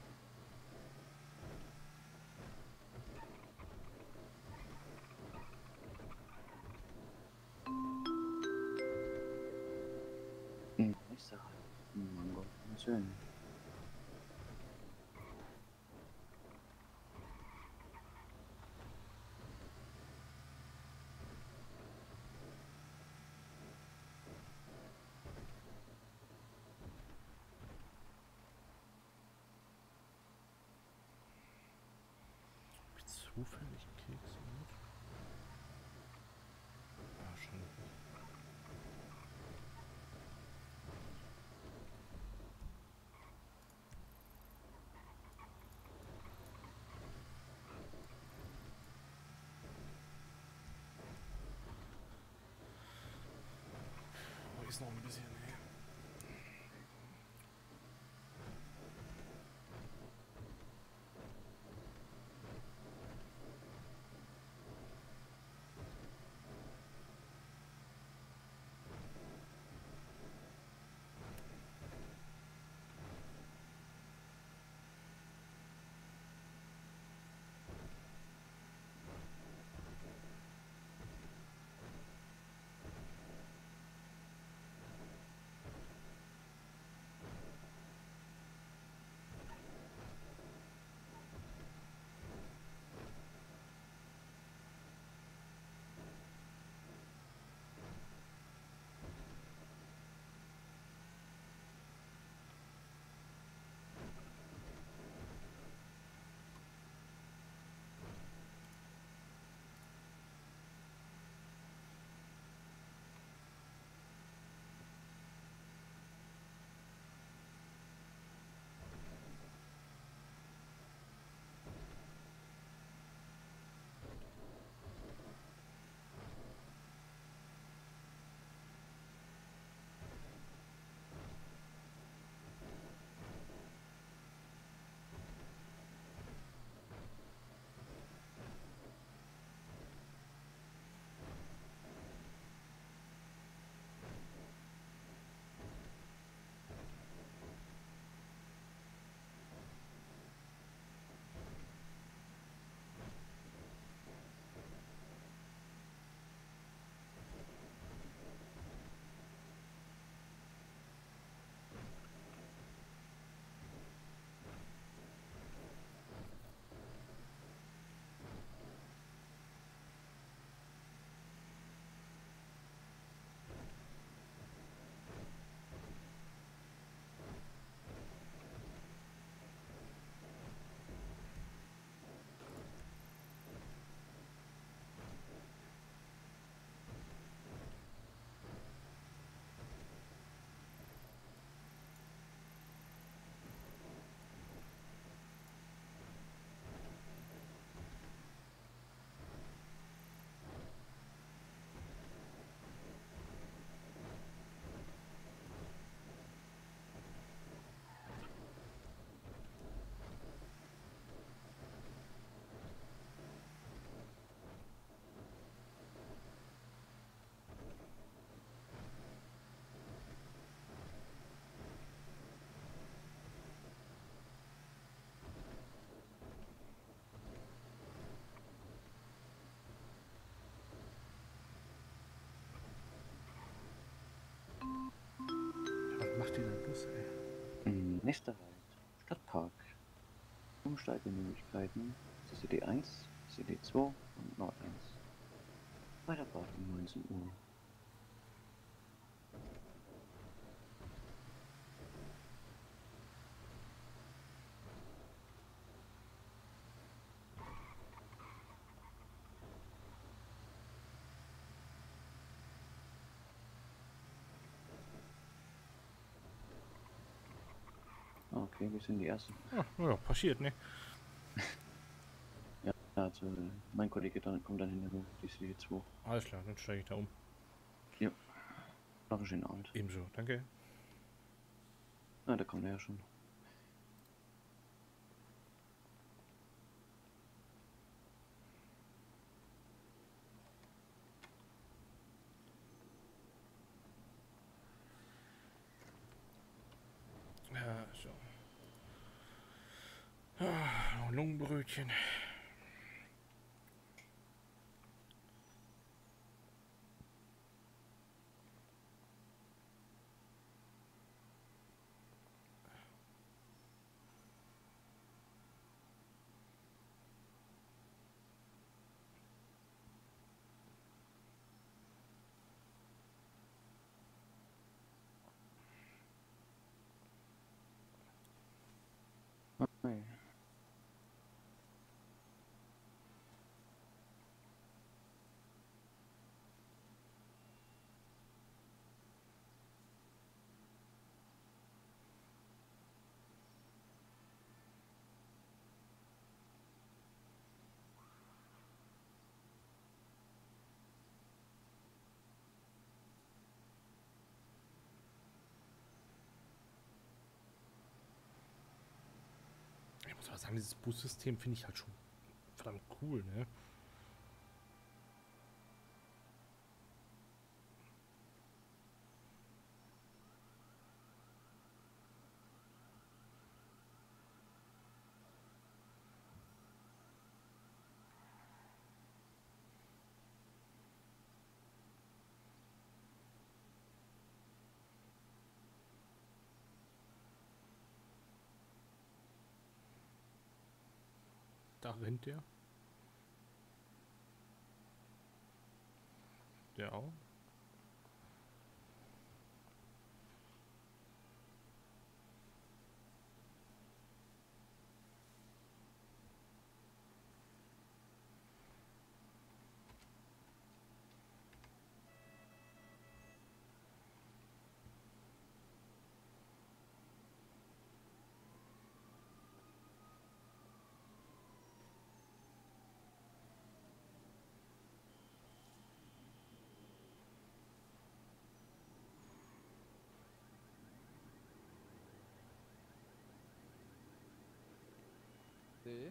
Nächste halt. Mango. Schön. Hab ich zufällig Kekse mit? Ah, schon. Aber ist noch ein bisschen. Nächster Halt. Stadtpark. Umsteigemöglichkeiten. CCD1, CCD2 und Nord 1. Weiterfahrt um 19 Uhr. Okay, wir sind die Ersten. Ah, ja, passiert, ne? Ja, also mein Kollege kommt dann hinterher, die CCD2. Alles klar, dann steige ich da um. Ja, noch einen schönen Abend. Ebenso, danke. Ah, da kommt er ja schon. Ja, so. Ah, noch ein Lungenbrötchen. Okay. Ich muss aber sagen, dieses Bussystem finde ich halt schon verdammt cool, ne? Da rennt der. Der auch. Nee.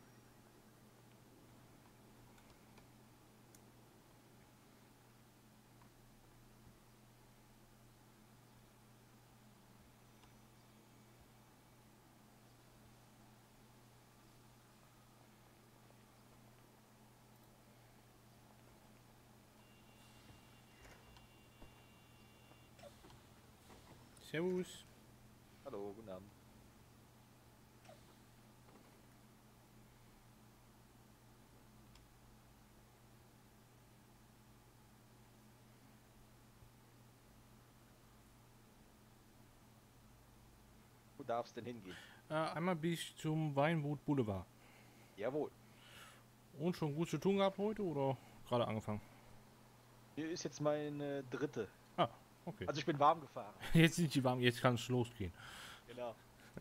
Servus. Hallo, guten Abend. Wo darf's denn hingehen? Einmal bis zum Weingut Boulevard. Jawohl. Und schon gut zu tun gehabt heute oder gerade angefangen? Hier ist jetzt meine dritte. Ah, okay. Also ich bin warm gefahren. Jetzt sind die warm, jetzt kann es losgehen. Genau.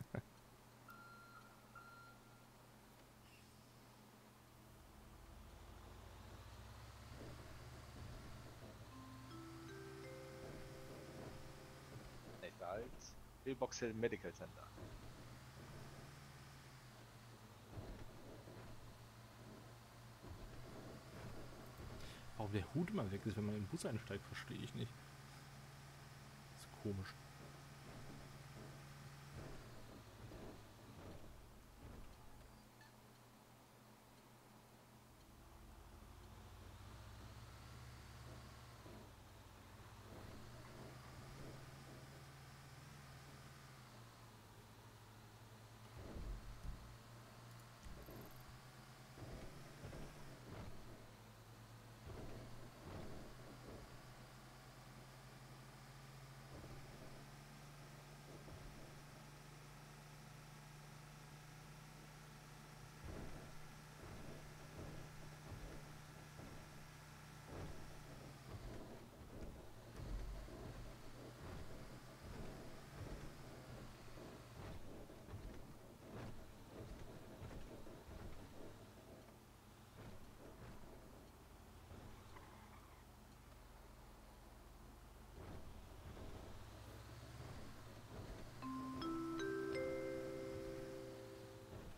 Nächster Halt. Hillbox Hill Medical Center. Warum der Hut immer weg ist, wenn man in den Bus einsteigt, verstehe ich nicht. Das ist komisch.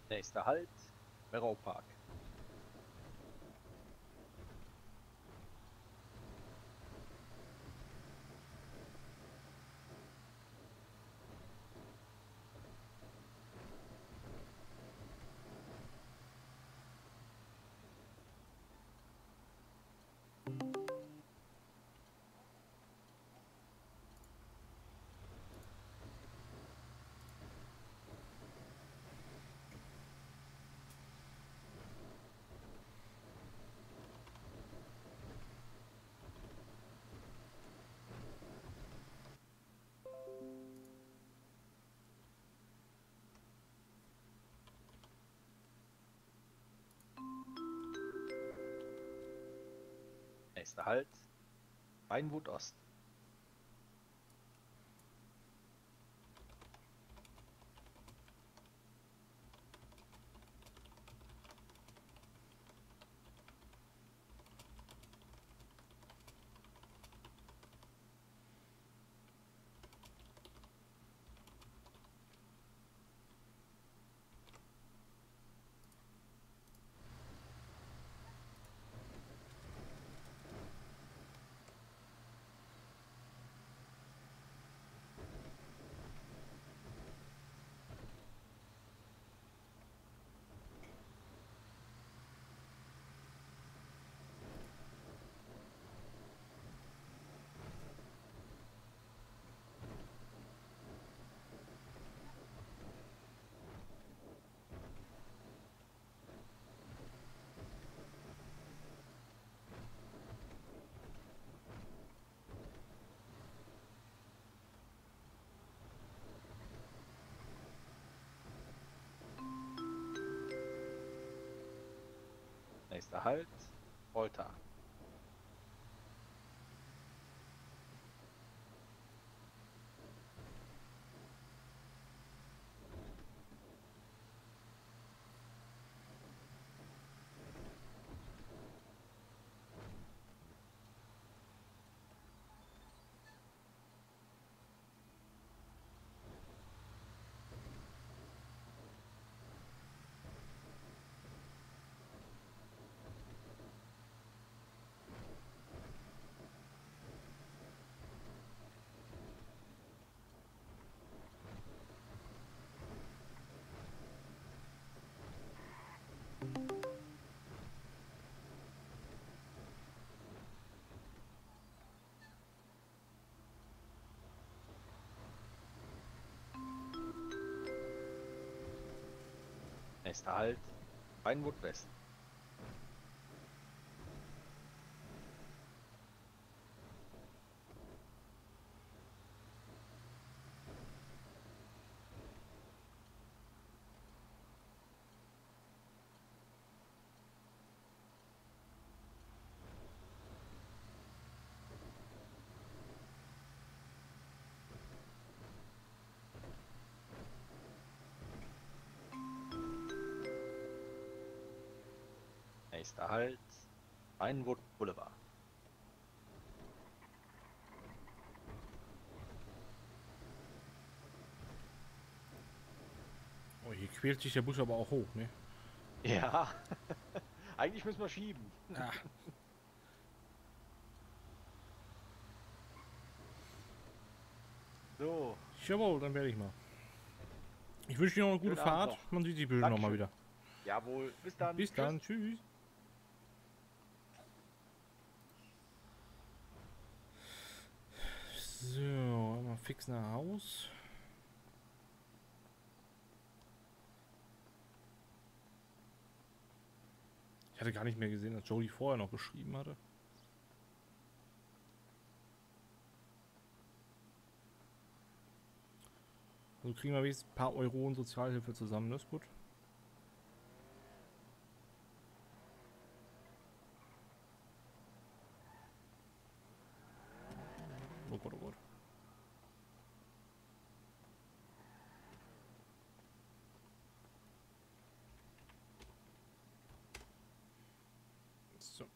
Nächster Halt, Merrow Park. Nächster Halt, Rheinwood Ost. Nächster Halt, Volta. Nächster Halt, Rheinwood West. Nächster Halt, Rheinwood Boulevard. Oh, hier quält sich der Bus aber auch hoch, ne? Ja, eigentlich müssen wir schieben. Ah. So, Jawohl, dann werde ich mal. Ich wünsche dir noch eine gute Schönen Abend Fahrt. Man sieht sich bestimmt nochmal wieder. jawohl, bis dann. Bis dann, tschüss. So, mal fix nach Haus. Ich hatte gar nicht mehr gesehen, dass Jody vorher noch geschrieben hatte. Also kriegen wir wenigstens ein paar Euro in Sozialhilfe zusammen, das ist gut. Oh Gott, oh Gott. So.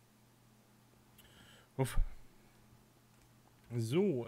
Uff. So,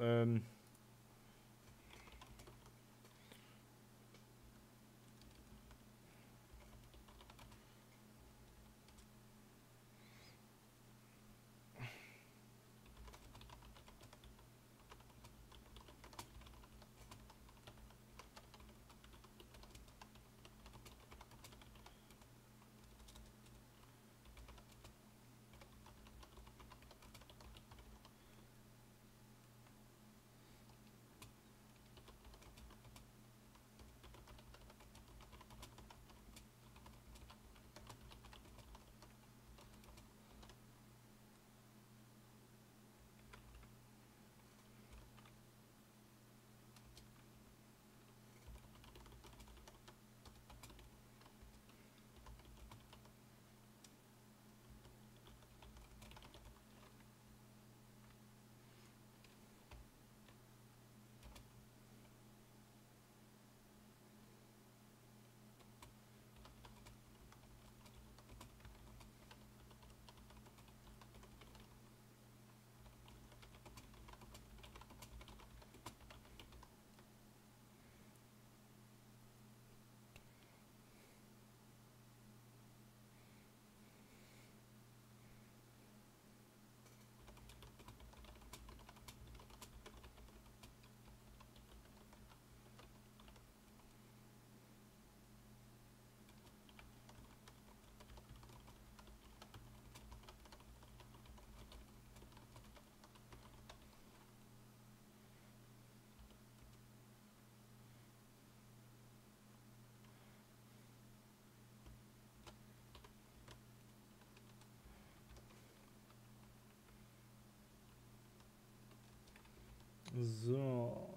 So.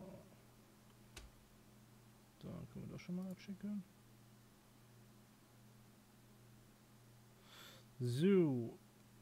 Da können wir das schon mal abschicken. So.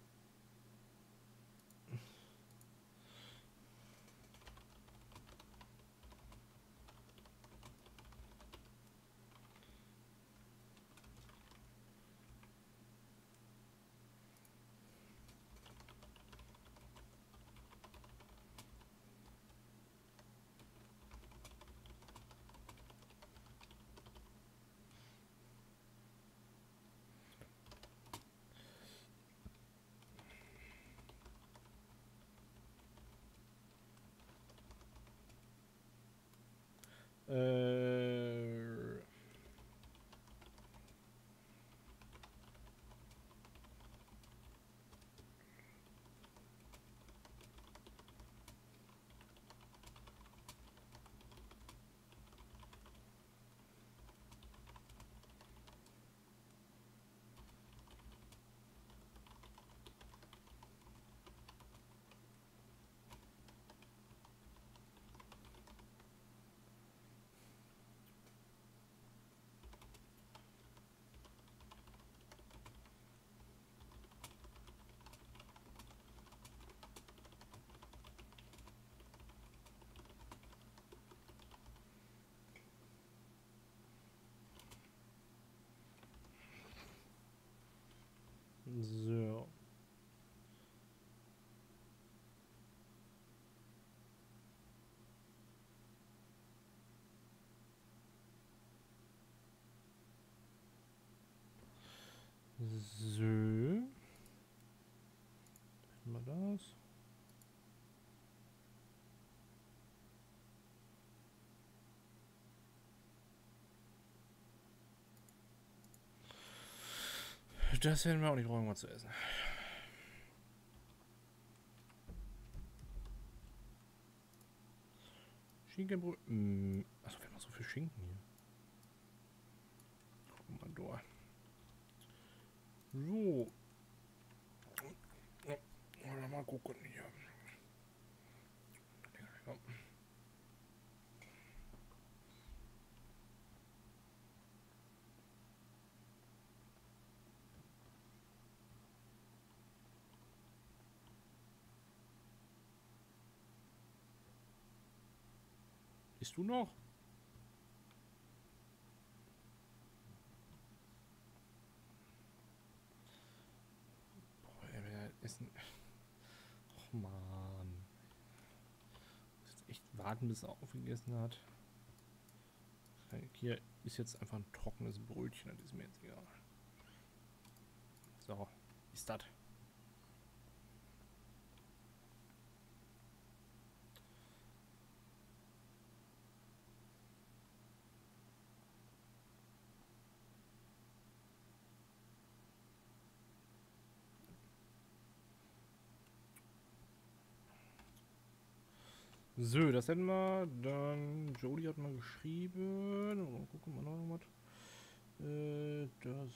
So. So. Hätten wir das. Das werden wir auch nicht brauchen, was zu essen. Schinkenbrot. Achso, wir haben noch so viel Schinken hier. Gucken wir mal durch. So. Mal gucken hier. Ja. Bist du noch? Boah, wir essen. Och man. Muss jetzt echt warten, bis er aufgegessen hat. Hier ist jetzt einfach ein trockenes Brötchen, das ist mir jetzt egal. So, ist das. So, das hätten wir. Dann, Jodie hat mal geschrieben. Oh, gucken wir noch was. Das.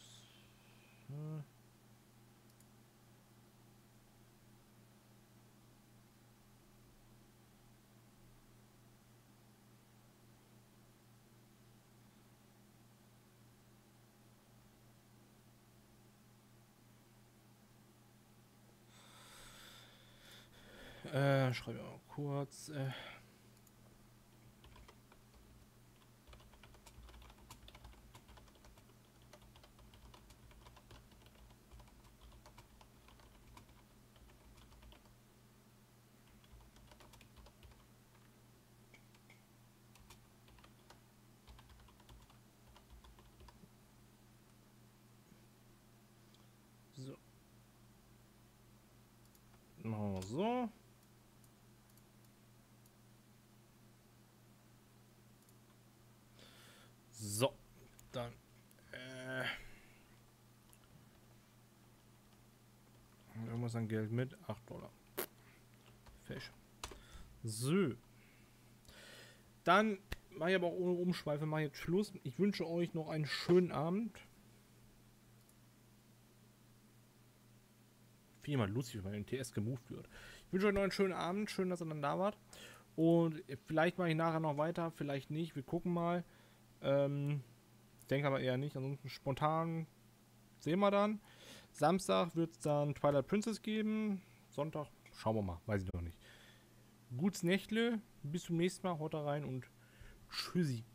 Schreibe ich mal kurz. So. Machen wir so. So, dann irgendwas an Geld mit 8 $. Fisch. So. Dann mache ich aber auch ohne Umschweife mal jetzt Schluss. Ich wünsche euch noch einen schönen Abend. Finde ich mal lustig, wenn ein TS gemoved wird. Ich wünsche euch noch einen schönen Abend. Schön, dass ihr dann da wart. Und vielleicht mache ich nachher noch weiter, vielleicht nicht. Wir gucken mal. Ich denke aber eher nicht. Ansonsten spontan sehen wir dann. Samstag wird es dann Twilight Princess geben. Sonntag schauen wir mal. Weiß ich noch nicht. Gutes Nächtle. Bis zum nächsten Mal. Haut da rein und tschüssi.